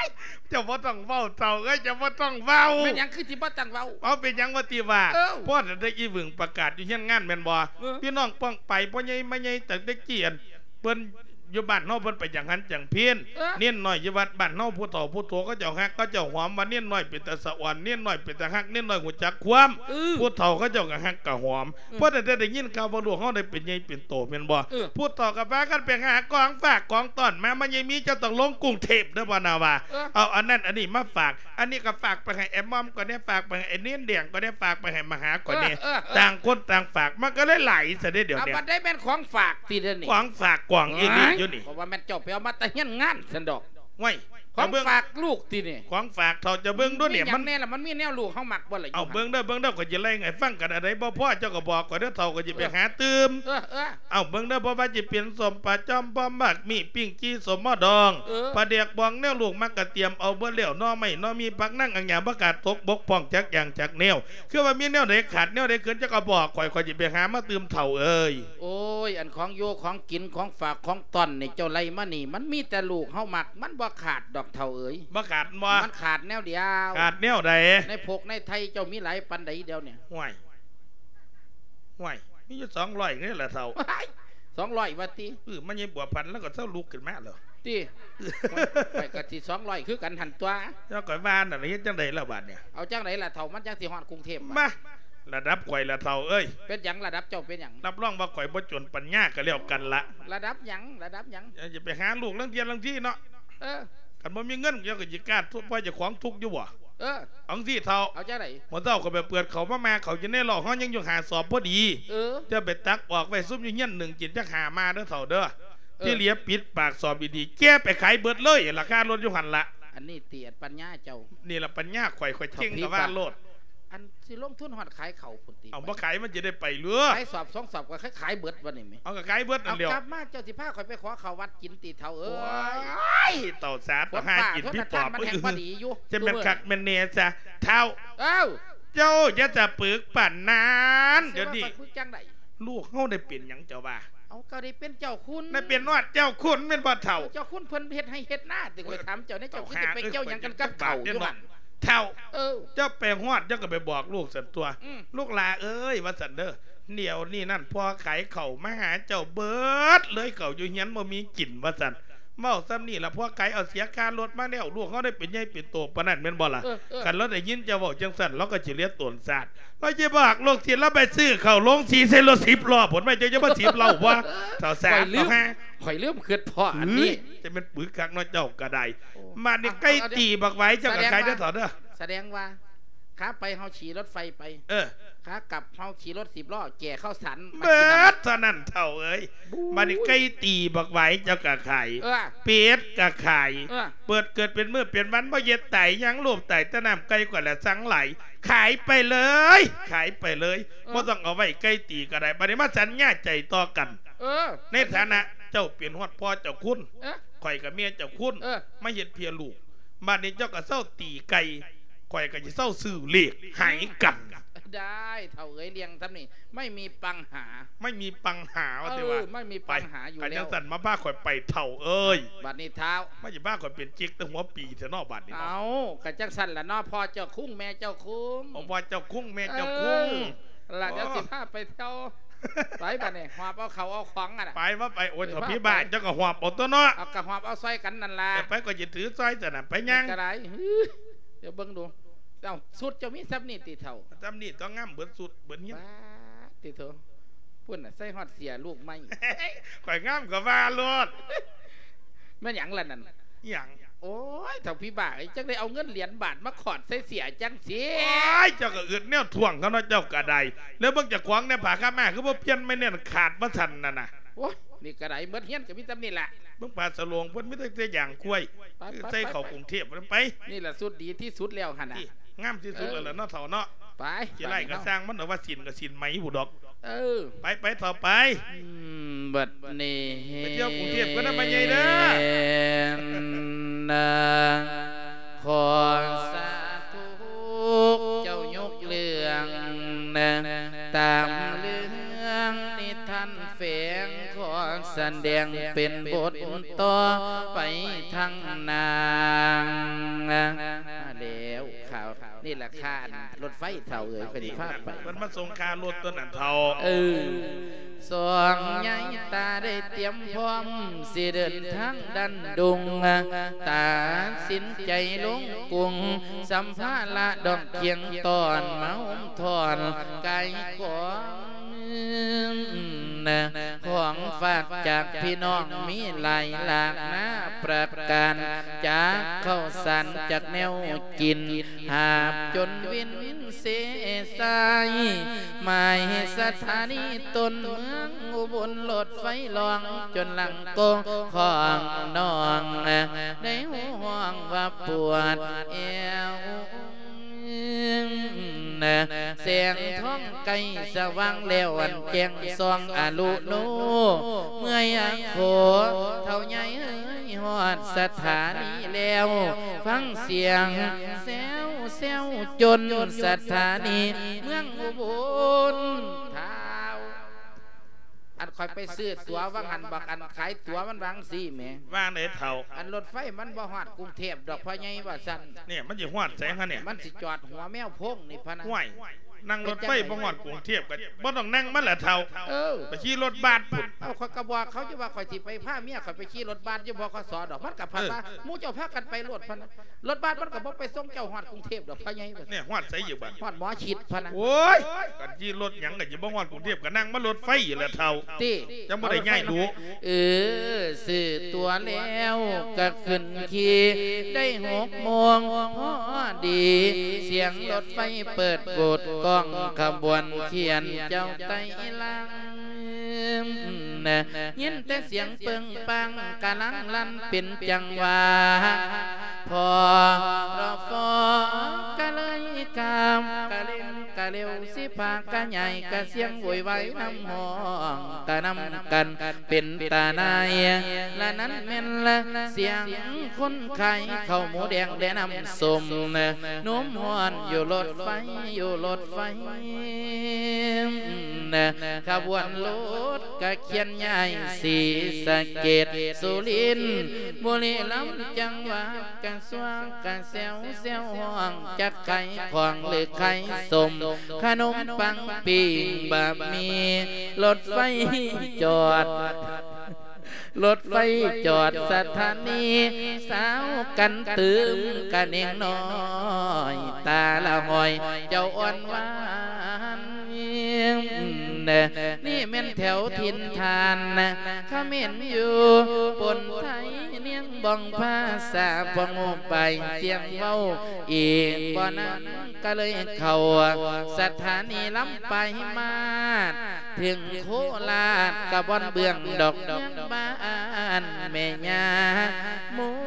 จะบ่ต้องเว้าเต่าเอ้ยจะบ่ต้องเว้าเป็นหยังคือที่บ่ต้องเว้าเอาเป็นหยังว่าตีว่าพ่อได้อีหวึงประกาศอยู่เฮียนงานแม่นบ่พี่น้องป้องไปพ่อใหญ่มาใหญ่ตั้งแต่เกียนเปิ้นอยู่บ้านเฮาเพิ่นไปอย่างนั้นจังเพี้ยนเนียนน้อยอยู่วัดบ้านเฮาผู้เฒ่าผู้โตก็เจ้าฮักก็เจ้าหอมว่าเนียนน้อยเป็นตาสะอ่อนเนียนน้อยเป็นตาฮักเนียนน้อยหูจักความผู้เฒ่าก็เจ้าก็ฮักก็หอมเพราะแต่ได้ยินข่าวว่าลูกเฮาได้เป็นใหญ่เป็นโตแม่นบ่ผู้เฒ่าก็พากันไปหากองฝากกองต้อนมาใหญ่มีเจ้าต้องลงกรุงเทพเด้อบ่นาวาเอาอันนั้นอันนี้มาฝากอันนี้ก็ฝากไปให้แอมมอมก็ได้ฝากไปให้ไอ้เนียนแดงก็ได้ฝากไปให้มหาก็ได้ต่างคนต่างฝากมันก็เลยไหลซะเด้เดี๋ยวนี้มันได้แม่นของฝากติเด้อนี่ของฝากกวางอีนี่อยู่นี่เพราะว่าแม่นเจ้าไปเอามาแต่เฮียนงานสันดอกไว้ของฝากลูกตินี่ของฝากเขาจะเบิ่งด้วยเนี่ยมันแน่ละมันมีแนวลูกเฮามักบ่ล่ะเอาเบิ่งเด้อก็จะไล่ไงฟังกันอะไรบ่พ่อเจ้าก็บอกก็เด้อเฒ่าก็จะไปหาตื่มเอาเบิ่งเด้อบ่ว่าจะเปลี่ยนสมปลาจอมป้อมมักมีปิ้งจี้สมมอดองปลาเด็กบองแนวลูกมักกะเตรียมเอาเบิ่แล้วน้อไม่น้อมีปักนั่งอังหยังประกาศตกบกป้องจักอย่างจักแนวคือว่ามีแนวใดขาดแนวใดเกินเจ้าก็บอกข่อยจะไปหามาตื่มเฒ่าเอ้ยโอ้ยอันของโยของกินของฝากของต้อนนี่เจ้าไล่มานี่มันมีแต่ลูกเฮามักมันบ่ขาดดอกเฒ่าเอ้ยบ่ขาดมันขาดแนวเดียวขาดแนวใดในพกในไทยเจ้ามีหลายปันใดเดียวเนี่ยห่วยมีอยู่200นี่แหละเฒ่า 200ว่าติมันยังบวกพันแล้วก็เท่าลูกขึ้นมาเหรอติไปก็สิ200คือกันหันตัวเจ้าก่อยบ้านน่ะเฮ็ดจังได๋ล่ะบาดเนี่ยเอาจังได๋ล่ะเฒ่ามันจังสิฮอดกรุงเทพมาระดับข่อยละเฒ่าเอ้ยเป็นหยังระดับเจ้าเป็นหยังรับรองว่าข่อยบ่จนปัญญาก็แล้วกันละระดับหยังจะไปหาลูกลังเทียนลังที่เนาะกันบ่มีเงินเจ้าก็สิกล้าทุบพ่อเจ้าของทุกข์อยู่บ่เอาสิเฒ่าเอาจังได๋หมอเฒ่าก็ไปเปิดเขามาเขาจะได้หลอกเฮายังอยู่หาสอบพอดีจะไปตักออกไว้ซุ่มอยู่เฮียน1กินจักหามาเด้อเฒ่าเด้อที่เหลียปิดปากสอบดีๆแก้ไปขายเบิดเลยราคารถอยู่หั่นละอันนี้เตียดปัญญาเจ้านี่ล่ะปัญญาข่อยเก่งกับว่าโลดอันสิลงทุนหอดขายเข่าพุ่นติเอาบ่ขายมันจะได้ไปเรือขายสอบ2สอบก็ขายเบิดวันนี้มั้ยเอาก็ขายเบิดอันเดียวเอากลับมาเจ้าสิพาข่อยไปขอข้าววัดกินติเฒ่าเอ้ยเต่าสาบหากินพี่ปอบมันแห่งพอดีอยู่จะเป็นคักแม่นเนซะเฒ่าเจ้าจะปึกปั่นนานเดี๋ยวนี้ลูกเฮาได้เป็นหยังเจ้าว่าเอาก็ได้เป็นเจ้าคุณได้เป็นนอดเจ้าคุณแม่นบ่เฒ่าเจ้าคุณเพิ่นเฮ็ดให้เฮ็ดหน้าติข่อยถามเจ้าเนี่ยเจ้าสิไปเกี่ยวหยังกันกับเฒ่าอยู่หั่นเท่าเจ้าไปฮอดเจ้าก็ไปบอกลูกสันตัวลูกลาเอ้ยว่าสันเด้อเดี๋ยวนี่นั่นพอขายเข่ามาหาเจ้าเบิดเลยเข่าอยู่เฮียนบ่มีกลิ่นว่าสันเมาซ้ำนี่ละพวกไก่เอาเสียการรถมาแล้วลูกเขาได้เป็นใหญ่เป็นโตปนัดเป็นบ่ล่ะกันรถได้ยินจะบอกจังสันเราก็จะเลี้ยตนศาสตร์เราจะบอกลูกเสียแล้วไปซื้อเข่าลงสีเซลล์10 รอบผลไม่เจอจะมา10 เราว่าเท่าแสบฮะข่อยเริ่มเกิดพ่ออันนี้จะเป็นปื้กักน้อยเจ้ากระไดมาในใกล้ตีบักไว้เจ้ากับใครได้ถอดเด้อแสดงว่าขาไปเฮาขี่รถไฟไปขากลับเฮาขี่รถ10 ล้อแก่เข้าสันเบิดเท่านั้นเท่าเอ้ยมาในใกล้ตีบักไว้เจ้ากับไข่เป็ดกับไข่เปิดเกิดเป็นมือเปลี่ยนวันบ่เย็ดไต่ยังรูปไต่ตะนำไกลกว่าละสังไหลขายไปเลยบ่ต้องเอาไว้ใกล้ตีก็ได้บัดนี้มาสัญญาใจต่อกันในฐานะเจ้าเปลี่ยนฮอดพ่อเจ้าคุณข่อยกับเมียเจ้าคุณไม่เห็นเพียลูกบัดนี้เจ้าก็เศร้าตีไก่ข่อยก็จะเศร้าสื่อเลขหายกันได้เท่าเอ้ยเลี้ยงทำนี่ไม่มีปัญหาว่าแต่ว่าไม่มีปัญหาอยู่แล้วกันสั่นมาบ้าข่อยไปเท่าเอ้ยบัดนี้เท้าไม่ใช่บ้าข่อยเป็นจิกแต่หัวปีเถอะนอบัดนี้เอากันจังสั่นละนอพ่อเจ้าคุ้งแม่เจ้าคุ้งพ่อเจ้าคุ้งแม่เจ้าคุ้งล่ะเดี๋ยว15ไปเที่ยวไปบัดนี้หอบเอาเขาเอาของอ่ะไปว่าไปโอ้ยถอดพี่บ้านเจ้าก็หอบเอาตัวเนาะเอากระหอบเอาสร้อยกันนั่นล่ะไปก็จะถือสร้อยแต่น่ะไปยังกระไรเดี๋ยวเบิ่งดูเจ้าสุดเจ้ามีซับนี่ตีเท่าซับนี่ต้องง่ำเบิดสุดเบิดเงี้ยตีเท่าพุ่นน่ะใส่ฮอดเสียลูกไม่ข่อยง่ำกับว่าลดแม่หยังล่ะนั่นหยังโอ้ยเท่าพี่บ่าจังได้เอาเงินเหรียญบาทมาขอดใส่เสียจังสิเจ้าก็อึดเนี่ยถ่วงเขาเนาะเจ้ากระไดแล้วเบิ่งจากขวางเนี่ยผ่าข้าแม่คือว่าเพี้ยนไม่เนี่ยขาดมาทันน่ะนะโอ้ยนี่กระไดเมื่อเฮียนกับมีซับนี่แหละเบิ่งปลาสลงเพิ่นไม่ได้แต่อย่างกล้วยใส่เขากรุงเทพไปนี่แหละสุดดีที่สุดแล้วหั่นน่ะงามที่สุดเลยเนาะเถ่าเนาะไปกี่ไรก็สร้างมันเอาว่าสินกับสินไหมบุดอกไปต่อไปบัดนี้ไปเที่ยวกรุงเทพก็น่าไปใหญ่เด้อขอสาธุเจ้ายกเรื่องตามเรื่องนิทานแฝงขอแสดงเป็นบทต่อไปทางนางนี่แหละค่ารถไฟเท่าเอ๋ยก็ดีพาไปมันมาส่งคารถตัวนั้นเท่าสองใหญ่ตาได้เตรียมพร้อมสิเดินทางดันดุงตาสินใจลงกุงสัมภาระดอกเคียงตอนมาห่มทอนไก่ของฝากจากพี่น้องมีหลายหลากหน้าประการจากข้าวสารจากแนวกินหาบจนวินเสสายหมายสถานีต้นเมืองอุบลรถไฟลองจนหลังโกงของน้องในห่วงว่าปวดเอวเสียงท้องไก่สว่างแล้วอันแจงซองอาลุโนเมื่อยโขเท่าใหญ่หอดสถานีแล้วฟังเสียงแซวแซวจนสถานีเมืองอุบลท้าวอันคอยไปซื้อตั๋วว่างหันบักอันขายตั๋วมันวางสิแม่ว่างไหนเท่าอันรถไฟมันบ่ฮอดกรุงเทพดอกพ่อใหญ่ว่าซั่นเนี่ยมันสิฮอดแสงฮะเนี่ยมันสิจอดหัวแมวพงนี่พะนะห้วยนั่งรถไฟบ่ฮอดกรุงเทพกันบ่ต้องนั่งมันแหละเท่าไปขี่รถบัสพุ่นเอาข้อยก็บอกเขาจะว่าข่อยสิไปพาเมียข่อยไปขี่รถบัสอยู่บ่ขสดอกมันก็พันว่าหมู่เจ้าพากันไปรถพะนะรถบัสมันก็บ่ไปส่งเจ้าฮอดกรุงเทพดอกพ่อใหญ่เนี่ยฮอดไสอยู่บัดฮอดหมอชิดพะนะโอ้ยกันขี่รถหยังก็สิบ่ฮอดกรุงเทพก็นั่งมารถไฟแหละเท่าติจังบ่ได้ง่ายดูซื้อตัวแล้วก็ขึ้นขี่ได้6 โมงพอดีเสียงรถไฟเปิดโบดกล้องขบวนเขียนเจ้าไต้ลังยินแต่เสียงเปิงปังกะลังลั่นเป็นจังหวะพอรอฟอกะเลยกามกะเล่นกะเร็วสิพากะใหญ่กะเสียงโวยวายน้ำห้องกะนำกันเป็นตาหนายและนั้นแม่นละเสียงคนไข้ข้าวหมูแดงและน้ำส้มนุ่มหวานอยู่รถไฟอยู่รถไฟขบวนรถกะเขียนใหญ่สีสะเกดสุรินทร์บุรีรัมย์จังหวัดกะสวงกะเซวเซวห้องจักไข่ของหรือไข่สมขนมปังปิ้งบะหมี่รถไฟจอดรถไฟจอดสถานีสาวกันตื่มกันเองน้อยตาละหอยเจ้าอ่อนหวานนี่แม่นแถวทินทานขมิ้นอยู่ปนไทยเนียงบ้องภาษาพงไปเสียงเว้าอีกบ่นั้นก็เลยเข้าสถานีลำไปมาถึงโคราชกะบ่อนเบื้องดอกบ้านแม่ย่าหมู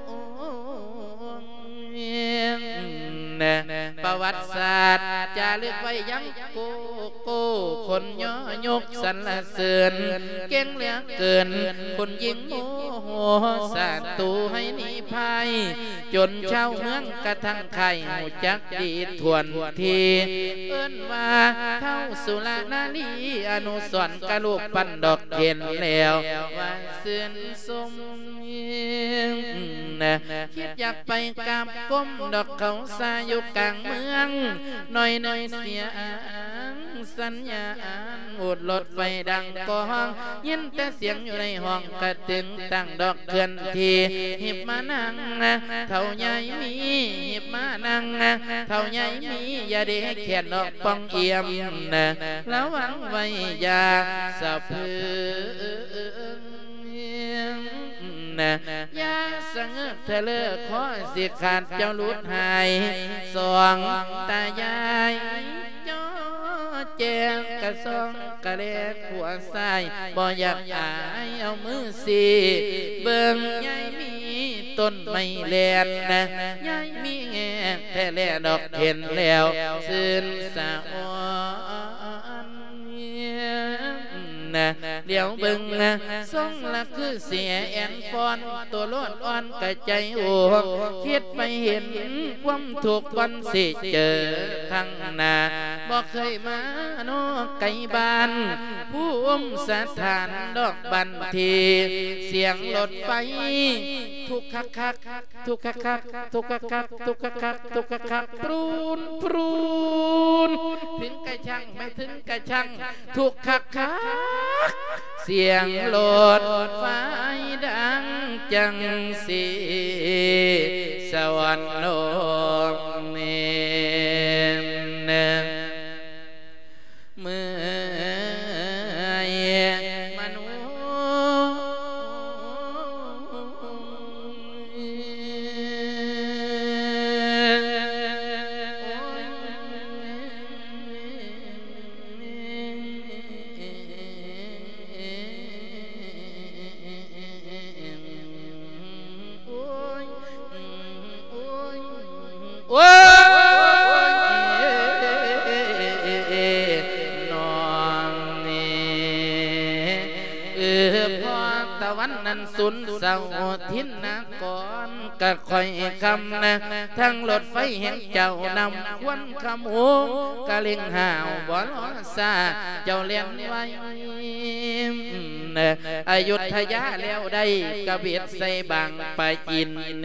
ประวัติศาสตร์จะเลือกไว้ยังโกคนย่อยกสรรเสริญเก่งเหลือเกินคนยิงโมโหสาตูให้หนีภัยจนชาวเมืองกระทั่งไข่หูจักดีทวนทีเอิ้นว่าเท่าสุรานาลีอนุสรณ์กะลูกปันดอกเข็นแล้วว่าเสื่อนสมคิดอยากไปกราบก้มดอกเขาสาอยู่กลางเมืองหน่อยเสียสัญญาอุดรถไฟดังก้องยินแต่เสียงอยู่ในห้องกระตึงตั้งดอกเคลื่อนทีหิบมานั่งเท่าใหญ่มีหิบมานั่งเท่าใหญ่มีอย่าได้แขนดอกป้องเอี่ยมแล้วหวังไว้อย่าสะพือยาสังเธอเลิกขอสิขาดเจ้าลุดหายสองตายายจ้อแจงกระซองกระเล็ดหัวใส่บ่อยากอายเอามือสีเบิ่งยายมีต้นไม่แลนยายมีแง่แท้แลดอกเห็นแล้วซื่นสะอ่อนเดี๋ยวบึงส่งละคือเสียแอนฟอนตัวโลดอ่อนกระใจโอ้คิดไปเห็นความถูกวันสิเจอทั้งนาบอกเคยมาโนไก่บ้านผู้สถานดอกบันทีเสียงรถไฟทุกคักคักทุกคักคักทุกคักคักทุกคักคักทุกคักคักปรูนปรูนถึงกระชังไม่ถึงกระชังทุกคักคักเสียงโหลดไฟดังจังสีสวรรค์โลกนี้เมื่อมนุษย์โอ้วันนั้นสุนเสาทินนะก่อนก็ค่อยคำนะทั้งรถไฟแห่งเจ้านำควันขโมงกะเล็งห่าวบ่ล้อซาเจ้าเลี้ยงไว้อยุธยาแล้วได้กระเบียดใส่บางไปอินเน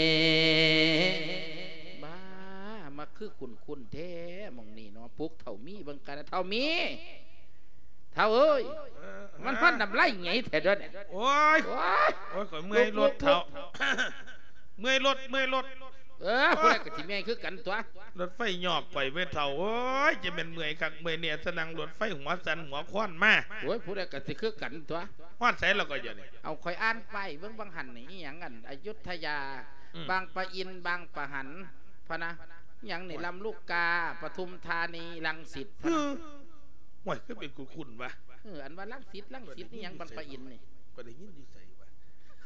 บ้ามาคือคุณแท้มองนี่เนาะปุ๊กเท่ามีบังการเท่ามีเท่าเอ้ยมันพันดำไล่ไงแท้ด้วยโอ้ยข่อยเมื่อยรถเท่าเมื่อยรถคนละกับที่เมื่อยคือกันตัวรถไฟหยอบไปเวทเท่าโอ้ยจะเป็นเมื่อยคักเมื่อยเนี่ยสนังรถไฟหัวสันหัวคว้านมาโอ้ยผู้ใดกับที่คือกันตัวคว้านใส่เราก็อย่างนี้เอาคอยอ่านไปเบื้องบางหันนี่อย่างนั้นอยุธยาบางปะอินบางปะหันพะนะอย่างนี่ลำลูกกาปทุมธานีรังสิตห่วยก็เป็นคุณวะอันว่าลังสิตนี่ยังบางปะอินนี่ก็ได้ยินอยู่ใส่วะ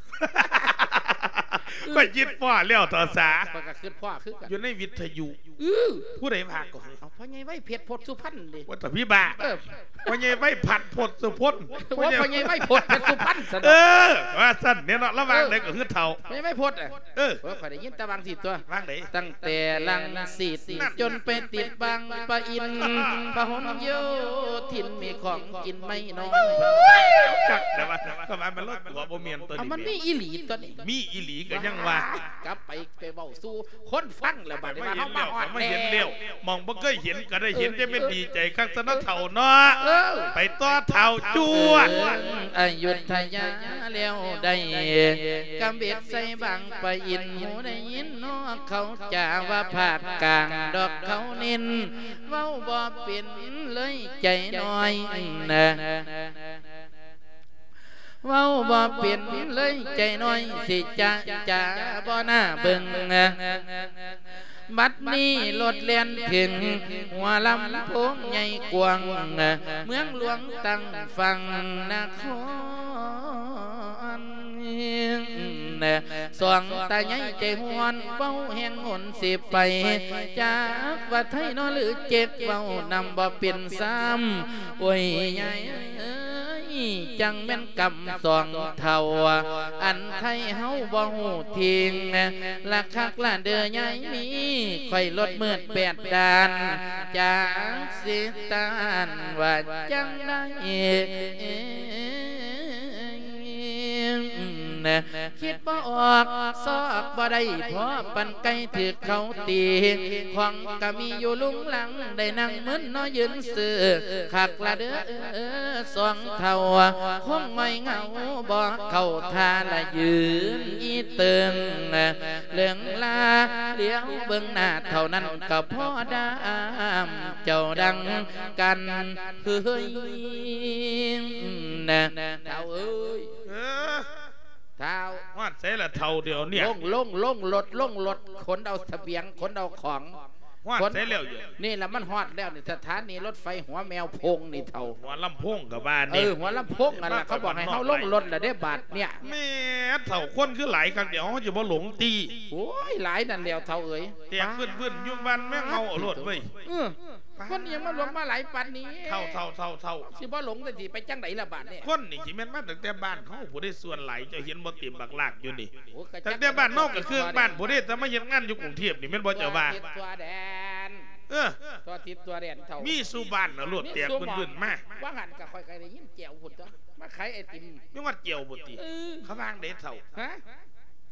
ก็ยิดพ่อเลี้ยวต่อสาก็คือพ่อคือกันอยู่ในวิทยุผู้ใดพากก็เอาพ่อใหญ่ไว้เพชรพดสุพรรณดิว่าแต่พี่บ้าพ่อใหญ่ไว้ผัดพดสุพรรณพ่อใหญ่ไว้พดเพชรสุพรรณว่าสั้นเนี่ยเนาะระวังเลยก็คือเท่าไม่พดขอได้ยินตะบางสิตัววางไหนตั้งแต่ลังสิตจนไปติดบางปะอินพหลโยธินมีของกินไม่น้อยแต่ว่ามันลดตัวโบเมียนตัวนี้มันมีอีหลีตัวนี้มีอีหลีก็ยังว่ากลับไปเบาสู้คนฟังแล้วบัดนี้มาเข้ามาหอดไม่เห็นเลี้ยวมองบ่เคยเห็นก็ได้เห็นจะไม่ดีใจข้างสนเท่าเนาะไปต่อเท่าจวดอยุธยาแล้วได้กำเบ็ดใส่บางปะอินหูได้ยินเนาะเขาจะว่าผาดกลางดอกเขานินเว้าบ่เป็นเลยใจน้อยนะเว้าบ่เปลี่ยนเลยใจน้อยสิจะบ่หน้าเบิ่งบัดนี้รถเลียนถึงหัวลำโพงใหญ่กว้างเมืองหลวงตั้งฟังนครสองตาใหญ่ใจหวนเป้าแห่งหนสิไปจากว่าไทยนอหรือเจ็บเป้านำบ่เปลี่ยนซ้ำโอ้ยใหญ่จังแม่นกำสองเท่าอันไทยเฮาบ่หูทิ้งละคักละเดือใหญ่มีค่อยลดมืด8ด่านจากสิตานว่าจังได้คิดบ่ออกซอกบ่ได้เพราะปันไก่ถือเขาตีของก็มีอยู่ลุงหลังได้นั่งมึนน้อยยืนซื้อคักละเด้อสองเท่าคงไม่เหงาบ่เข้าท่าละยืนอีเติงเรื่องลาเลี้ยวเบื้องหน้าเท่านั้นก็พอดามเจ้าดังกันเฮ้ยเท่าเอ้ยเท่าว่าเสียละเท่าเดียวเนี่ยลงรถขนเอาเสบียงขนเอาของว่าเสียแล้วอยู่นี่แหละมันฮอดแล้วนี่สถานีรถไฟหัวแมวพงนี่เท่าหัวลำพงกับบ้านนี่หัวลำพงนั่นแหละเขาบอกให้เขาลงรถแล้วได้บาทเนี่ยแม่เท่าคนคือหลายครั้งเดี๋ยวเขาจะบ่หลงตีโอ้ยหลายนั่นแล้วเท่าเอ้ยเตียเพื่อนยุ่งวันแม่งเอารถไว้คนยังมาหลงมาหลายปันนี้เท่าสิบ่หลงแต่สิไปจังไหนละบาทเนี่ยคนนี่สิแม่นมาตั้งแต่บ้านเขาผู้ได้ส่วนไหลจะเห็นบ่เต็มบักลากอยู่นี่ตั้งแต่บ้านนอกกับเครื่องบ้านผู้ได้แต่มาเห็นงานอยู่กรุงเทพนี่แม่นบ่เจ้าบ้านตัวแดนตัวทิพย์ตัวแดนเท่ามีสุบ้านนะรถเตียกพื้นๆมาว่าหันกับคอยได้ยินเจียวหุ่นตัวมาขายไอติมยังว่าเจียวบุตรีเขาวางเด็ดเท่า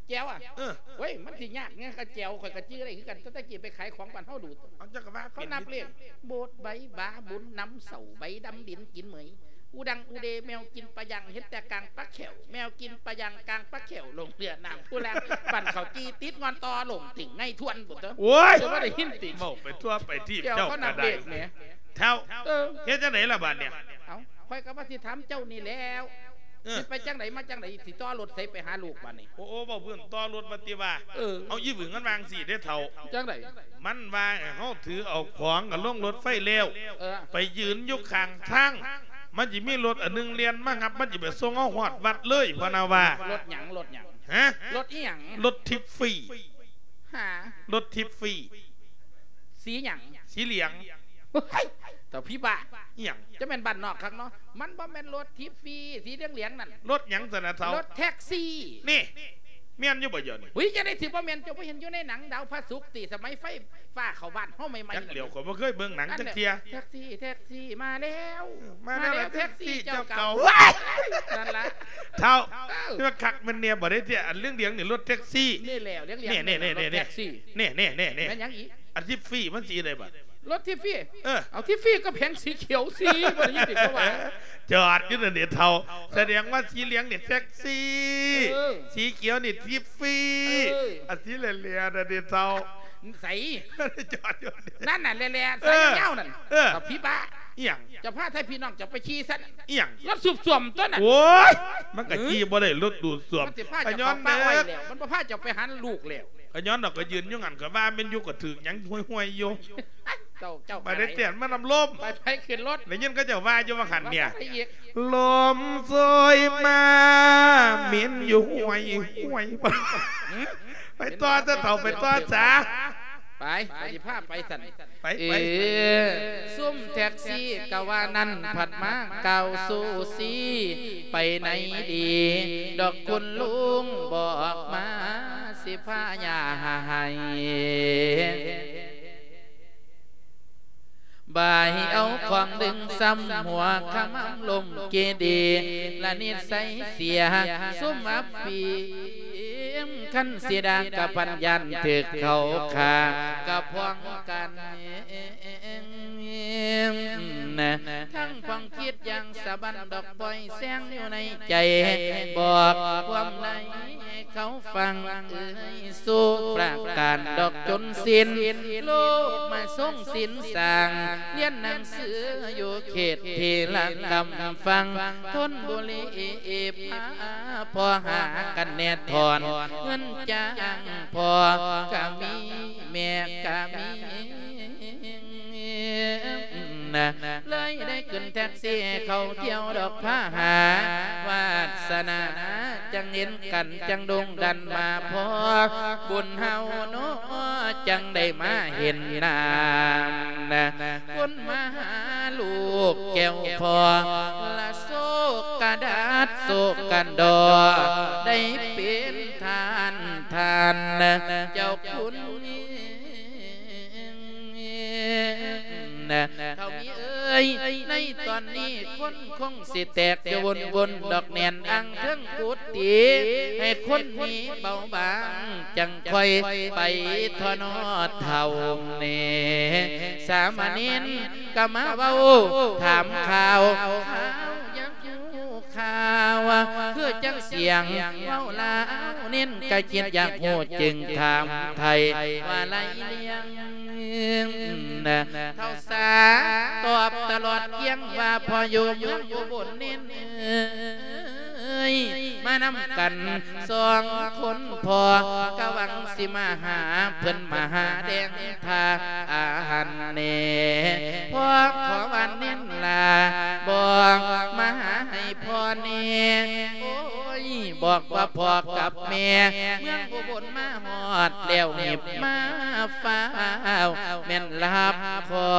แจวอ่ะเว้ยมันสิยากไงกระแจวข่อยกระจื้ออะไรคือกันตะกี้ไปขายของบ้านเฮาดูเอาจักรวาลเขานับเลขโบดใบบาบุญน้ำเสาใบดำดินกินเหมยอูดังอูเดแมวกินปลายังเฮ็ดแต่กลางปักแขวแมวกินปลายังกลางปักแขวลงเรือน้ำผู้แรงปั่นเขาจีติดงอนตอหลงติ่งไงทวนบุตรโอ้ยจะว่าได้หินติ่งเมาไปทั่วไปที่เจ้ากระไดเนี่ยเท่าเฮ็ดจังไหนล่ะบาดเนี่ยเอาค่อยก็ว่าสิถามเจ้านี่แล้วสิไปจังไหนมาจังไหนสิต่อรถใส่ไปหาลูกบาดนี่โอ้บ่เพื่อนต่อรถปฏิว่าเอายี่หวึงกันวางสิได้เท่าจังไหนมันวางเฮาถือเอาของกับลงรถไฟเร็วไปยืนอยู่ข้างทางมันจะมีรถอันนึงเรียนมาครับมันจะไปส่งเอาหอดวัดเลยพนาว่ารถหยังฮะรถอีหยังรถทิปฟรีหารถทิปฟรีสีหยังสีเหลืองแต่พี่บ้าอีหยังจะเป็นบ้านนอกครับเนาะมันบ่แม่นรถทิปฟรีสีเหลืองนั่นรถหยังสนะเท่ารถแท็กซี่นี่เมียนอยู่บ่ยอนอุ้ยจะได้สิบ่เมียนจะไปเห็นอยู่ในหนังดาวพระศุกร์ตีสมัยไฟฟ้าเข้าบ้านเฮาใหม่ๆจักเหลียวก็บ่เคยเบิ่งหนังจักเที่ยแท็กซี่มาแล้วแท็กซี่เจ้าเก่านั่นล่ะเท่าว่าคักมันเนี่ยบ่ได้เที่ยอันเรื่องเลี้ยงนี่รถแท็กซี่นี่แล้วเลี้ยงนี่แท็กซี่นี่แม่นหยังอีกอันที่ฟรีมันสีอะไรบ่รถทิฟฟี่เอาทิฟฟี่ก็แผงสีเขียวสีบ่ได้ยินเขาว่าจอดอยู่เนี่ยเท่าแสดงว่าสีเหลืองนี่แท็กซี่สีเขียวนี่ทิฟฟี่อันสีเหลืองๆน่ะเท่าใส่จอดอยู่นั่นน่ะแหละๆใส่เงานั่นกับพี่ป้าอีหยังจะพาไทยพี่น้องจะไปขี่ซั่นอีหยังรถสูบซ่วมตัวน่ะโอ้ยมันก็ขี่บ่ได้รถดูดซ่วมก็ย้อนเด้อมันบ่พาจะไปหันลูกแล้วก็ย้อนดอกก็ยืนอยู่งั้นก็ว่าเป็นอยู่ก็ถึกหยังห้วยๆอยู่เจ้าไปได้เตียนมานำลมไปขึ้นรถแล้วยินก็จะว่าอยู่ว่าหันเนี่ยลมโซยมาเหม็นอยู่ห้วยไปต่อจะเถ่าไปต่อจ้าไปภาพไปสั่นไปซุ่มแท็กซี่กะว่านั้นผัดมาเก่าสู้ซีไปไหนดีดอกคุณลุงบอกมาสิพาญาให้บายเอาความดึงซ้ำหัวขมำลมเกดีละนิสัยเสียซุ่มอับปีขันเสียดางกับปัญญาถึกเขาขากะพวงกันทั้งความคิดอย่างสะบันดอกปล่อยแสงอยู่ในใจบอกความในเขาฟังสู้ประการดอกจนสิ้นโลกมาส่งสินสั่งเรียนหนังสืออยู่เขตเทละกำฟังทนบุรีพาพอหากันแน่ถอนเงินจางพอกะมีแม่กะมีเลยได้ขึ้นแท็กซี่เขาเที่ยวดอกผ้าหาวาสนาจังเห็นกันจังดงดันมาพอบุญเฮาโนจังได้มาเห็นนามคนมาหาลูกแก้วพอละโซกระดาษโซกันดอได้เป็นทานเจ้าคุณเท่านี้ในตอนนี้คนคงสิแตกจะวนดอกแนนอังเครื่องกุดตีให้คนนี้เบาบางจังค่อยไปทอนอเท่านี้สามนินก็มาเบาถามข่าวยังอยู่ข่าวคือจังเสียงเว้าลาวเน้นกะคิดอยากโหจึงถามไทยว่าไรเลี้ยงเท่าสาตอบตลอดเยี่ยงว่าพออยู่เมืองอุบลเน้นมานำกันสองคนพอกะวังสิมาหาเพิ่นมาหาแดงทาอาหารเนพอขอวันเน้นลาบอกมาหาให้พ่อเนโอ้ยบอกว่าพ่อกับแม่เมืองอุบลมาหอดแล้วเน็บมาฟ้าแม่นลับพ่อ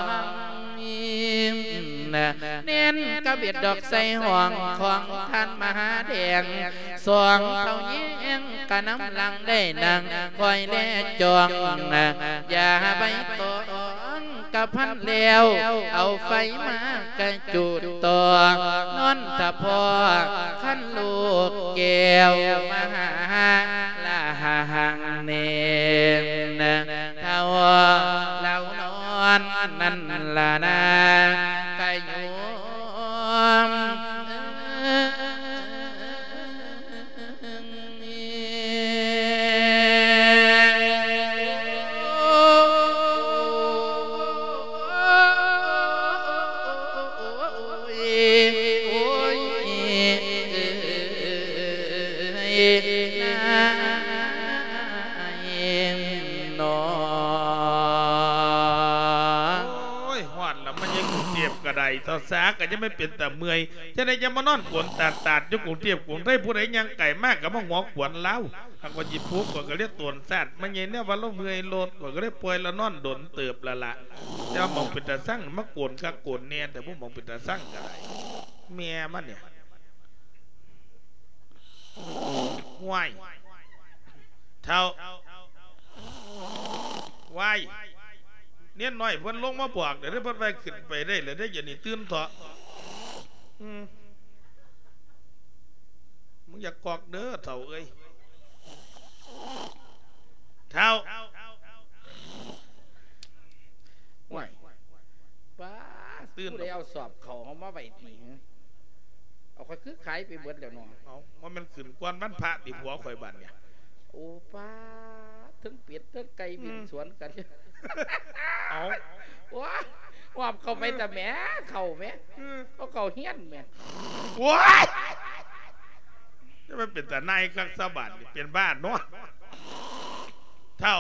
เน้นกระเบียดดอกใส่ห่วงของท่านมหาแดงสองเท่าแย้งกะน้ำลังได้นางคอยแลจองอย่าใบตองกะพันแล้วเอาไฟมากระจุดต่อนอนถ้าพอขั้นลูกแก้วมหาลหังเนนเท่าเหล่านอนนั่นละนะกายโยมทศาก็จะไม่เป็นแต่เมื่อยจะได้จะมานอนขวนตาดยุกรุงเทียบกรุงได้ผู้ใดยังไก่มากกับมาหัวขวนเล้าหากว่าหยิบปุ๊บก็เรียกตัวสัตว์มันเย็นเนี่ยวันละเมื่อยโลดก็เรียกป่วยละนอนโดนเติบละจะมองเป็นตาสั่งมากวนก็กวนเนี่ยแต่ผู้มองเป็นตาสั่งก็ได้เมียมันเนี่ยไหวเท่าไหวเนี่ยหน่อยเพิ่นลงมาบอกเดี๋ยวได้เพิ่นไปขึ้นไปได้เลยได้อย่าหนีตื่นเถอะมึงอยากกอกเด้อเถ่าเอ้ยเท่าไหวป้าตื่นได้เอาสอบเขามาไว้ตีเอาค่อยคือขายไปเบิดแล้วเนาะเอาว่ามันขึ้นกวนบ้านพระติหัวข่อยบันเนี่ยโอ้ป้าทั้งเป็ดทั้งไก่บินสวนกันเอาว่าเขาไปแต่แม่เขาแม่เขาเฮี้ยนแม่ว้ายจะไม่เป็นแต่นายกักสะบัดเป็นบ้านเนาะเท่า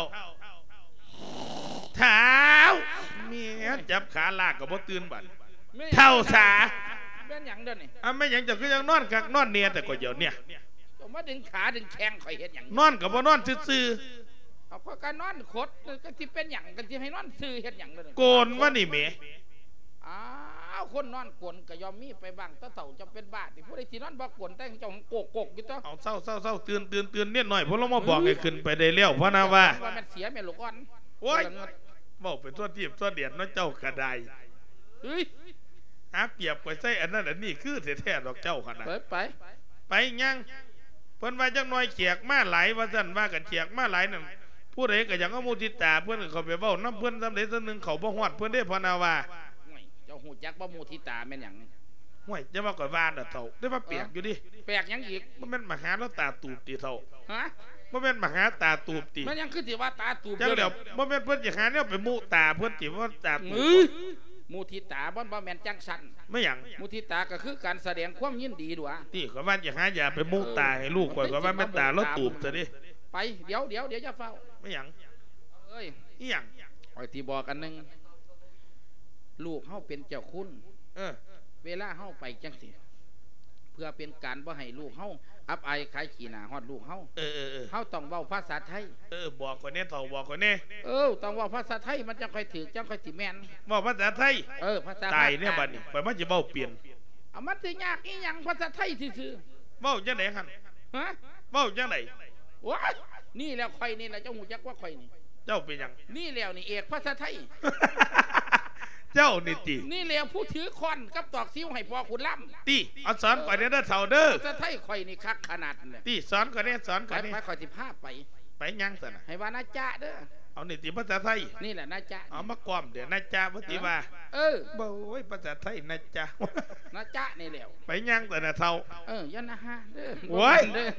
เมียจับขาลากกับบ่ตื่นบัดเท่าสาเป็นอย่างเดินนี่ไม่อย่างจะคือยังนอนกักนอนเนียแต่ก็เดี๋ยวเนี่ยมาดึงขาดึงแข้งข่อยเห็นอย่างนอนกับบ่นอนซื่อเอาก็การนอนขดก็ที่เป็นอย่างกันที่ให้นอนซื่อเห็นอย่างเลยโกนว่านี่เมคนนอนกวนก็ยอมมีไปบ้างถ้าเต่าจะเป็นบาดที่ผู้ใดที่นอนบอกกวนแต่งเจ้าของโกกอยู่ตัวเอาเศร้าตื่นเนี่ยหน่อยพวกเรามาบอกให้ขึ้นไปได้เลี้ยวเพราะนะว่ามันเสียแม่ลูกอ่อนโอ้ยบอกเป็นตัวทีบตัวเดียดน้อยเจ้ากระไดหาเปรียบไปใส่อันนั้นอันนี้คือแท้ๆดอกเจ้าขนาดไปยังเพิ่นว่าจังน้อยเฉียกมาไหลว่าสั่นว่ากันเฉียกมาไหลนั่นผู้ใดก็ยังเอามุทิตาเพื่อนเขาไปเว้าน้ำเพื่อนสำเร็จนึงเขาบ่ฮอดเพื่อนได้พนาว่าเจ้าหูจักบ่มุทิตาแม่นหยังห่วยจะมาก่อนวานเถ่าได้มาเปียกอยู่ดิแปลกยังอีกมันเป็นมหาแล้วตาตูบตีเถ่าฮะมันเป็นมหาตาตูบตีมันยังคือที่ว่าตาตูบจังเดี๋ยวมันเป็นเพื่อนจะหาเนี่ยไปมุตาเพื่อนจีว่าตาตูบมุทิตาบ่แม่นจังสันไม่หยังมุทิตาก็คือการแสดงความยินดีด้วยที่เขาว่าจะหาอย่าไปมุตาให้ลูกก่อนก็ว่าแม่ตาแล้วตูบซะดิไปเดี๋ยวจะเฝ้าไม่หยังเอ้ยอีหยังไอ้ที่บอกกันนึงลูกเฮาเป็นเจ้าคุณเวลาเฮาไปจังสิเพื่อเป็นการบ่ให้ลูกเฮาอับอายขายขี้หน้าฮอดลูกเฮาเฮาต้องเว้าภาษาไทยบอกก่อนเนี่ยเถ่าบอกก่อนเนี่ยต้องเว้าภาษาไทยมันจังค่อยถือจังค่อยสิแม่นเว้าภาษาไทยภาษาตายเนี่ยบัดนี้ไปมันจะเว้าเปลี่ยนเอามันสิยากอีหยังภาษาไทยซื่อเว้าจังได๋คั่นฮะเว้าจังได๋ว้านี่แล้วข่อยนี่แหละเจ้าหูจักว่าข่อยนี่เจ้าเป็นหยังนี่แล้วนี่เอกภาษาไทยเจ้านี่ตินี่แล้วผู้ถือคอนกับตอกซิ้วให้พ่อคุณล่ำติเอาสอนก่อนเด้อเถ่าเด้อภาษาไทยข่อยนี่คักขนาดนี่ติสอนก่อนเนี่ยสอนก่อนนี่ไปข่อยสิพาไปยังซั่นน่ะให้ว่านาจ๊ะเด้อเอานี่ติภาษาไทยนี่แหละนาจ๊ะเอามาความเดี๋ยวนาจ๊ะบ่ติว่าบ่โอ้ยภาษาไทยนาจ๊ะนาจ๊ะนี่แล้วไปยังซั่นน่ะเถ่ายันนะฮะเด้อโอ้ยเด้อ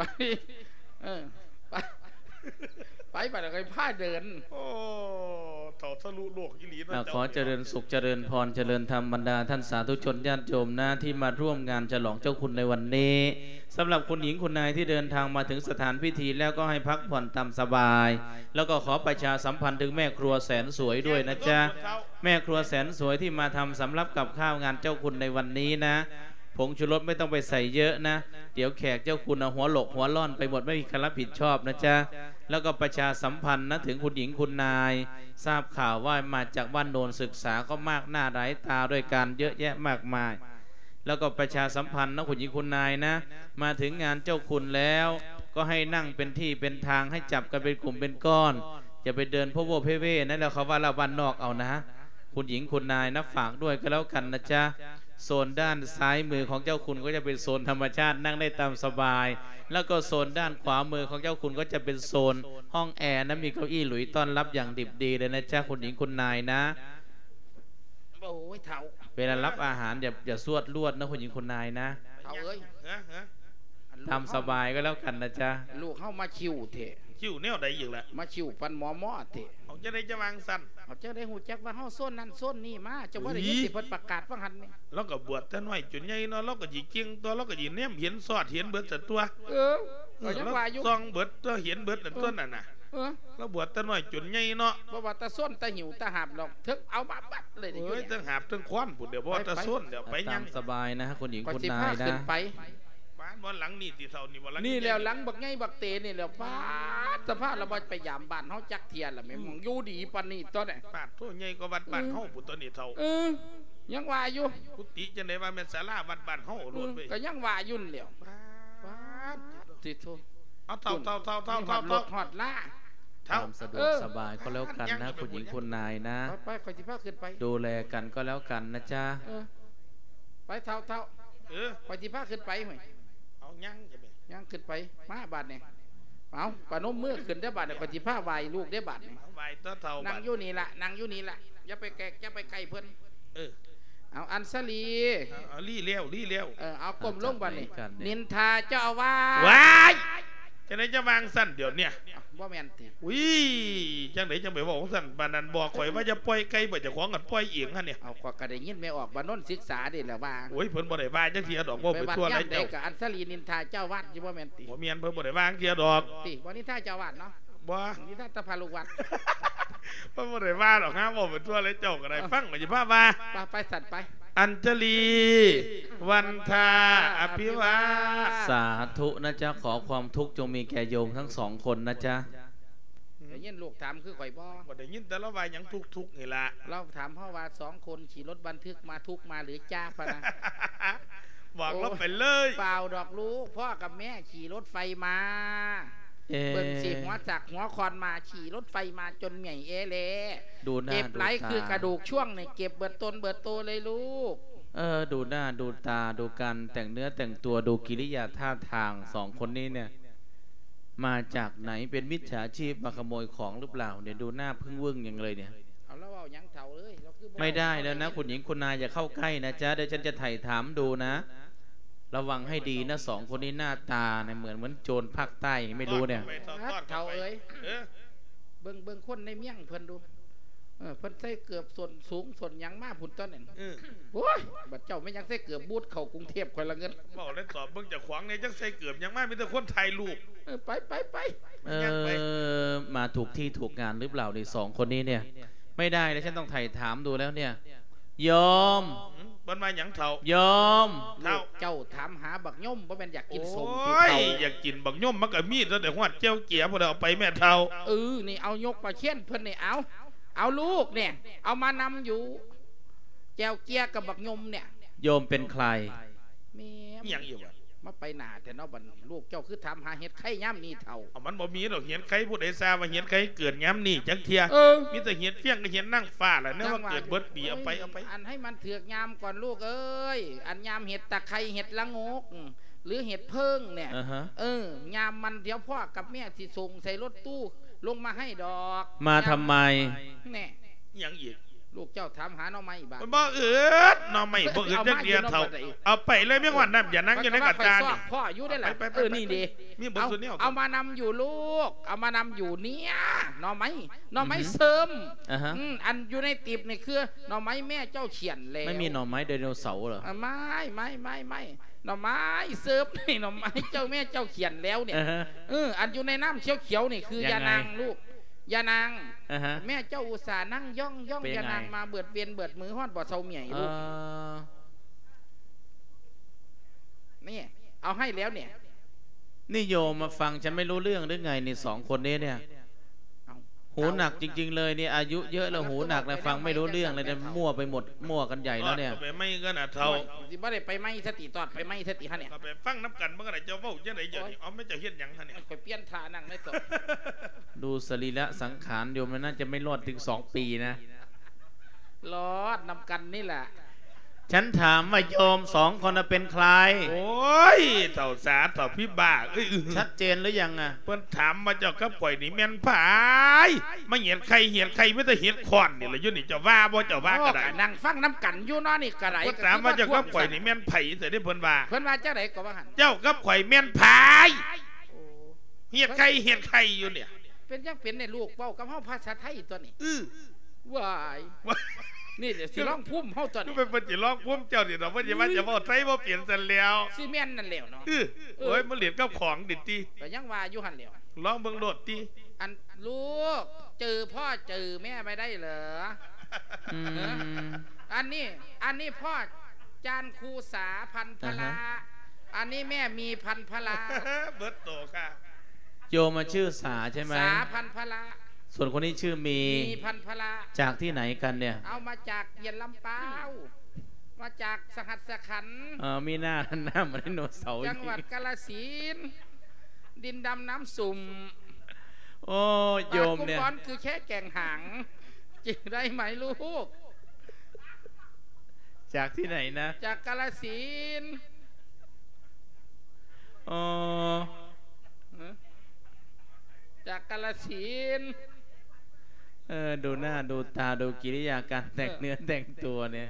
ไปแล้วก็พาเดินโอ้เถ่าทะลุโลกอีหลีนะขอเจริญสุขเจริญพรเจริญธรรมบรรดาท่านสาธุชนญาติโยมนะที่มาร่วมงานฉลองเจ้าคุณในวันนี้สำหรับคุณหญิงคุณนายที่เดินทางมาถึงสถานพิธีแล้วก็ให้พักผ่อนตามสบายแล้วก็ขอประชาสัมพันธ์ถึงแม่ครัวแสนสวยด้วยนะจ๊ะแม่ครัวแสนสวยที่มาทำสำรับกับข้าวงานเจ้าคุณในวันนี้นะผงชูรสไม่ต้องไปใส่เยอะนะเดี๋ยวแขกเจ้าคุณหัวหลกหัวล่อนไปหมดไม่มีใครรับผิดชอบนะจ๊ะแล้วก็ประชาสัมพันธ์นะถึงคุณหญิงคุณนายทราบข่าวว่ามาจากบ้านโนนศึกษาก็มากหน้าหลายตาด้วยกันเยอะแยะมากมายแล้วก็ประชาสัมพันธ์นะคุณหญิงคุณนายนะมาถึงงานเจ้าคุณแล้วก็ให้นั่งเป็นที่เป็นทางให้จับกันเป็นกลุ่มเป็นก้อนอย่าไปเดินพวกเพ่ๆนะแล้วเขาว่าเราบ้านนอกเอานะคุณหญิงคุณนายนะฝากด้วยก็แล้วกันนะจ๊ะโซนด้านซ้ายมือของเจ้าคุณก็จะเป็นโซนธรรมชาตินั่งได้ตามสบายแล้วก็โซนด้านขวามือของเจ้าคุณก็จะเป็นโซนห้องแอร์นะมีเก้าอี้หลุยต้อนรับอย่างดิบดีเลยนะจ๊ะคุณหญิงคุณนายนะโอ้ยเถ่าเวลารับอาหารอย่าสวดลวดนะคุณหญิงคุณนายนะเถ่าเอ้ยทำสบายก็แล้วกันนะจ๊ะลูกเข้ามาชิวเถอะชิวแนวใดอยู่ละมาชิวปันหมอเถอะเขาจะได้จะวางสั้นเขาจะได้หูจักว่าเขาส้นนั่นส้นนี่มาจะว่าได้ยินสิเพิ่นประกาศว่าหันนี่แล้วก็บวชแต่น้อยจุนใหญ่เนาะแล้วก็จีเกียงตัวแล้วก็จีเนี่ยเห็นสอดเห็นเบิดแต่ตัวเขาจะว่าอยู่ซองเบิดตัวเห็นเบิดแต่ตัวนั่นน่ะแล้วบวชแต่น้อยจุนใหญ่เนาะเพราะว่าตาส้นตาหิวตาหาบหรอกถึงเอามาบัดเลยเฮ้ยทั้งหาบทั้งคว้านผุดเดี๋ยวว่าตาส้นเดี๋ยวไปยังสบายนะคุณหญิงคุณนายนะบ้านวันหลังนี่ที่เท่านี่วันหลังนี่แล้วหลังบักไงบักเตนี่แล้วป้าสภาพเราไปยามบ้านเขาจักเทียนละแม่มองอยู่ดีปานนี้ตัวไหนบ้านทั่วใหญ่ก็วัดบ้านเฮาปุตตัวนี้เท่ายังว่าอยู่กุฏิจะได้ว่าเป็นศาลาวัดบ้านเฮาโลดไปก็ยังว่ายุ่นแล้วป้าติโทเอาเท่าหอดล่าทำสะดวกสบายก็แล้วกันนะคุณหญิงคุณนายนะไปคอยที่พาขึ้นไปดูแลกันก็แล้วกันนะจ๊ะไปเท่าคอยที่พาขึ้นไปไหมเอายังขึ้นไปมาบาดเนี่ยเอาปนมมือขึ้นได้บาดเนี่ยคอยที่พาไหวลูกได้บาดเนี่ยไหวตัวเท่านั่งอยู่นี่ละนั่งอยู่นี่ละอย่าไปแกะอย่าไปไกลเพิ่นเอาอันสลีเอาลี่เลี้ยวเอากลมลงบาดเนี่ยนินทาเจ้าว่าจะได้จะวางสั้นเดี๋ยวเนี่ยว่าแมนติจังไหนจังไปบอกสั้นบานันบอกข่อยว่าจะปล่อยไก่บ่จะขวางกันปล่อยเอียงฮะเนี่ยเอากระไดยินไม่ออกบ้านนนศึกษาดิแหละว่าโอ้ยเพิ่นบ่ได้ว่าจังเทียดอกว่าไปทั่วไรเจ้ากับอันสลีนินทาเจ้าวัดยี่ว่าแมนติบ่เมียนเพิ่นบ่ได้ว่าเทียดอกติวันนี้ท่าเจ้าวัดเนาะบ่นี่ท่าตะพาลูกวัดเพิ่นบ่ได้ว่าหรอกฮะบ่ไปทั่วไรเจ้าก็ได้ฟังก็สิพาว่าไปสั่นไปอัญชลีวันทาอภิวาสาธุนะจ๊ะขอความทุกข์จงมีแก่โยมทั้งสองคนนะจ๊ะได้ยินลูกถามคือข่อยบ่ได้ยินแต่ละว่ายังทุกนี่ละเราถามพ่อว่า2 คนขี่รถบันทึกมาทุกมาหรือจ้าพะนะบอกเราไปเลยเปล่าดอกลูกพ่อกับแม่ขี่รถไฟมาเบิ่งสิหัวจักหัวคอนมาขี่รถไฟมาจนใหญ่เก็บไหลคือกระดูกช่วงเนี่ยเก็บเบิดตนเบิดโตเลยลูกดูหน้าดูตาดูการแต่งเนื้อแต่งตัวดูกิริยาท่าทาง2 คนนี้เนี่ยมาจากไหนเป็นมิจฉาชีพมาขโมยของหรือเปล่าเนี่ยดูหน้าพึ่งวึ่งอย่างเลยเนี่ยเอาแล้วเอายังเถ่าเลยไม่ได้แล้วนะคุณหญิงคุณนายอย่าเข้าใกล้นะจ๊ะเดี๋ยวฉันจะไถ่ถามดูนะระวังให้ดีนะ2 คนนี้หน้าตาเนี่ยเหมือนโจรภาคใต้ไม่รู้เนี่ยเถ่าเอ้ยเบิ่งคนในเมี่ยงเพิ่นดูเพิ่นใส่เกือบส่วนสูงส่วนยังมากพุ่นต้นเนี่ยโอ้ยบัดเจ้าไม่ยังใส่เกือบบูดเข้ากรุงเทพคนละเงินบอกเล่นสอบเบิ่งจากขวางเนี่ยจังใส่เกือบยังมากมีแต่คนไทยรูปไปมาถูกที่ถูกงานหรือเปล่าใน2 คนนี้เนี่ยไม่ได้แล้วฉันต้องไถ่ถามดูแล้วเนี่ยยอมบันมาหยังเท่ายอมเจ้าถามหาบักย่อมว่าเป็นอยากกินสมอยากกินบักย่อมมันก็มีดแล้วแต่หัวเจ้าเกี๊ยพอเอาไปแม่เท่านี่เอายกปลาเชี่ยนเพิ่นเนี่ยเอาลูกเนี่ยเอามานำอยู่แจวเกียกับบักยมเนี่ยโยมเป็นใครมีอย่างอยู่มาไปหนาแต่นอกบันลูกเจ้าคือทำหาเห็ดไข่ย้ำนี่เท่ามันบ่มีหรอกเห็ดไข่ผู้ใดทราบว่าเห็ดไข่เกิดย้ำนี่จังเทียมีแต่เห็ดเฟี้ยงกับเห็ดนั่งฟ้าแหละเนี่ยว่าเกิดเบิดปีเอาไปอันให้มันเถือกยามก่อนลูกเอ้ยอันยามเห็ดตะไคร้เห็ดละงกหรือเห็ดเพิ่งเนี่ยยามมันเดี๋ยวพ่อกับแม่ที่ส่งใส่รถตู้ลงมาให้ดอกมาทำไมเนี่ยยังอีกลูกเจ้าถามหาหน่อไม้บ้างบ่หน่อไม้บ่เจักเดียวเท่าเอาไปเลยไม่หวั่นน้ำอย่านั่งอยู่ในกระดานพ่ออยู่ได้แหละนี่ดีมีบทสุดเนี่ยเอามานำอยู่ลูกเอามานำอยู่เนี่ยหน่อไม้เสริมอันอยู่ในติบนี่คือหน่อไม้แม่เจ้าเฉียนเลยไม่มีหน่อไม้ไดโนเสาร์เหรอไม่หน่อไม้เสริมนี่หน่อไม้เจ้าแม่เจ้าเขียนแล้วเนี่ยอันอยู่ในน้ำเขียวนี่คือยานางลูกยานางแม่เจ้าอุตส่าห์นั่งย่องยานางมาเบิดเวียนเบิดมือฮอดบ่อเซาเหมี่ยลูกนี่เอาให้แล้วเนี่ยนี่โยมมาฟังฉันไม่รู้เรื่องหรือไงนี่2 คนนี้เนี่ยหูหนักจริงๆเลยเนี่ยอายุเยอะแล้วหูหนักเลยฟังไม่รู้เรื่องเลยเนี่ยมั่วไปหมดมั่วกันใหญ่แล้วเนี่ยไปไม่กันอ่ะเท่าที่บ้านไปไม่สติตอดไปไม่สติฮะเนี่ยไปฟังน้ำกันเมื่อไหร่เจ้าเฝ้าเจ้าไหนเจ้าเอาไม่จะเฮ็ดยังฮะเนี่ยไปเปลี่ยนท่านั่งไม่จบดูสรีระสังขารโยมน่าจะไม่รอดถึง2 ปีนะรอดนำกันนี่แหละฉันถามว่าโยมสองคนเป็นใครโอ้ยเต่าสาเต่าพี่บ้าชัดเจนหรือยังอ่ะเพิ่นถามมาเจ้ากับข่อยนี่แม่นผายมาเหียนใครไม่ได้เหียนขอนนี่แหละยุ่นนี่เจ้าว่าบ่เจ้าว่าก็ได้นั่งฟังน้ำกันอยู่นอนนี่ก็ได้เพิ่นถามมาเจ้ากับข่อยนี่แม่นไผเสียได้เพิ่นว่าเจ้าไหนก็ว่าหันเจ้ากับข่อยแม่นผายเหียนใครอยู่เนี่ยเป็นยังเป็นในลูกเป้ากับเฮาภาษาไทยตัวนี้วายนี่เดี๋ยวสิร้องพุ่มเฮาตัวนี้เป็นเพิ่นสิร้องพุ่มเจ้านี่เนาะเพิ่นสิว่าจะเว้าไทยบ่เปลี่ยนซันแล้วซีเมนต์นั่นแล้วเนาะโอ้ยมันเหรียญกับของดิติก็ยังว่าอยู่หั่นแล้วร้องเบิ่งโลดติอันลูกเจอพ่อเจอแม่ไม่ได้เหรออันนี้พ่อจานครูสาพันพลาอันนี้แม่มีพันพลาเบิดโตค่ะโยมมาชื่อสาใช่ไหมสาพันพลาส่วนคนนี้ชื่อมีพันพลาจากที่ไหนกันเนี่ยเอามาจากเย็นลำปาวมาจากสหัสขันธ์มีหน้าเหมือนไดโนเสาร์จังหวัดกาฬสินธุ์ดินดำน้ำสุ่มโอ้โยมเนี่ยปากกุมคือแค่แก่งหางจิได้ไหมลูกจากที่ไหนนะจากกาฬสินธุ์จากกาฬสินธุ์ดูหน้าดูตาดูกิริยาการแต่งเนื้อแต่งตัวเนี่ย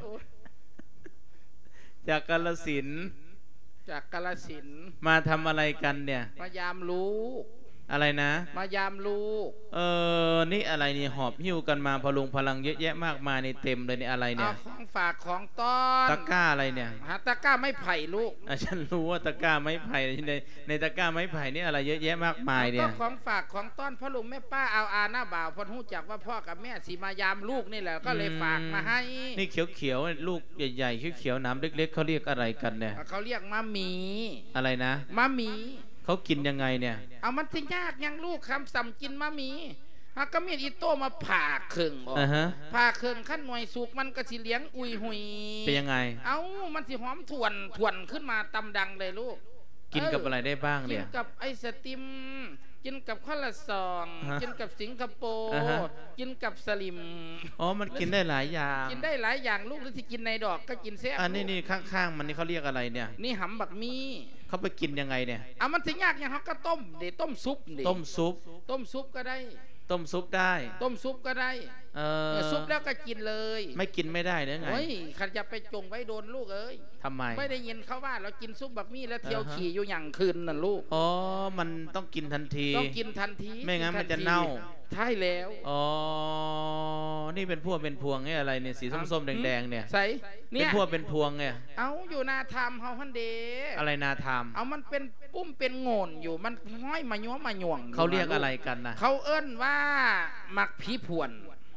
จากกาฬสินธุ์มาทำอะไรกันเนี่ยมายามลูกอะไรนะมายามลูกนี่อะไรนี่หอบหิ้วกันมาพลุงพลังเยอะแยะมากมายในเต็มเลยนี่อะไรเนี่ยของฝากของต้อนตะกร้าอะไรเนี่ยตะกร้าไม้ไผ่ลูกฉันรู้ว่าตะกร้าไม้ไผ่ในตะกร้าไม้ไผ่นี่อะไรเยอะแยะมากมายเนี่ยของฝากของต้อนพ่อลุงแม่ป้าเอาอาหน้าบ่าวพอหู้จักว่าพ่อกับแม่สีมายามลูกนี่แหละก็เลยฝากมาให้นี่เขียวๆลูกใหญ่ๆเขียวๆน้ำเล็กๆเขาเรียกอะไรกันเนี่ยเขาเรียกมะหมี่อะไรนะมะหมี่เขากินยังไงเนี่ยเอามันจะยากยังลูกคำสั่งกินมะหมี่ก็มีอีโต้มาผ่าเครื่องออกผ่าเครื่องขั้นหน่วยสุกมันก็สิเลี้ยงอุยหุยเป็นยังไงมันสิหอมถ่วนขึ้นมาตำดังเลยลูกกินกับอะไรได้บ้างเนี่ยกินกับไอศติมกินกับข้าวละซองกินกับสิงคโปร์กินกับสลิมมันกินได้หลายอย่างกินได้หลายอย่างลูกหรือที่กินในดอกก็กินแซ่บนี่ข้างๆมันนี่เขาเรียกอะไรเนี่ยนี่หำบักมีเขาไปกินยังไงเนี่ยมันถึงยากยังเขาก็ต้มต้มซุปต้มซุปก็ได้ต้มซุปได้ต้มซุปก็ได้ซุปแล้วก็กินเลยไม่กินไม่ได้หรือไงขันจะไปจงไว้โดนลูกเอ้ยทำไมไม่ได้ยินเขาว่าเรากินซุปบักมี่แล้วเที่ยวขี่อยู่อย่างคืนน่ะลูกมันต้องกินทันทีต้องกินทันทีไม่งั้นมันจะเน่าใช่แล้วนี่เป็นพวงไงอะไรเนี่ยสีส้มๆแดงๆเนี่ยใส่เนี่ยเป็นพวงไงอยู่นาธรรมเฮาฮันเดอะไรนาธรรมมันเป็นปุ้มเป็นโง่นอยู่มันห้อยมาย้อมมาหย่วงเขาเรียกอะไรกันนะเขาเอิ้นว่าหมักผีพวน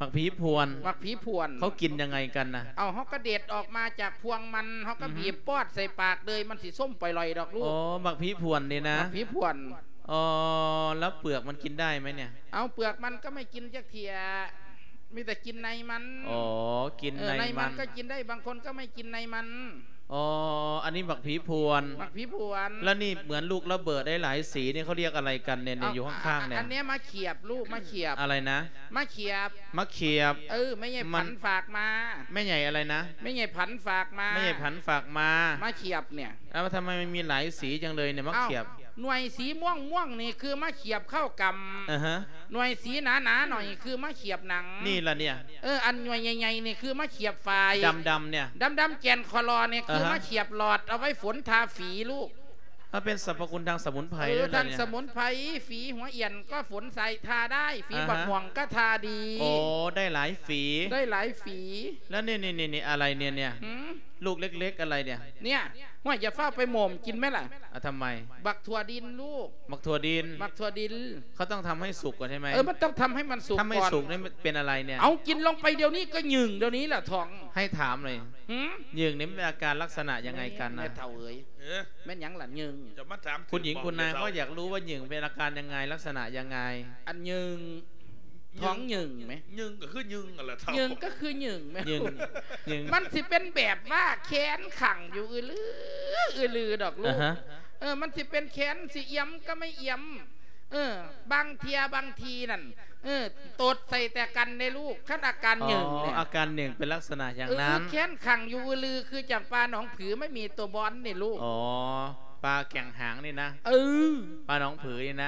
เขากินยังไงกันนะเขาก็เด็ดออกมาจากพวงมันเขาก็บีบปอดใส่ปากเลยมันสีส้มไปลอยดอกลูกหมักผีพวนนี่นะหมักผีพวนแล้วเปลือกมันกินได้ไหมเนี่ยเปลือกมันก็ไม่กินจักเทียมีแต่กินในมันกินในมันก็กินได้บางคนก็ไม่กินในมันอันนี้หมักผีพวนแล้วนี่เหมือนลูกระเบิดได้หลายสีนี่เขาเรียกอะไรกันเนี่ยอยู่ข้างๆเนี่ยอันนี้มาเขียบลูกมาเขียบอะไรนะมาเขียบไม่ใหญ่ผันฝากมาไม่ใหญ่อะไรนะไม่ใหญ่ผันฝากมามาเขียบเนี่ยแล้วทำไมมันมีหลายสีจังเลยเนี่ยมะเขียบหน่วยสีม่วงนี่คือมะเขียบเข้ากำหน่วยสีหนาหน่อยคือมะเขียบหนังนี่ละเนี่ยอันหน่วยใหญ่ๆนี่คือมะเขียบไฟดำเนี่ยดำแกนคอลอเนี่ยคือมะเขียบหลอดเอาไว้ฝนทาฝีลูกถ้าเป็นสรรพคุณทางสมุนไพรทางสมุนไพรฝีหัวเอี่ยนก็ฝนใส่ทาได้ฝีบักม่วงก็ทาดีได้หลายฝีแล้วนี่อะไรเนี่ยลูกเล็กๆอะไรเนี่ยว่าอย่าฟ้าไปหม่มกินไหมล่ะทำไมบักถั่วดินลูกบักถั่วดินเขาต้องทำให้สุกก่อนใช่ไหมมันต้องทำให้มันสุกก่อนถ้าไม่สุกนี่เป็นอะไรเนี่ยกินลงไปเดี๋ยวนี้ก็หยึงเดี๋ยวนี้แหละท้องให้ถามเลยหยึงนี่เป็นอาการลักษณะยังไงกันนะเท่าแม่นยังหลังหยึงคุณหญิงคุณนายก็อยากรู้ว่าหยึงเป็นอาการยังไงลักษณะยังไงอันหยึงท้องหยึงไหมหยึงก็คือหยึงอะไรเท่าหยึงก็คือหยึงไหมมันสิเป็นแบบว่าแขนขังอยู่ลือดอกลูกมันสิเป็นแขนสิเอี่ยมก็ไม่เอี่ยมบางทีนั่นตดใส่แต่กันในลูกขั้นอาการหนึ่งเนี่ยอาการหนึ่งเป็นลักษณะอย่างนั้นแค้นขังอยู่ลือคือจากปลาหนองผือไม่มีตัวบอลนี่ลูกอ๋อปลาแก่งหางนี่นะปลาหนองผือนี่นะ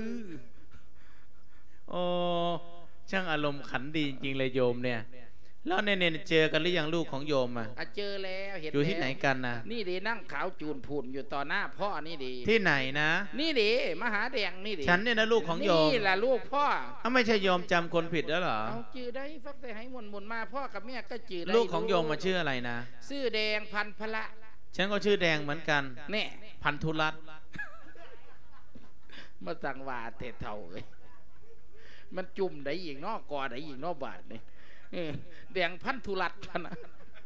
โอ้ช่างอารมณ์ขันดีจริงๆเลยโยมเนี่ยแล้วเนี่ยเจอกันหรือยังลูกของโยมอ่ะเจอแล้วเห็นอยู่ที่ไหนกันนะนี่ดีนั่งขาวจูนพูนอยู่ต่อหน้าพ่อนี่ดีที่ไหนนะนี่ดีมหาแดงนี่ดีฉันเนี่ยนะลูกของโยมนี่แหละลูกพ่อไม่ใช่โยมจำคนผิดแล้วเหรอเอาจื่อได้ฟักแต่ให้หมุนมาพ่อกับแม่ก็จื่อได้ลูกของโยมมาชื่ออะไรนะชื่อแดงพันพละฉันก็ชื่อแดงเหมือนกันเนี่ยพันธุรัตน์มาสั่งว่าเตะเท่าเลยมันจุ่มได้อีกนอกกอได้อีกนอกบาทนี่แดงพันธุรัตน์นะ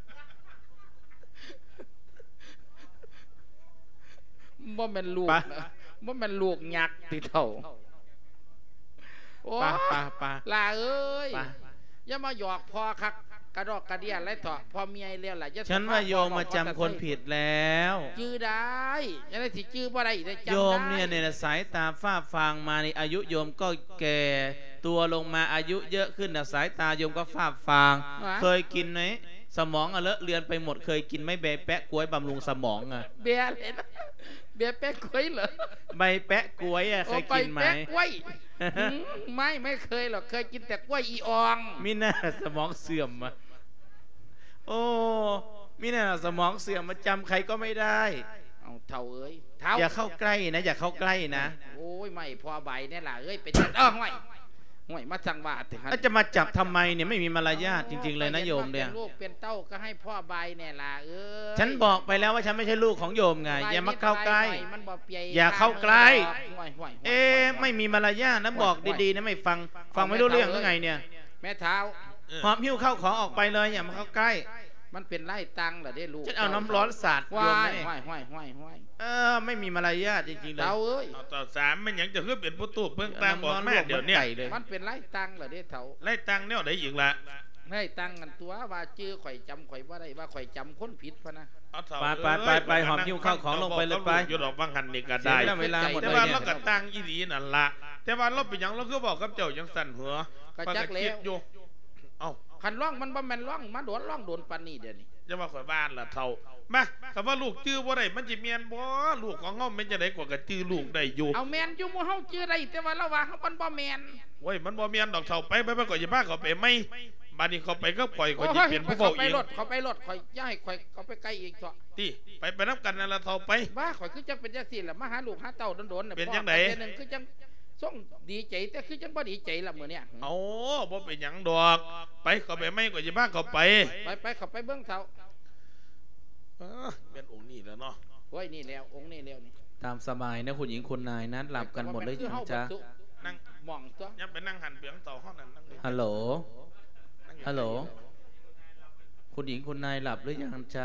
บ่แม่นลูกบ่แม่นลูกยักษ์ติเท่าโอ้ลาเอ้ยอย่ามาหยอกพอคักกระดอกกระเดียไรเถอะพอเมียเลี้ยงแหละฉันว่าโยมมาจำคนผิดแล้วจื้อได้ยังไงสิจื้อบ่ได้ได้จำได้โยมเนี่ยสายตาฝ้าฟางมาในอายุโยมก็แก่ตัวลงมาอายุเยอะขึ้นสายตาโยมก็ฝ้าฟางเคยกินไหมสมองเลอะเลือนไปหมดเคยกินไหมใบแปะกล้วยบำรุงสมองอ่ะเบียร์เลยนะเบียร์แปะกล้วยเหรอใบแปะกล้วยเคยกินไหมไม่เคยหรอกเคยกินแต่กล้วยอีอองมิน่าสมองเสื่อมอ่ะโอ้มิน่าสมองเสื่อมมาจำใครก็ไม่ได้เอาเท่าเอ้ยอย่าเข้าใกล้นะอย่าเข้าใกล้นะโอ้ยไม่พอใบเนี่ยล่ะเอ้ยเป็นห่วยมาสั่งว่าแล้วจะมาจับทำไมเนี่ยไม่มีมารยาทจริงๆเลยนะโยมเนี่ยลูกเป็นเต้าก็ให้พ่อใบเนี่ยล่ะฉันบอกไปแล้วว่าฉันไม่ใช่ลูกของโยมไงอย่ามาเข้าใกล้อย่าเข้าใกล้ไม่มีมารยาทนะบอกดีๆนะไม่ฟังไม่รู้เรื่องหรือไงเนี่ยแม่เท้าหอบหิ้วเข้าของออกไปเลยอย่ามาเข้าใกล้มันเป็นไล่ตังเหรอได้ลูกจะเอาน้ำร้อนสาดโยมไหมไม่มีมารยาทจริงๆเลยเราเอ้ยต่อสามมันยังจะขึ้นเป็นผู้ตูเพิ่งตังบอกแม่เดี๋ยวนี้มันเป็นไล่ตังเหรอได้เท่าไล่ตังเนี่ยได้อีกละไล่ตังกันตัวว่าจื้อข่อยจำข่อยว่าได้ว่าข่อยจำคนผิดพะนะไปหอมหิ้วเข้าของลงไปเลยไปอยู่ดอกบางหันนี่ก็ได้แต่ว่าเราก็ตังอีดีนั่นละแต่ว่าเราเป็นยังเราก็บอกกับเจ้ายังสั่นหัวก็จักแล้วอยู่ขันร่องมันบ่แม่นร่องมาโดนร่องโดนปานนี่เดี๋ยวนี้จะมาข่อยบ้านละเท่ามาคำว่าลูกจื้อบ่ได้มันจะเมียนบ่ลูกของเฮามันจะได้กว่ากระจื้อลูกได้อยู่เอาแมนอยู่มู่เฮาจื้อได้แต่ว่าเราว่าเฮามันบ่แมนโว้ยมันบ่แมนดอกเท่าไปก่อนอย่าบ้าเขาไปไม่บ้านนี้เขาไปก็ปล่อยข่อยจะเปลี่ยนผู้เฝ้าเองเขาไปรถข่อยย่าให้ข่อยเขาไปไกลอีกเถอะตีไปนับกันนั่นละเท่าไปบ้าข่อยคือจังเป็นจังซี่แหละมาหาลูกหาเต้าโดนๆเป็นจังได๋นึงคือจังส่งดีใจแต่คือจังบ่ดีใจละมื้อเนี้ยเอาบ่เป็นหยังดอกไปเขาไปไม่ก็อย่าบ้าเขาไปเขาไปเบิ่งเท่าเป็นองค์นี้แล้วเนาะโอ้ยนี่แล้วองค์นี้แล้วนี่ตามสบายนะคุณหญิงคุณนายนั้นหลับกันหมดเลยยังจ้านั่งมองตัวยังไปนั่งหันเปียงต่อห้องนั้นฮัลโหลคุณหญิงคุณนายหลับหรือยังจ้า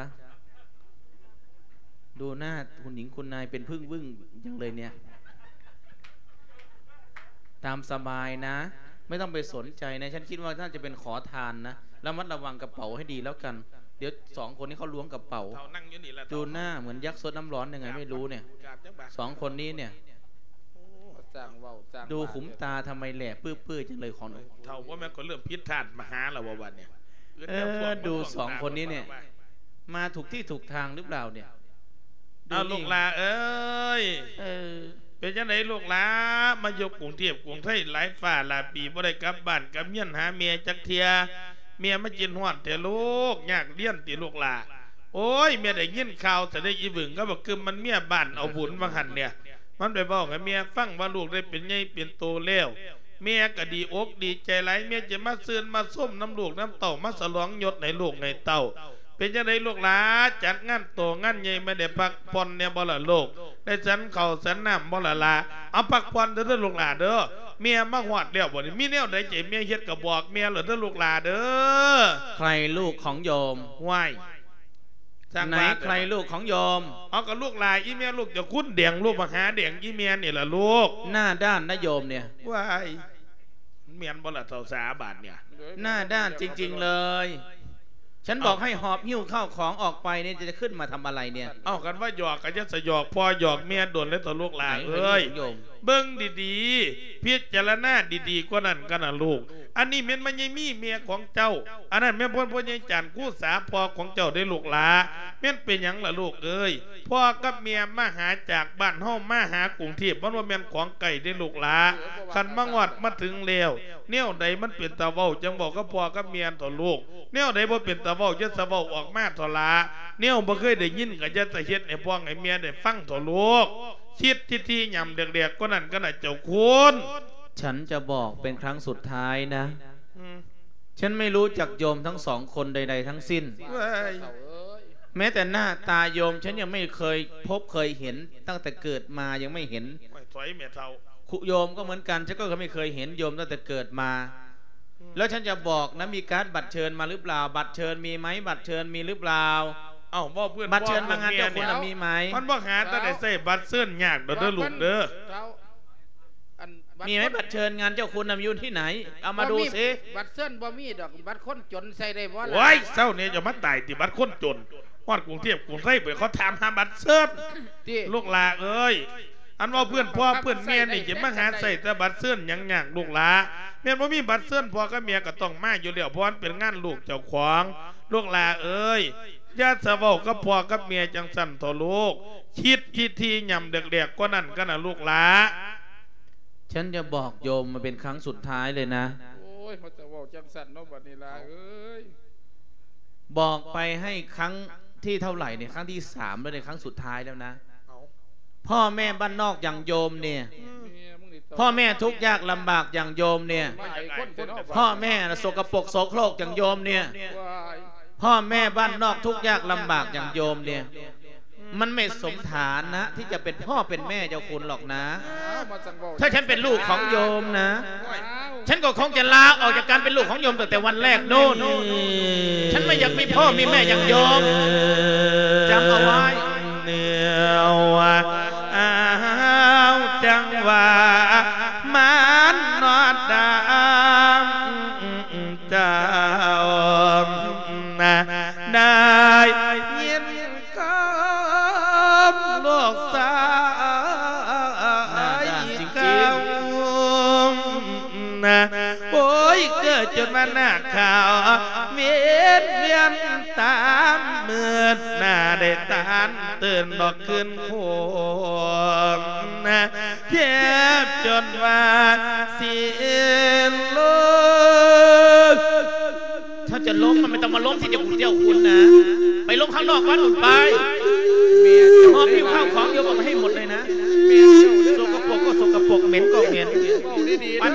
ดูหน้าคุณหญิงคุณนายเป็นพึ่งวึ่งยังเลยเนี่ยตามสบายนะไม่ต้องไปสนใจนะฉันคิดว่าน่าจะเป็นขอทานนะแล้วมัดระวังกระเป๋าให้ดีแล้วกันเดี๋ยว2 คนนี้เขาล้วงกระเป๋าดูหน้าเหมือนยักษ์ซดน้ำร้อนยังไงไม่รู้เนี่ย2 คนนี้เนี่ยดูขุมตาทำไมแหลกปื้อๆจังเลยของเท่าว่าแม่ก็เริ่มพิษทานมาหาเราวันเนี่ยดู2 คนนี้เนี่ยมาถูกที่ถูกทางหรือเปล่าเนี่ยเอาลูกลาเอ้ยเป็นยังไงลูกหลามายกกรุงเทพกรุงไทยหลายฝ่าหลายปีบ่ได้กลับบ้านกลับเมียนหาเมียจักเทียเมียมากินหอดแต่ลูกยากเลี้ยนตีลูกหลาโอ้ยเมียได้ยินข่าวแต่ได้อีบึงก็บอกคือมันเมียบ้านเอาบุญมาหันเนี่ยมันไปบอกให้เมียฟังว่าลูกได้เป็นไงเป็นโตแล้วเมียก็ดีอกดีใจไรเมียจะมาซื้อมาส้มน้ำลูกน้ำเต่ามาสลองยศในลูกในเต่าเป็นยังไงลูกหลาจัดงานโตงานใหญ่ไม่ได้พักผ่อนเนี่ยบ่ละโลกได้สันเข่าสันน้ำบ่ละลาเอาพักผ่อนเด้อลูกหลาเด้อเมียมาหอดเดี่ยวบ่มีแนวใดใจเมียเฮ็ดกับบอกเมียเหรอเด้อลูกหลาเด้อใครลูกของโยมว่ายไหนใครลูกของโยมเอากับลูกหลาอีเมียลูกจะคุ้นเดี่ยงลูกมาหาเดี่ยงอีเมียนี่แหละลูกหน้าด้านนะโยมเนี่ยว่ายเมียนบ่ละสาวบาทเนี่ยหน้าด้านจริงๆเลยฉันบอกให้หอบหิ้วเข้าของออกไปเนี่ยจะขึ้นมาทำอะไรเนี่ยเอากันว่าหยอกกันจะสยอกพอหยอกเมียโดนแล้วต่อลูกหลานเอ้ยเบิ่งดีๆพิจารณาดีๆกว่านั้นกันนะลูกอันนี้แม่นมันยังมีเมียของเจ้าอันนั้นแม่นพ่อใหญ่จันคู่สาพ่อของเจ้าได้ลูกหลาแม่นเป็นหยังล่ะลูกเอ้ยพ่อกับเมียมาหาจากบ้านห้องมาหากรุงเทพมันว่าแม่นของไก่ได้ลูกหลาคันมังวัดมาถึงแล้วแนวใดมันเป็นตาเว้าจังบอกกับพ่อกับเมียต่อลูกแนวใดบ่เป็นตาเว้าจะสะเว้าออกมาต่อลาแนวบ่เคยได้ยินก็จะเฮ็ดให้พ่อให้เมียได้ฟังต่อลูกคิดที่ยำเด็กๆก็นั่นก็น่ะเจ้าคุณฉันจะบอกเป็นครั้งสุดท้ายนะฉันไม่รู้จักโยมทั้งสองคนใดๆทั้งสิ้นแม้แต่หน้าตาโยมฉันยังไม่เคยพบเคยเห็นตั้งแต่เกิดมายังไม่เห็นโยมก็เหมือนกันฉันก็ไม่เคยเห็นโยมตั้งแต่เกิดมาแล้วฉันจะบอกนะมีการ์ดบัตรเชิญมาหรือเปล่าบัตรเชิญมีไหมบัตรเชิญมีหรือเปล่าเอ้าบ่เพื่อนบัตรเชิญมางานเจ้าคุณมีไหมมันบ่หาแต่ได้ใส่บัตรเชิญยากเด้อลูกเด้อมีไหมบัตรเชิญงานเจ้าคุณอยู่ที่ไหนเอามาดูสิบัตรเชิญบ่มีดอกบัตรคนจนใส่ได้บ่ล่ะโอ้ยเจ้าเนี่ยจะมาตายที่บัตรคนจนฮอดกรุงเทพกรุงไทยไปเขาถามหาบัตรเชิญลูกหลาเอ้ยอันว่าเพื่อนพ่อเพื่อนเมียนี่จะมาหาใส่แต่บัตรเชิญยังยากลูกหลาเมียบ่มีบัตรเชิญพ่อกับเมียก็ต้องมาอยู่แล้วเพราะมันเป็นงานลูกเจ้าของลูกหลาเอ้ยญาติสาวกับพ่อกับเมียจังสั่นต่อลูกคิดที่ยำเด็กๆก็นั่นก็น่ะลูกหลาฉันจะบอกโยมมาเป็นครั้งสุดท้ายเลยนะโอ้ยเขาจะบอกจังสั่นเนาะบัดนี้ล่ะเอ้ยบอกไปให้ครั้งที่เท่าไหร่เนี่ยครั้งที่3แล้วในครั้งสุดท้ายแล้วนะพ่อแม่บ้านนอกอย่างโยมเนี่ยพ่อแม่ทุกข์ยากลำบากอย่างโยมเนี่ยพ่อแม่สกปรกโสโครกอย่างโยมเนี่ยพ่อแม่บ้านนอกทุกข์ยากลำบากอย่างโยมเนี่ยมันไม่สมฐานนะที่จะเป็นพ่อเป็นแม่เจ้าคุณหรอกนะถ้าฉันเป็นลูกของโยมนะฉันก็คงจะลาออกจากการเป็นลูกของโยมตั้งแต่วันแรกโน่นฉันไม่อยากมีพ่อมีแม่อย่างโยมจำเอาไว้เนื้อจังว่ามันนอดดามเจ้าได้ยินก็ลูกสาวเก่าโอ้ยเกิดจนมาหน้าข่าวเวียนตามเมื่อหน้าได้ตานตื่นดอกขึ้นโคมเจ็บจนว่าสิ้นลมถ้าจะล้มมันไม่ต้องมาล้มที่เจ้าคุณนะไปล้มข้างนอกวัดอุ่นไปมอบผิวข้าวของโยมเอามาให้หมดเลยนะสกปรกก็สกปรกเหม็นก็เหม็นไป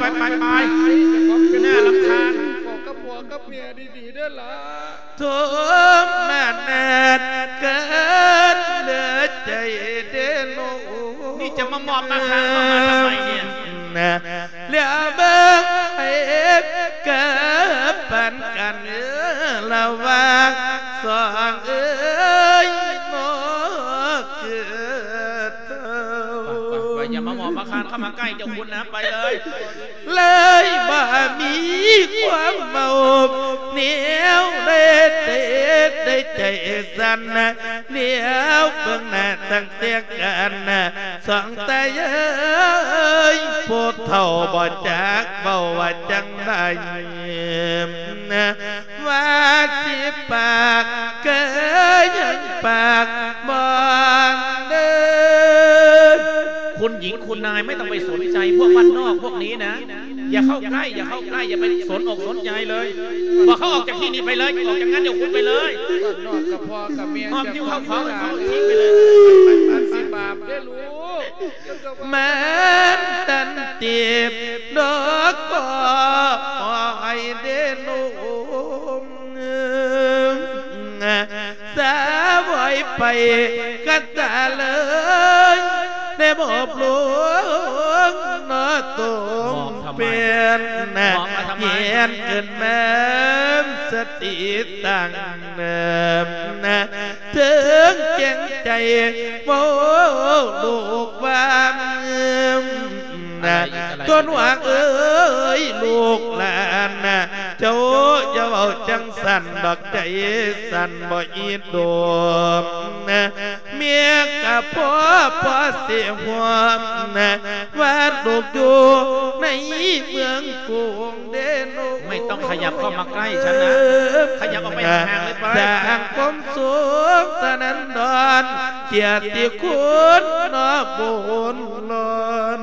น่ารำคาญบอกกับผัวกับเมียดีๆด้วยล่ะทุกนาดเกิดเลือใจเดโนนี่จะมามอบมาค้างมาทำไมเนี่ยเลี้ยเบิ้งให้เกิดปันกันระวังสองเอ้ยโนเกิดไปอย่ามามอบมาค้างเข้ามาใกล้เจ้าคุณนะไปเลยบ่มีความเมาเหนียวได้ใจสั่นเหนียวเบื้องหน้าตั้งเตียกันสองตาเย้ยพูดเท่าบ่จักเบาว่าจังได้ว่าสิปากเกยยังปากบ่เดินคุณหญิงคุณนายไม่ต้องไปสนใจพวกบ้านนอกพวกนี้นะอย่าเข้าใกล้อย่าไปสนอกสนใจเลยบอกเขาออกจากที่นี้ไปเลยออกจากงั้นเดี๋ยวคุณไปเลยบ้านนอกกับพ่อกับเมียหอบทิ้งเขาทิ้งไปเลยมันสิบาปได้รู้แม้ตันตีบดอกก็ไอเดนุสาวไว้ไปกันตาเลยได้บอกหลวงนอตุงเป็นเย็นเกินแม่สติตั้งเนิมถึงเจงใจโมลูกวามจนหวังเอ้ยลูกหลานเจ้าอย่าเอาจังสันดอกใจสันบ่อีดดมเมียกับพ่อเสียหัวว่าลูกอยู่ในเมืองกรุงเดนไม่ต้องขยับเข้ามาใกล้ฉันนะขยับออกไปห่างเลยไปสร้างความสุขตะนันดอนเกียรติคุณนอบุญลอน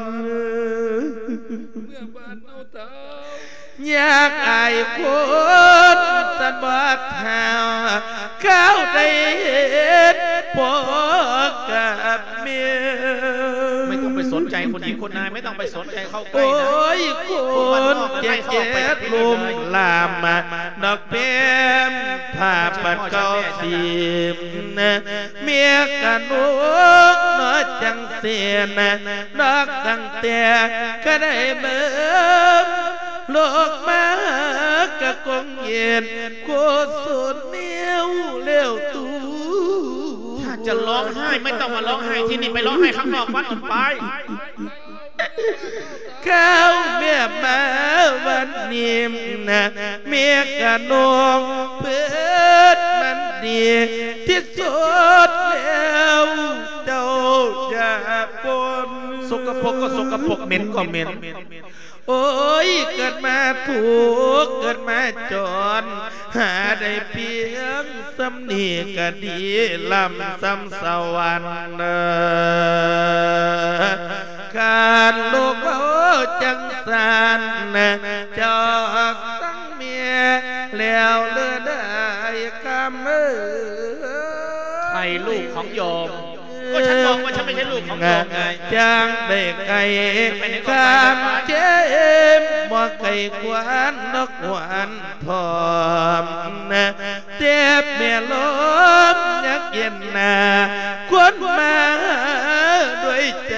อยากอายคนสันบัดหาวเข้าได้เห็นพ่อกับเมียไม่ต้องไปสนใจคนหญิงคนนายไม่ต้องไปสนใจเข้าใกล้นะโอ้ยคนเจ็บลุมลามมาดอกเบี้ยผ้าปัดเก้าสีเมียกันลูกน้อยจังเสียนะดอกตั้งแต่ก็ได้เบิ่มโลกมากะกงเย็นโคสุดเนี้ยวเลี้ยวตูถ้าจะร้องไห้ไม่ต้องมาร้องไห้ที่นี่ไปร้องไห้ข้างนอกวัดต่อไปข้าวเมียมาวันนี้นะเมียกะนงเพื่อนมันดีที่สุดแล้วเจ้าอย่าปนสกปรกก็สกปรกเหม็นก็เหม็นโอ้ยเกิดมาถูกเกิดมาจนหาได้เพียงสำนีก็ดีลำซ้ำสวรรค์การลูกเขาจังสันจอกตั้งเมียแล้วเลือได้คำใครลูกของโยมก็ฉันบอกว่าฉันไม่ใช่ลูกของโยมไงจางได้ไก่คำเจ็บบ่ไก่กวนนกหวานพร้อมเจ็บเมียล้มยักเย็นนาควรมาด้วยใจ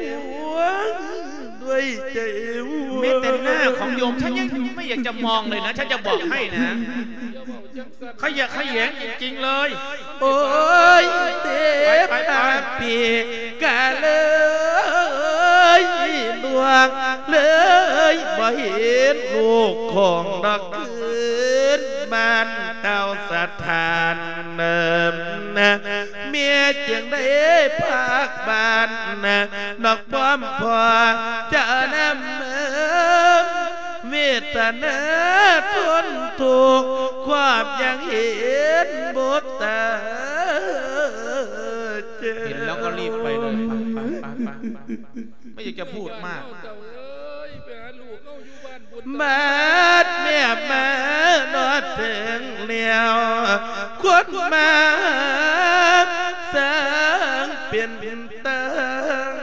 ด้วยใจไม่เต็มหน้าของโยมฉันยังไม่อยากจะมองเลยนะฉันจะบอกให้นะขยะขยงจริงเลยโอ้ยเจ็บตาปีกะเลยดวงเลยบ่เห็นลูกของดอกคืนบ้านเต้าสถานเนิมเมียจึงได้พักบ้านดอกป้อมพอจะนำเวทนาทนทุกข์ความยังเห็นบทตาเห็นแล้วก็รีบไปเลยไม่อยากจะพูดมากมาแม่มานอดถึงเลี้ยวคนมาสร้างเปลี่ยนตัง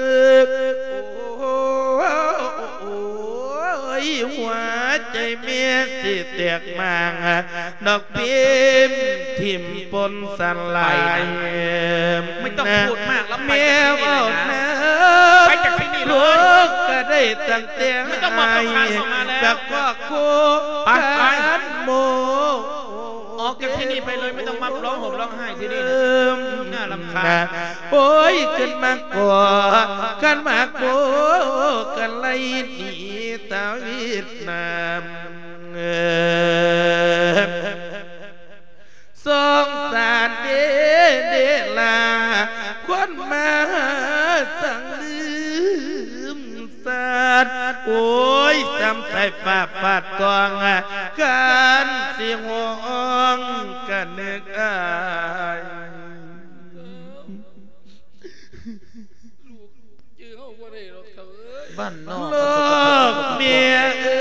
หัวใจเมียสิแตกมางดอกพิมทิมปนสันลายไม่ต้องพูดมากแล้วเมียเอาไปจากที่นี่ลูกก็ได้ตั้งแต่ไม่ต้องมาประคานเข้ามาแล้วแต่ก็กูการโมออกจากที่นี่ไปเลยไม่ต้องมาร้องห่มร้องไห้ที่นี่น่ารำคาญโอ้ยขึ้นมากว่ากันมากว่ากันไล่หนีตาเวียดนามสงสารเดลาคนมาสั่งลืมสารโอ้ยซ้ำใส่ฝาฟาดกองกันเสียงห้องกันนึกอายบ้านนอกลูกเมีย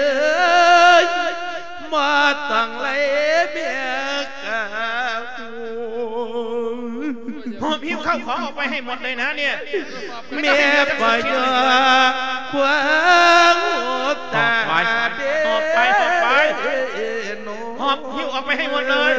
มาตั้งเลยเมียกาหอบหิ้วข้าวของออกไปให้หมดเลยนะเนี่ยเมียปล่อยยาควางตาหอบไปหอบหิ้วออกไปให้หมดเลย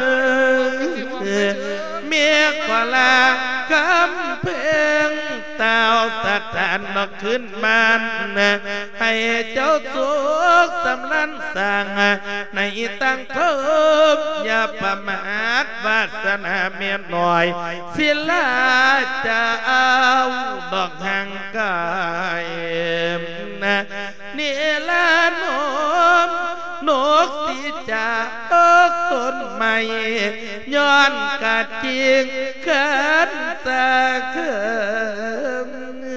เมียกว่าลาคำเพลงเต้าสถานนอกขึ้นบ้านให้เจ้าสุขสำนันสั่งในตั้งเทิมอย่าประมาทวาสนาเมียหน่อยศิลาจะเอาดอกหางกายนี่ละนมนกสีจากต้นไม้ย้อนกาดจิงเขินตาเขิม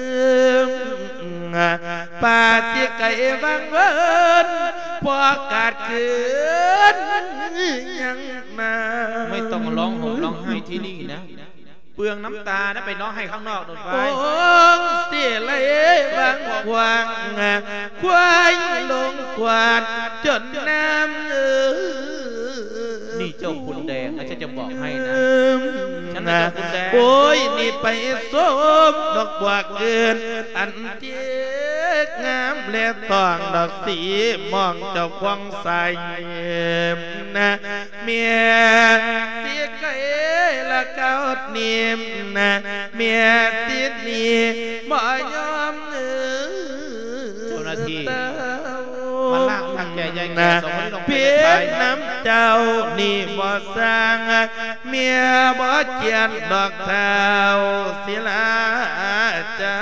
ป่าที่ไก่บังเวินพอกาดเกินยังนาไม่ต้องร้องห่มร้องไห้ที่นี่นะเปลืองน้ำตานะไปร้องให้ข้างนอกโดนไปเสียเลยบางควางควายลงกวาดจนน้ำนี่เจ้าคุณแดงนะฉันจะบอกให้นะฉันนะเจ้าคุณแดงโอ้ยนี่ไปส้มดอกบัวเกินอันเจ๊กงามเล็บตองดอกสีมองเจ้าควงใสนะเมียเสียไก่ละเก้านิ่มนะเมียติดนี่บ่ยอมเจ้าหน้าที่มาลากทางแก่ใหญ่แก่สองคนที่ลงไปเพียรน้ำเจ้านี่บ่สร้างเมียบ่เจียนดอกเท้าศิลาเจ้า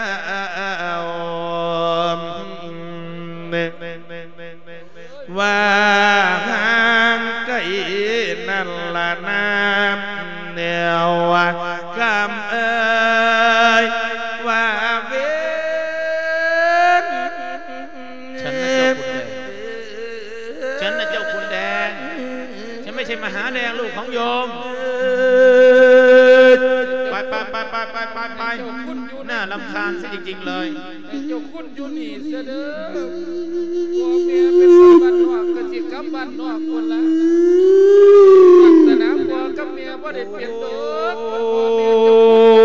ว่าห่างไกลนั่นละน้ำแนวกำเอ่ยว่าเว้นฉันน่ะเจ้าคุณแดงฉันไม่ใช่มหาแดงลูกของโยมไปน่ารำคาญซะจริงๆเลยเจ้าคุณอยู่นี่เสด็จพ่อแม่เป็นบ้านนอกก็สิกลับบ้านนอกคนละลักษณะพ่อกับแม่บ่ได้เปลี่ยนดอกพ่อแม่เจ้า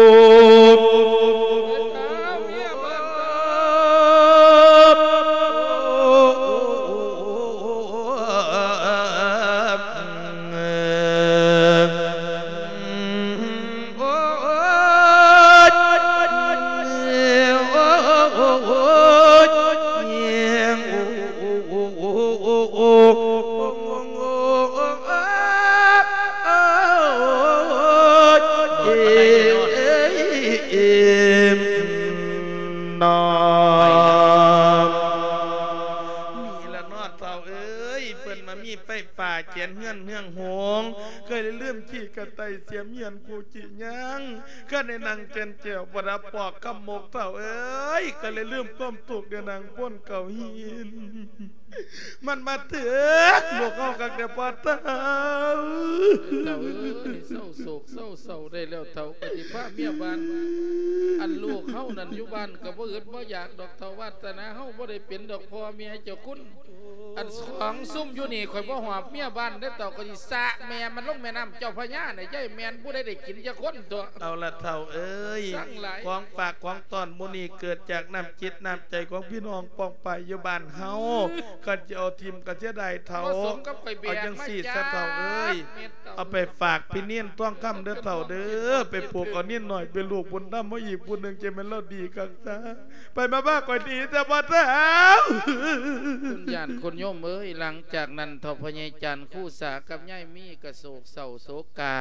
เสียมเยียนกูจิยังก็ในนางเจนเจียวปะปอกกำมกเต่าเอ้ยก็เลยลืมก้มตุกเดี๋ยวนางป้นเก่าหินมันมาเถือกหมกเอากักเดี๋ยวปอเต่าเต่าเอ้ยเศร้าโศกเศร้าได้แล้วเต่าปฏิภาณเมียบ้านอันลูกเขานั่นอยู่บ้านกับบ่อึดบ่อยากดอกเต่าวัฒนาเขาบ่ได้เป็นดอกพ่อเมียเจ้าคุณอันของซุ่มอยู่นี่ข่อยบ่หอบเมียบ้านได้ต่อก็สิสะแม่มันลงแม่น้ำเจ้าพญาเนี่ยใจแม่นผู้ใดได้กินจะคนตัวเอาละเท่าเอ้ยของฝากของตอนมุนีเกิดจากน้ำจิตน้ำใจของพี่น้องปองไปอยู่บ้านเฮาก็จะเอาทีมกันเสียดายเท่าเอาจังสีซะเท่าเอ้ยเอาไปฝากพี่เนียนต้องคำเด้อเท่าเด้อไปปลูกเอาเนียนหน่อยเป็นลูกบุญธรรมมาอีกบุญหนึ่งจะเป็นเราดีกันซะไปมาบ้าก่อนดีแต่พอเท้าคุณญาติคุณโยมเอ้ยหลังจากนั้นทพญจันทร์คู่สากับย่ายมีกระโศกเศร้าโศกา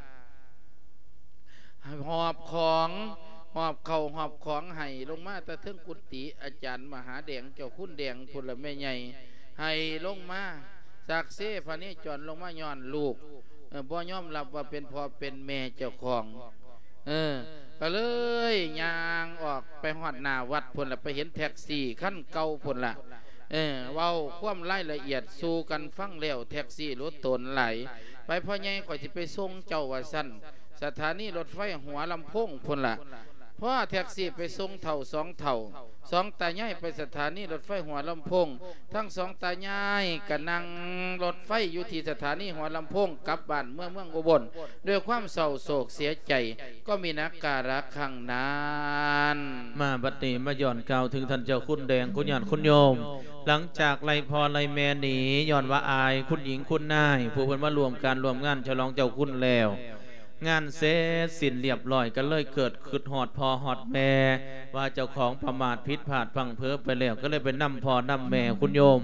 หอบของหอบเข่าหอบของไห้ลงมาตะเทิงกุฏิอาจารย์มหาแดงเจ้าคุณแดงพลแม่ใหญ่ไห้ลงมาจากเสพานิจรลงมาย้อนลูกบ่ยอมรับว่าเป็นพ่อเป็นแม่เจ้าของก็เลยยางออกไปหอดหน้าวัดพลละไปเห็นแท็กซี่ขั้นเก่าพลละเว้าความรายละเอียดสู่กันฟังแล้วแท็กซี่รถตนไหลไปพ่อใหญ่ก่อนจะไปส่งเจ้าว่าสั้นสถานีรถไฟหัวลำโพงพลละเพราะแท็กซี่ไปส่งเท่าสองเท่าสองตาใหญ่ไปสถานีรถไฟหัวลำโพงทั้งสองตาใหญ่ก็นั่งรถไฟอยู่ที่สถานีหัวลำโพงกลับบ้านเมืองอุบลด้วยความเศร้าโศกเสียใจก็มีนักการะขังนานมาบัดนี้มาย้อนกล่าวถึงท่านเจ้าคุณแดงคุณญาติคุณโยมหลังจากไล่พอไล่แม่หนีย้อนว่าอายคุณหญิงคุณนายผู้เพิ่นมารวมการรวมงานฉลองเจ้าคุณแล้วงานเสร็จสิ้นเรียบร้อยก็เลยเกิดขึ้นหอดพอหอดแม่ว่าเจ้าของประมาทผิดพลาดพังเพ้อไปแล้วก็เลยไปนำพอนำแม่คุณโยม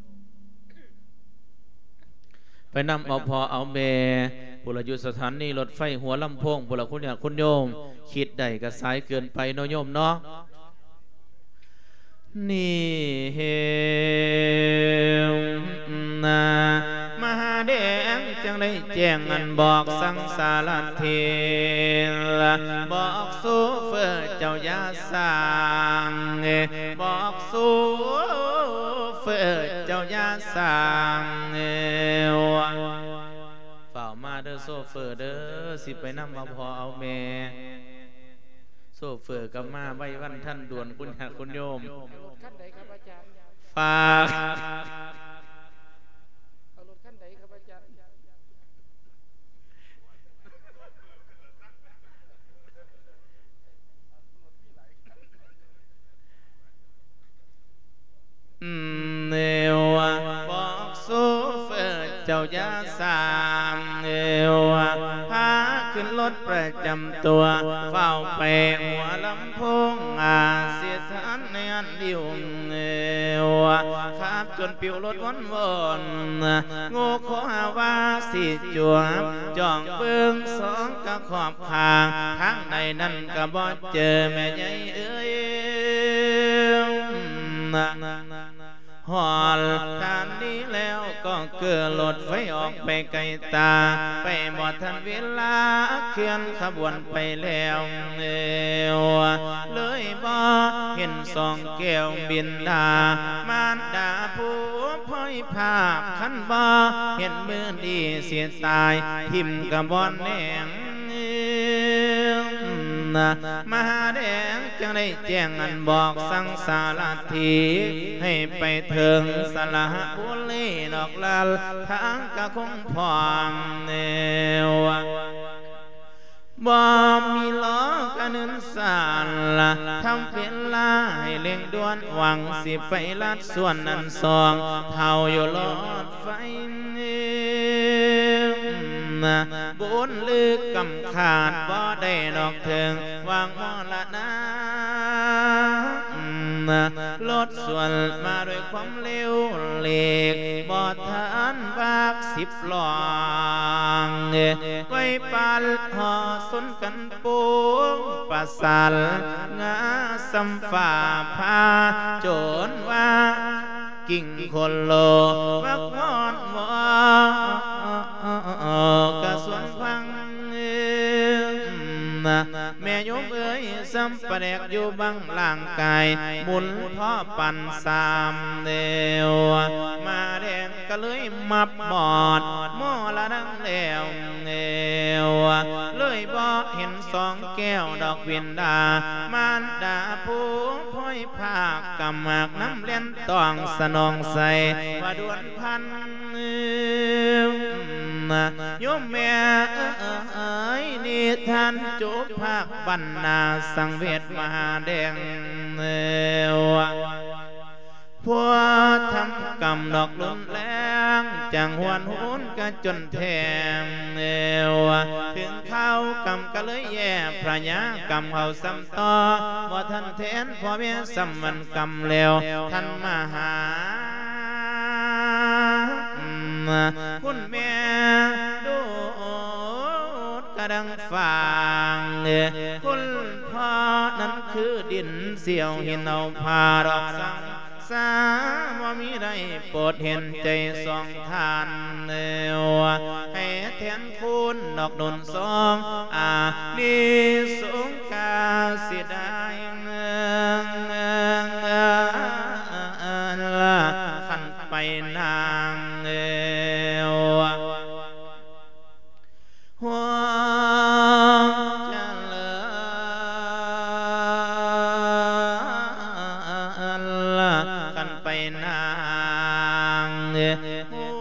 ไปนำเอาพอเอาแม่บุรุษอยู่สถานีรถไฟหัวลำโพงบุรุษคุณญาติคุณโยมคิดได้ก็สายเกินไปเนาะโยมเนาะนี่เฮนมหาแดงจังได้แจ้งอันบอกสังสารเทละบอกสู้เฟื่อเจ้ายาสางบอกสู้เฟื่อเจ้ายาสางฝ่ามาเด้อโซเฟอร์เด้อสิไปนำมาพอเอาแม่โซเฟอร์กับมาไว้วันท่านด่วนคุณญาติคุณโยมฝากเอารถขั้นใดครับอาจารย์เนวบอกโซเฟอร์เจ้ายาสามเนวพาขึ้นรถประจำตัวเฝ้าไปหัวลำโพงเสียฐานในอันเดียวเนวขับจนปิวรถวนงูขอว่าสิจวบจ้องเบื้องสองกะขอบขางทางใดนั่นกะบ่เจอแม่ใหญ่เอ้ยหอนทานนี้แล้วก็เกิดรถไฟออกไปไกลตาไปหมดทันเวลาเคลื่อนขบวนไปแล้วเลยบ่เห็นสองแก้วบินดามารดาผู้พ้อยภาพขันบ่เห็นมือดีเสียตายทิมกับบอนแหนงมหาแดงจึงได้แจ้งอันบอกสังสารทีให้ไปถึงสละบุรีดอกลาลทางกะคงพองเนวบ่มีล้อกะนึนสานละทำเป็นลาให้เร่งด่วนหวังสิไปลัดส่วนนั้นซองเท่าอยู่รถไฟบุญลึกกำขาดบ่ได้ดอกถึงวางมรณะรถส่วนมาด้วยความเร็วเล็กบ่ทันบาก10 ล้อไว้ปัลหอสนกันปูประสานงาสัมฝ่าพาโจรว่ากิ่งคนโลวักงอนว่ากระสวนพังแม่โยมเอ้ยสัมปะแดกอยู่บังล่างกายหมุนพ่อปั่น3 เดียวมาแดงก็เลยมับบอดหม้อละดังแล้วเดียวเลยบ่เห็น2 แก้วดอกวินดามารดาผู้พ้อยภาคกำหมากน้ำเลี้ยนต้องสนองใส่ว่าดวนพันโยมแม่เอ้ยนิทานจบภาคบรรณาสังเวชมหาแดงพวกทำกรรมดอกลุ่นแรงจังหวนหุนก็จนแทมถึงเข้ากรรมก็เลยแย่พระยากรรมเขาซ้ำต่อว่าท่านแทนพ่อแม่ซ้ำมันกรรมแล้วท่านมาหาคุณแม่ดูดกระดังฟางคุณพ่อนั้นคือดินเสี่ยวหินเอาพาดอกสังสาว่ามีได้โปรดเห็นใจสองทานให้แทนคุณดอกดนสองนี่สงกาเสียดายขันไปนางหัวจะเลิศขันไปนางหัว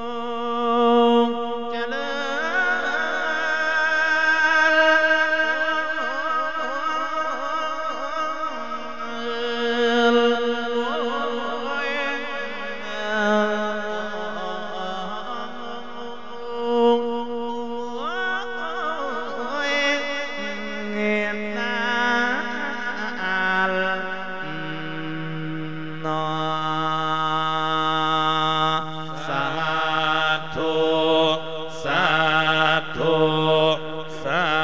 จะเลิศ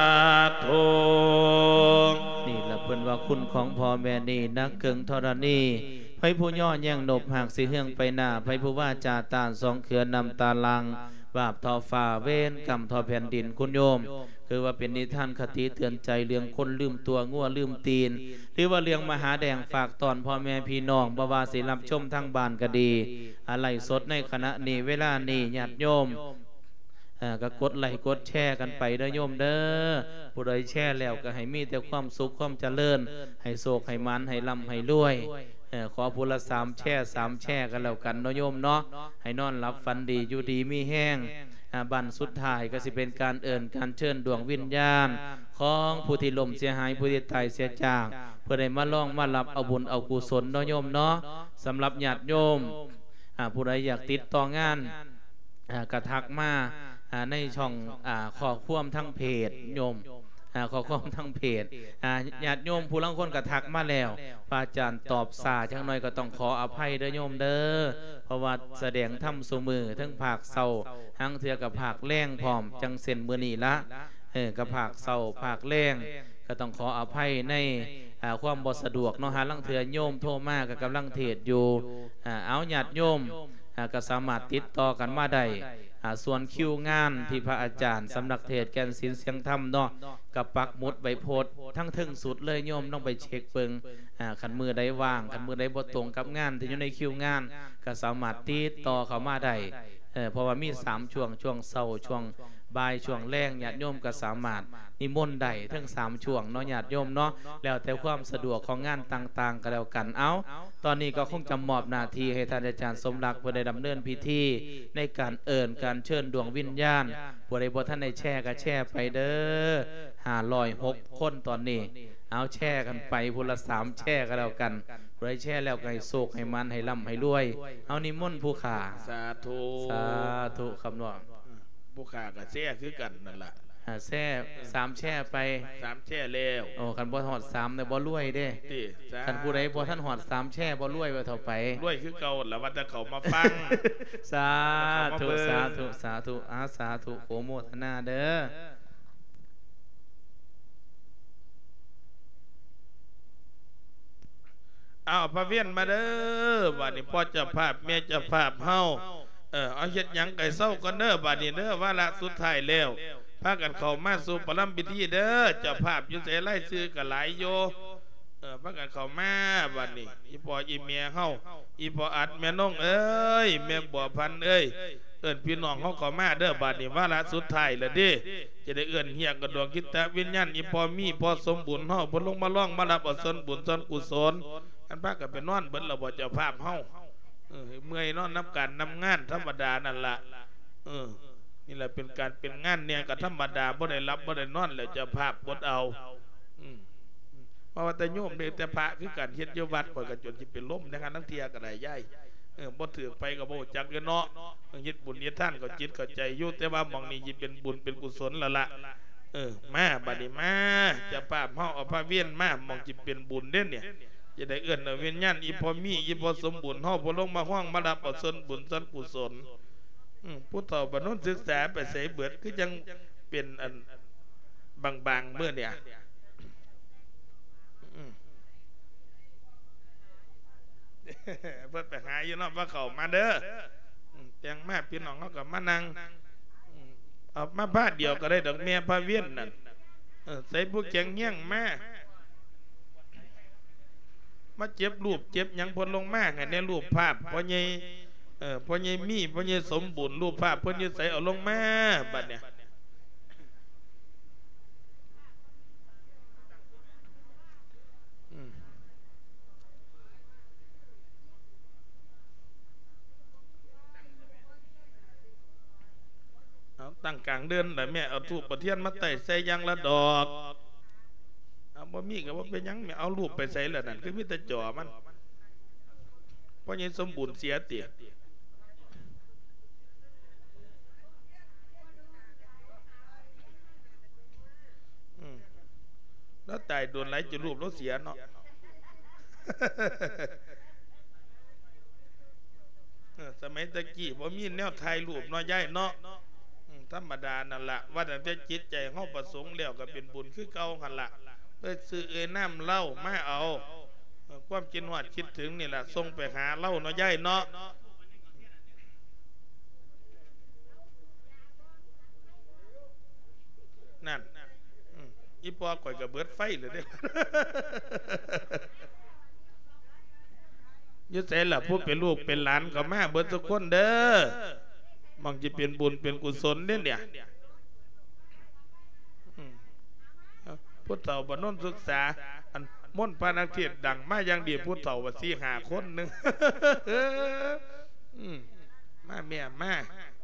คุณของพ่อแม่นี่นักเกิงธรณีพผู้ย่อแย่งหนบหากสิเฮืองไปหน้าไผผู้ว่าจาตาสองเขือนนำตาลังบาปทอฝ่าเว้นกรรมทอแผ่นดินคุณโยมคือว่าเป็นนิทานคติเตือนใจเรื่องคนลืมตัวงัวลืมตีนหรือว่าเรื่องมหาแดงฝากตอนพ่อแม่พี่น้องบ่ว่าสิรับชมทางบ้านก็ดีอะไรสดในขณะนี้เวลานี้ญาติโยมก็กดไลค์กดแชร์กันไปเด้อโยมเด้อผู้ใดแชร์แล้วก็ให้มีแต่ความสุขความเจริญให้โศกให้มันให้ร่ำให้รวยขอพูละ3 แช่กันแล้วกันเนาะโยมเนาะให้นอนหลับฝันดีอยู่ดีมีแห้งบันสุดท้ายก็สิเป็นการการเชิญดวงวิญญาณของผู้ที่ล้มเสียหายผู้ที่ตายเสียจากเพื่อได้มาล่องมารับเอาบุญเอากุศลเนาะโยมเนาะสำหรับญาติโยมผู้ใดอยากติดต่องานกระทักมาในช่องข้อความทั้งเพจโยมข้อความทั้งเพจญาติโยมผู้ลังคนกระทักมาแล้วพระอาจารย์ตอบสาจังหน่อยก็ต้องขออภัยเด้อโยมเด้อเพราะว่าแสดงธรรมสุมือทั้งภาคเศร้าทั้งเถือกับภาคแรงพร้อมจังเส้นมือนี่ละกับภาคเศร้าภาคแรงก็ต้องขออภัยในความบ่สะดวกเนาะฮะลังเถือโยมโทรมากับกำลังเทศอยู่เอาญาติโยมก็สามารถติดต่อกันมาได้ส่วนคิวงานที่พระอาจารย์สำนักเทศแกนศิลป์เสียงธรรมเนาะกับปักหมุดใบโพดทั้งถึงสุดเลยโยมต้องไปเช็คเปิงขันมือได้ว่างขันมือได้บ่ตรงกับงานที่อยู่ในคิวงานก็สามารถติดต่อเข้ามาได้เพราะว่ามี3 ช่วงเช้าช่วงบ่ายช่วงแรงญาติโยมก็สามารถนิมนต์ได้ทั้ง3 ช่วงเนาะญาติโยมเนาะแล้วแต่ความสะดวกของงานต่างๆก็แล้วกันเอาตอนนี้ก็คงจะมอบหน้าที่ให้ท่านอาจารย์สมรักเพื่อได้ดำเนินพิธีในการการเชิญดวงวิญญาณผู้ใดบ่ท่านได้แช่ก็แช่ไปเด้อ506 คนตอนนี้เอาแช่กันไปพุละ3 แช่ก็แล้วกันผู้ใดแช่แล้วก็ให้โศกให้มันให้ร่ำให้รวยเอานิมนต์ผู้ขาสาธุคำนวณผู้ขากับแช่คือกันนั่นแหละแช่3 แช่ไป 3 แช่แล้วโอ้คันบ่หอด3เนี่ยบ่รวยเด้คันผู้ใดบ่ท่านหอด3 แช่บ่รวยว่าเท่าไปรวยคือเก่าแล้วว่าแต่เขามาฟังสาธุสาธุโอโมทนาเด้อเอาพระเวียนมาเด้อบัดนี้พ่อเจ้าภาพแม่เจ้าภาพเฮาเอาเฮ็ดหยังไก่เศร้ากันเด้อบัดนี้เด้อว่าละสุดท้ายแล้วพากันเข้ามาสู่ประลัมพิธีเด้อเจ้าภาพอยู่ใส่ไล่ซื้อกันหลายโยพากันเข้ามาบัดนี้อีพ่ออีเมียเฮาอีพ่ออัดแม่น้องเอ้ยแม่บัวพันเอ้ยพี่น้องเฮาเข้ามาเด้อบัดนี้ว่าละสุดท้ายแล้วเด้จะได้เฮียกระดวงคิตะวิญญาณอีพ่อมีพ่อสมบุญเฮาบ่ลงมาล่องมารับเอาส่วนบุญส่วนกุศลอันพากันไปนอนเบิ่นแล้วบ่เจ้าภาพเฮาเมื่อยนอนนับการนำงานธรรมดานั่นละนี่แหละเป็นการเป็นงานเนี่ยกับธรรมดาบ่ได้รับบ่ได้นอนแล้วจะภาพบดเอาเพราะว่าแต่โยมเด็กแต่พระคือการเฮ็ดโยวัดก่อนกับจนที่เป็นล้มในงานทั้งเทียกันได้ย่ายบ่ถือไปกับบ่จักเนาะเฮ็ดบุญเฮ็ดท่านก็จิตก็ใจอยู่แต่ว่ามองนี่ยิ่งเป็นบุญเป็นกุศลแล้วล่ะมาบัดนี้มาจะภาพเฮาเอาพระเวียนมามองจิตเป็นบุญเด้เนี่ยจะได้วิญญาณอีพอมีอีพอสมบูรณ์เฮาพอลงมาห้องมารับเอาส่วนบุญส่วนกุศลผู้เฒ่าบรรลุศึกษาไปใส่เบิดคือยังเป็นอันบางเมื่อเนี่ยเพื่อไปหาอยู่นอกว่าเขามาเด้อยังมาพี่น้องเขากับมานั่งเอามาบ้านเดียวก็ได้ดอกเมียพระเวียนนั่นใส่ผู้เจียงเงี้ยงมาเจ็บรูปเจ็บยังพลลงมากไงในรูปภาพพอใหญ่พอใหญ่มีพอใหญ่สมบูรณ์รูปภาพเพิ่นยืดใส่เอาลงมาบัดเนี่ยเอาตั้งกลางเดือนแต่แม่เอาทูบประเทียนมาไต่ใส่ยังละดอกเอาบ่มีกับว่าเป็นยังแม่เอารูปไปใส่ละนั่นคือมิตรจ่อมันเพราะยังสมบูรณ์เสียเตี่ยแล้วตายโดนไหลจะรูปแล้วเสียเนาะสมัยตะกี้บ่มีแนวไทยรูปน้อยใหญ่เนาะธรรมดานั่นละว่าแต่จิตใจเฮาประสงค์แล้วก็เป็นบุญคือเก่าหันละเพื่อซื้อน้ำเหล้ามาเอาความคิดหอดคิดถึงนี่แหละส่งไปหาเล่าเนาะย่ายเนาะนั่นอีปอก่อยกับเบิดไฟเลยเด้ยึดใจล่ะพวกเป็นลูกเป็นหลานกับแม่เบิดทุกคนเด้อมังจะเป็นบุญเป็นกุศลเนี่ยพุทธเฒ่าบรรนศึกษาอันม่นพานักเทศดังมาอย่างเดียวพุทธเฒ่าว่า4-5 คนหนึ่งมาแม่มา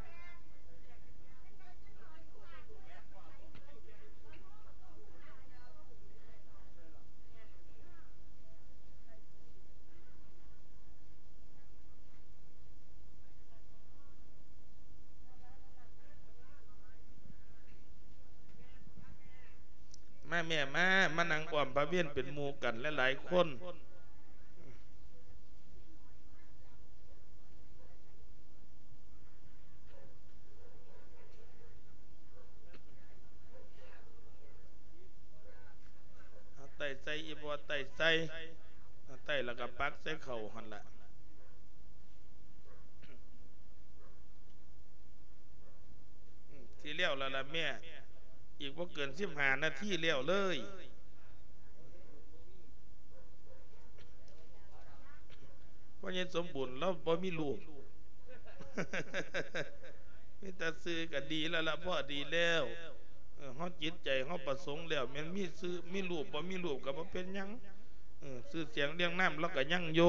แม่มานั่งอ้อมพระเวียนเป็นหมู่กันและหลายคนไต่ใส่อีบัวไต่ใส่ไต่แล้วก็ปักใส่เข่าหันละที่เลี้ยวแล้วล่ะแม่อีกว่าเกิน15 นาทีเลี้ยวเลยว่ายังสมบูรณ์แล้วบ่มีลูกมีแต่ซื้อก็ดีแล้วล่ะพ่อดีแล้วเขาจิตใจเขาประสงค์แล้วมันมีซื้อมีลูกบ่มีลูกก็บ่เป็นยังซื้อเสียงเรียงน้ำแล้วก็ยังโย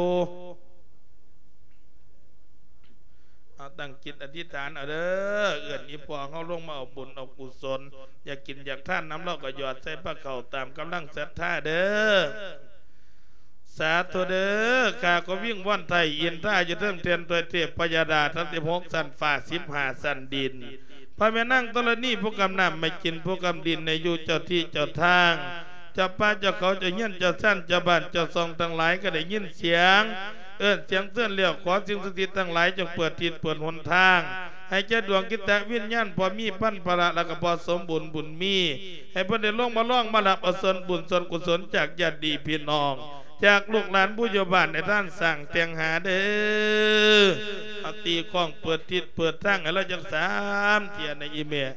ตั้งจิตอธิษฐานเอาเด้อเอื้อนอีพอเขาลงมาเอาบุญเอากุศลอยากกินอยากท่านน้ำเราก็หยอดใส่พระเข่าตามกำลังศรัทธาเด้อสาธุเด้อข้าก็วิ่งว่อนไทยอินท่าจะเริ่มเทียนตัวเทพพยาดาทั้ง16 สันฝ่า15 สันดินพระแม่นั่งตระนี่ผู้กำนำไม่กินผู้กำดินในอยู่เจ้าที่เจ้าทางเจ้าป้าเจ้าเขาเจ้าเงี้ยนเจ้าสั้นเจ้าบ้านเจ้าซองทั้งหลายก็ได้ยินเสียงเสียงเตือนเลี้ยวขอสิ่งศักดิ์สิทธิ์ทั้งหลายจงเปิดทิศเปิดหนทางให้เจ้าดวงกิตตะวิญญาณพอมีปั้นประแล้วก็พอสมบุญบุญมีให้เพิ่นได้ลงมาล่องมาหลับอสนบุญสนกุศลจากญาติดีพี่น้องจากลูกหลานผู้อยู่บ้านในท่านสั่งเตียงหาเด้อตีข้องเปิดทิศเปิดทางให้เราจัง3 เที่ยในอีเมล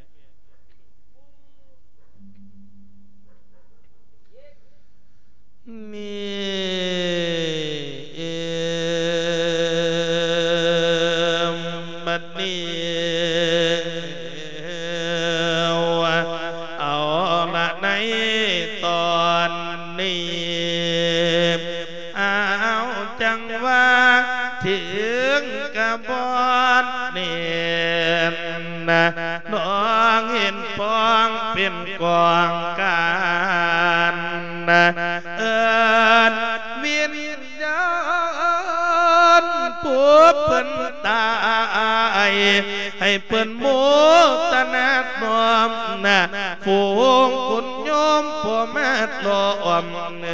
บัดนี้เอาละในตอนนี้เอาจังว่าถึงกระบอนเนี่ยน้องเห็นปองเป็นกองการวิญญาณผู้เพิ่นตายให้เพิ่นโมตนาดน้อมฝูงคุณโยมพ่อแม่ล้อม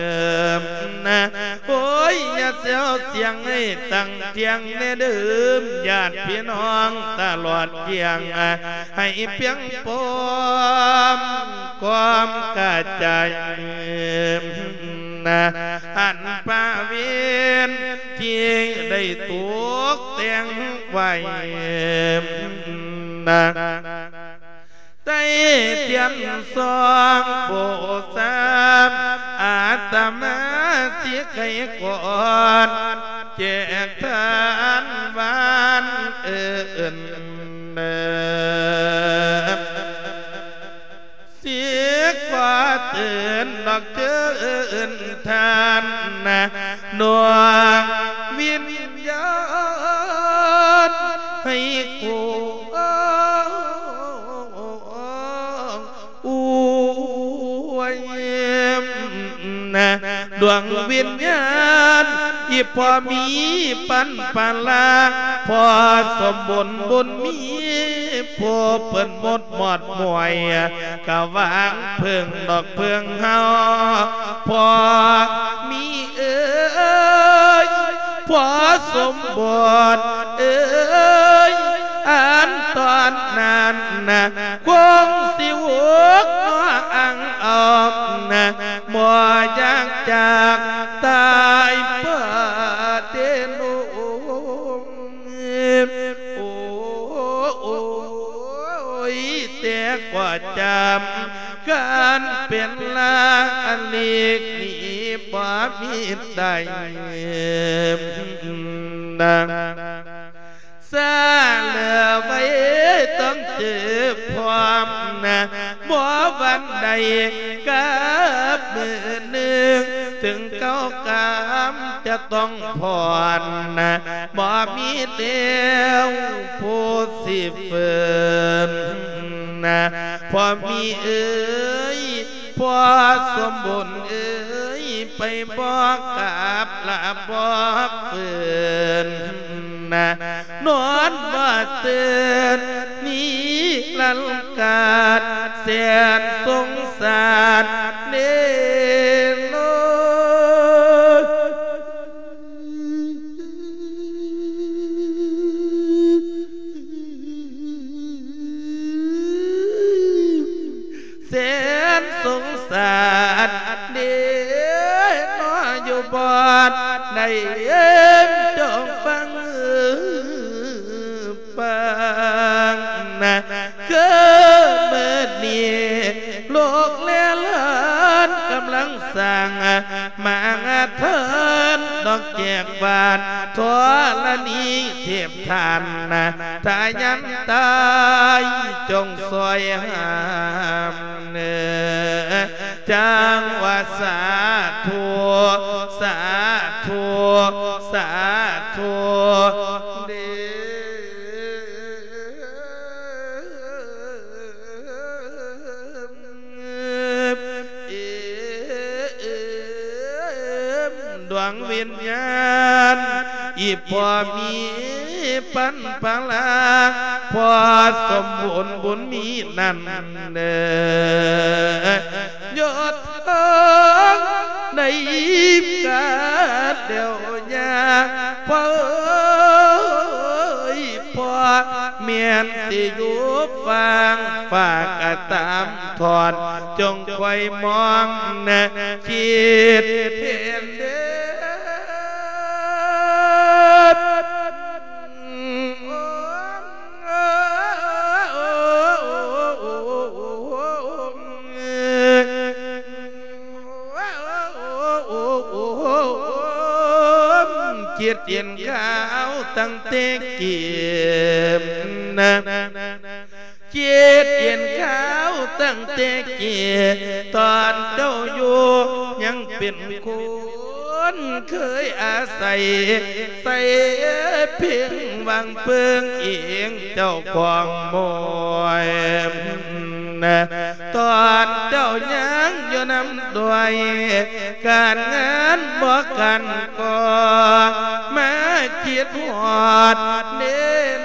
โอ้ยอย่าเสียวเสียงให้ตั้งเทียงในดื่มญาติพี่น้องตลอดเกียงให้เพียงพร้อมความกระจายอันป่าเวียนที่ได้ตุกเตียงไว้ได้เทียนสองโบสามอาตมาสิไขก่อนแจกทานบ้านเสียกว่าตื่นดอกเจินทานหน่วงวิญญาณให้กูดวงวิญญาณอีพอมีปันปาลาพอสมบูรณ์บุญมีพอเปิ่นหมดหมดมวยกะวางเพิ่งดอกเพิ่งเฮาพอมีพอสมบูรณ์อันตอนนั้นคงสิวกอังออมมัวจากตากว่าจำการเป็นลาอันเล็กนี้บ่มีได้ซาเหลือไว้ต้องเจอความนะบ่วันใดกับมือหนึ่งถึงเก้ากามจะต้องผ่อนนะบ่มีเดียวผู้สิฝืนนะพอมีเอ้ยพอสมบูรณ์เอ้ยไปบอกกับละบอกฝืนนะนอนบ่ตื่นนี้ลันกาดเสียนสงสารเนโลเสียนสงสารเนโลอยู่บอดในจงฟังปังนะคือเมื่อนี้โลกเล่ล้านกำลังสั่งมางาเทินดอกแจกบานทอละนี้เทียบทานนะถ้ายันตายจงซอยหามเนื้อจังว่าสาธุสาธุสาธุเดดวงวิญญาณอีพอมีปันปลาพอสมบูรณ์บุญมีนั่นเด้อยอดทองในกาเดียวยาพอเมียนสิอยู่ฟังฝากตามถอนจงคอยมองนะคิดเห็นเด้เกียรติเย็นขาวตั้งเตเกียมนะเกียรติเย็นขาวตั้งเตเกียตอนเจ้าอยู่ยังเป็นคนเคยอาศัยใส่เพียงวางเปิงเองเจ้าของมวยนะตอนเจ้ายังอยู่นำด้วยการงานบอกกันก็มาคิดหอดเด่น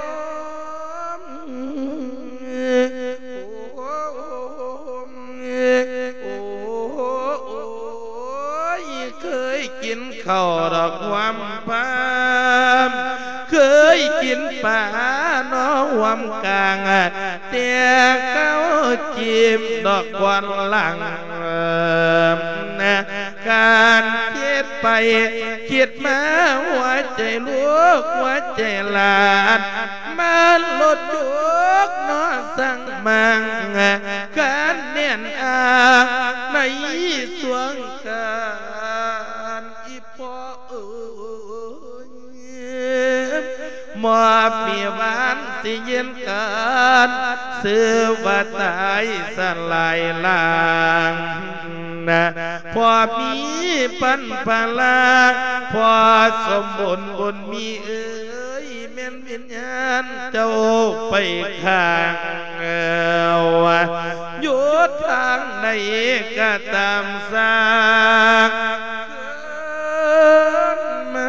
เคยกินข้าวดอกความพามเคยกินปลาหนอหวมกลางเตี้ยเก้าจิ้มดอกควันหลังนะการคิดไปคิดมาหัวใจลูกหัวใจหลานมันลดจุกนอสั่งมังการเนียนอาในสวงการอีพอมอบมีวันสิเย็นกันซื้อว่าตายสลายลางนะพอมีปันปลาพอสมบูรณ์บุญมีเอ้ยเม่นวิญญาณเจ้าไปข้างอยู่ทางไหนก็ตามสร้างมา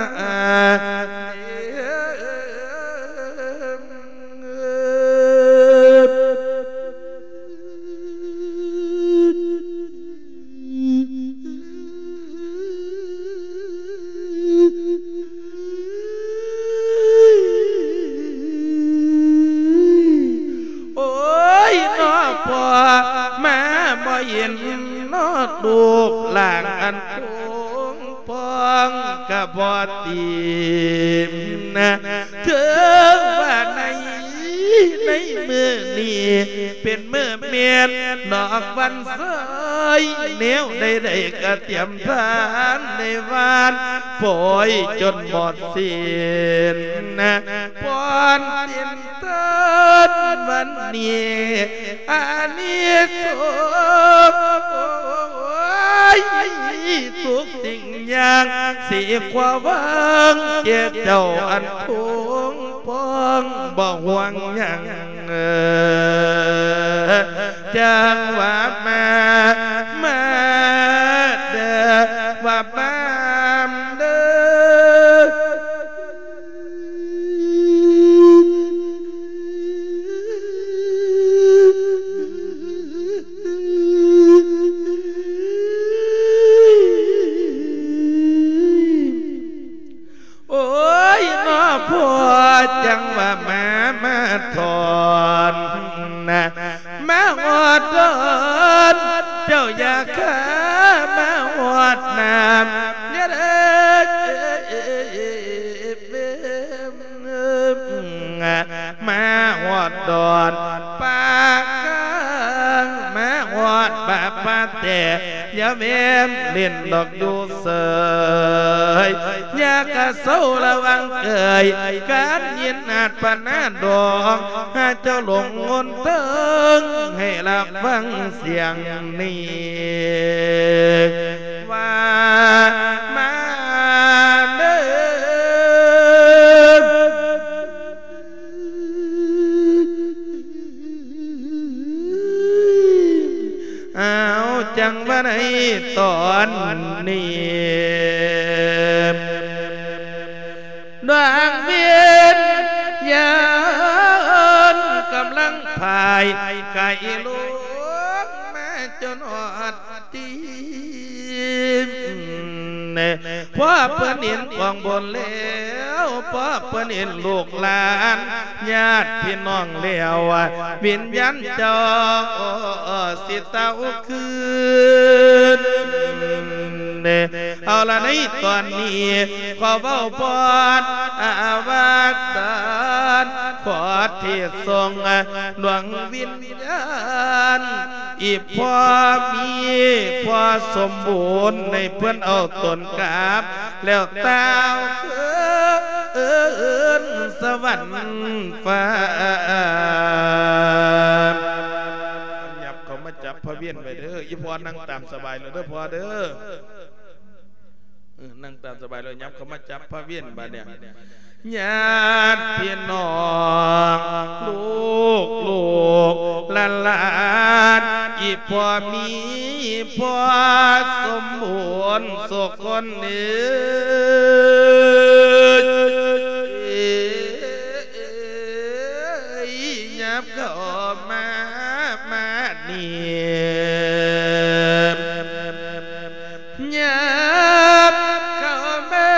เย็นนอดดูหลังอันโค้งปองกะบอตีมนะเธอว่าในในมือนี้เป็นมือเมียนดอกวันเสยเนียวได้กระเตรียมทานในวันปล่อยจนหมดสิ้นนะปอนสิ้นเตินวันนี้อันนี้ทุกสิ่งอย่างสีความวังเจ็บเจ้าอันพุงปองบ่ห่วงยังจังว่ามาเด้อว่ามาเด้อโอ้ยน้อพ่อจังว่ามาถอนนะมาหอดดอนเจ้าอยากข้ามาหอดน้ำเนี่ยมาหอดดอนปากกางมาหอดบาปาแต่อย่าเว้มเล่นดอกอยู่เสยอยากกะเศร้าระวังเกยการยินอาจปานาดอกหาเจ้าหลงงนเติงให้รับฟังเสียงนี้ว่ามาเด้อเอาจังว่าในตอนนี้ดวงเวียนยานกำลังพายไก่ลูกมาจนอดตีพ่อเปิ้นเห็นกองบนแล้วพ่อเปิ้นเห็นลูกหลานญาติพี่น้องแล้ววิญญาณเจ้าสิเต้าคืนเอาละในตอนนี้ขอเว้าปอนอาวาสานขอเทศทรงดวงวิญญาณอีพ่อมีพ่อสมบูรณ์ในเพื่อนเอาตนกราบแล้วเต้าสวรรค์ฟ้าหยับเขามาจับพระเวียนไปเด้ออีพ่อนั่งตามสบายเลยเด้อพ่อเด้อนั่งตามสบายเลยยับเขามาจับพระเวียนบ้านเนี่ยญาติพี่น้องลูกหลานอีพ่อมีพ่อสมบูรณ์สุขคนนี้ยับเข้ามานี่ยับเข้ามา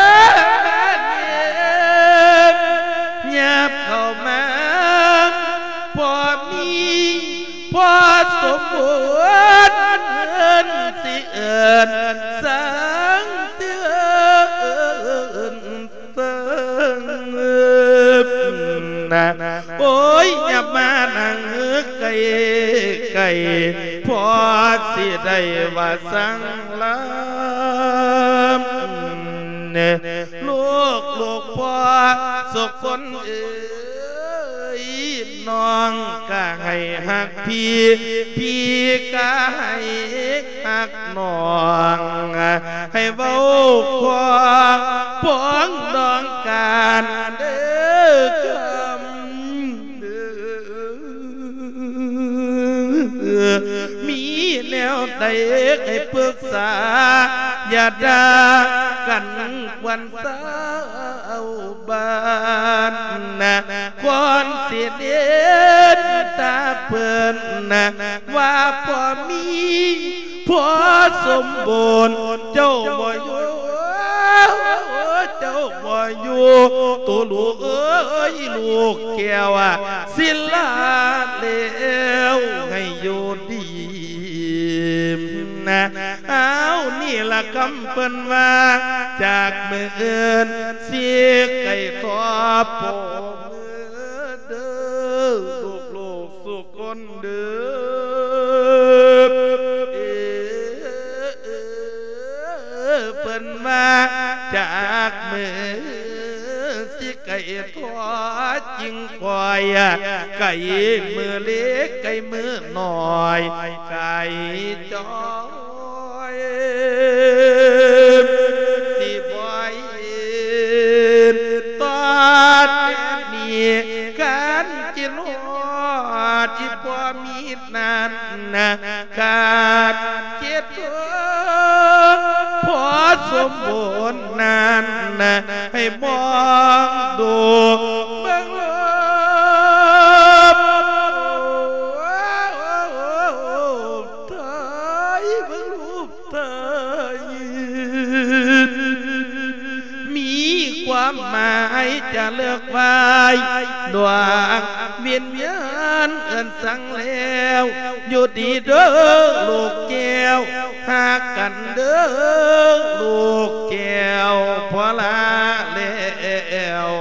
ยับเข้ามาพ่อมีพ่อสมบูรณ์สิเอิญสังเตือนเติงโอ้ยอย่ามานั่งไก่พอสิได้ว่าสังลำลูกพ่อสุขคนน้องก็ให้หักพี่ก็ให้หักน้องให้เว้าความป้องดองการเด้อมีแนวใดให้ปรึกษาอย่าด่ากันวันเสาร์บ้านนะก่อนเสียเด่นตาเปิ่นนะว่าพ่อมีพ่อสมบูรณ์เจ้าบ่อยู่เจ้าบ่อยู่ตัวลูกลูกแก้วศิลาเลวให้อยู่ดีนะเอานี่ละคำเปิ้นว่าจากมือเอินเสียไก่ทอโปมือเด้อมือเล็กไก่มือหน่อยไก่จอยสิบอยตอนนี้กันจินหอดจิบว่ามีนั้นนะขาดเจ็ดพอสมบูรณ์นั้นนะให้มองดูเบื้องลมเธอเบื้องรูปเธอมีความหมายจะเลือกไว้ดวงเวียนเวียนเอินสั่งแล้วอยู่ดีเด้อลูกแก้วหากกันเด้อลูกแก้วพอละแล้ว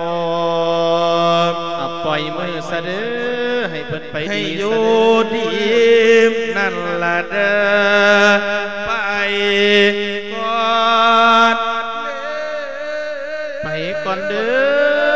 ปล่อยมือซะเด้อให้เพิ่นไปให้ดีอยู่ดีนั่นละเด้อไปก่อนไปก่อนเด้อ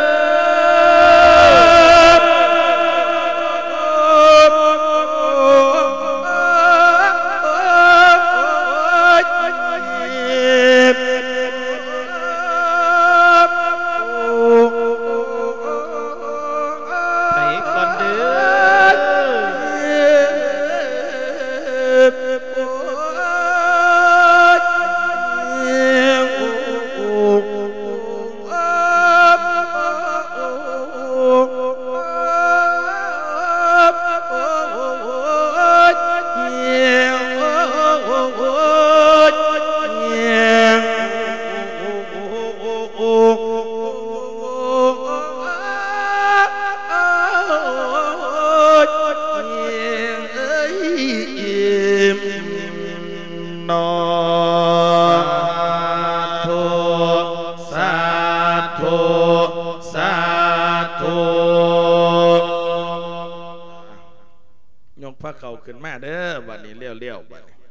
ขึ้นมาเด้อบัดนี้เลี้ยวบัดนี้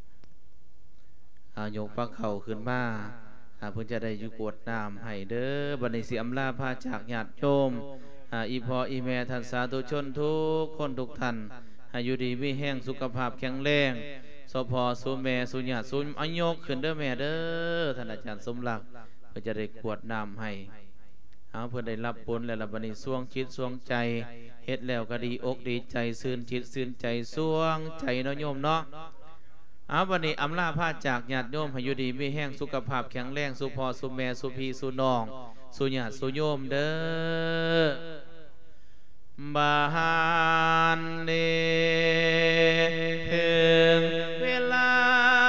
ยกพระเข่าขึ้นมาเพิ่นจะได้อยู่กวดน้ำให้เด้อบัดนี้สิอำลาพาจากญาติโยมอีพ่ออีแม่ท่านสาธุชนทุกคนทุกท่านให้อยู่ดีมีแห้งสุขภาพแข็งแรงสพสุแม่สุญาสุอัญโยกขึ้นเด้อแม่เด้อท่านอาจารย์สมรักเพิ่นจะได้กวดน้ำให้เพิ่นได้รับผลแล้วบัดนี้สวงจิตสวงใจเฮ็ดแล้วก็ดีอกดีใจซื่นจิตซื่นใจสวงใจเนาะโยมเนาะวันนี้อำลาพาจากญาติโยมให้อยู่ดีมีแห้งสุขภาพแข็งแรงสุพอสุแม่สุพีสุน้องสุญาสุโยมเด้อบานเนถึงเวลา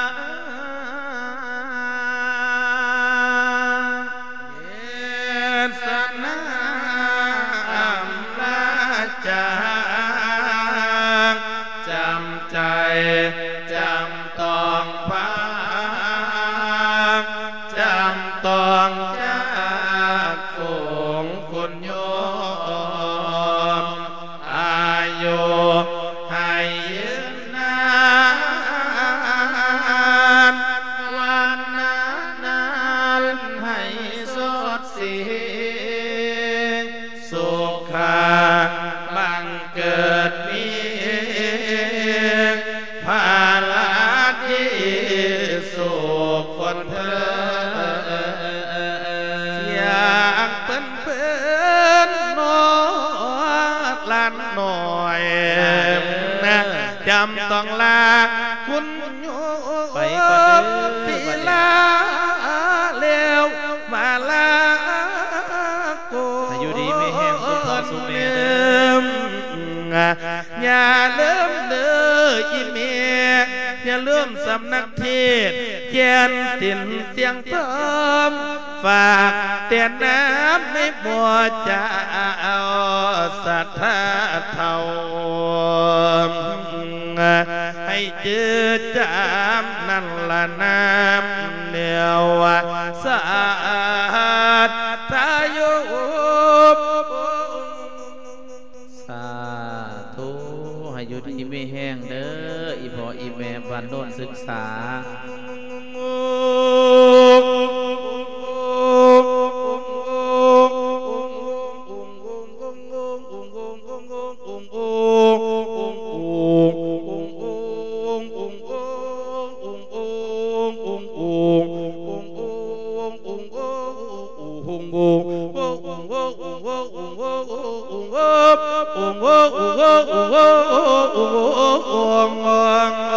จำต้องพังจำต้องจากฝูงคุณโยมอายุให้ยืนนานวันนั้นให้สดสีสุขบังเกิดมีภาลาที่สุขคนเธออยากเป็นเพื่อนน้อยลานหน่อยนะจำต้องลาคุณโยไปก่อนสิลาเร็วมาลาโกอยู่ดีไม่แห้งสุขสุเมเดิมอย่าเริ่มเด้ออีเมอย่าเริ่มสำนักเทศเขียนสินเสียงเพิ่มฝากเตียนน้ำในบัวจะเอาสัทธาเท่าให้จืดจำนั่นละน้ำเหนียวสะอาดทายุสาธุให้อยู่ดีไม่แห้งเด้ออีพ่ออีแม่บ้านโน่นศึกษาอโอ้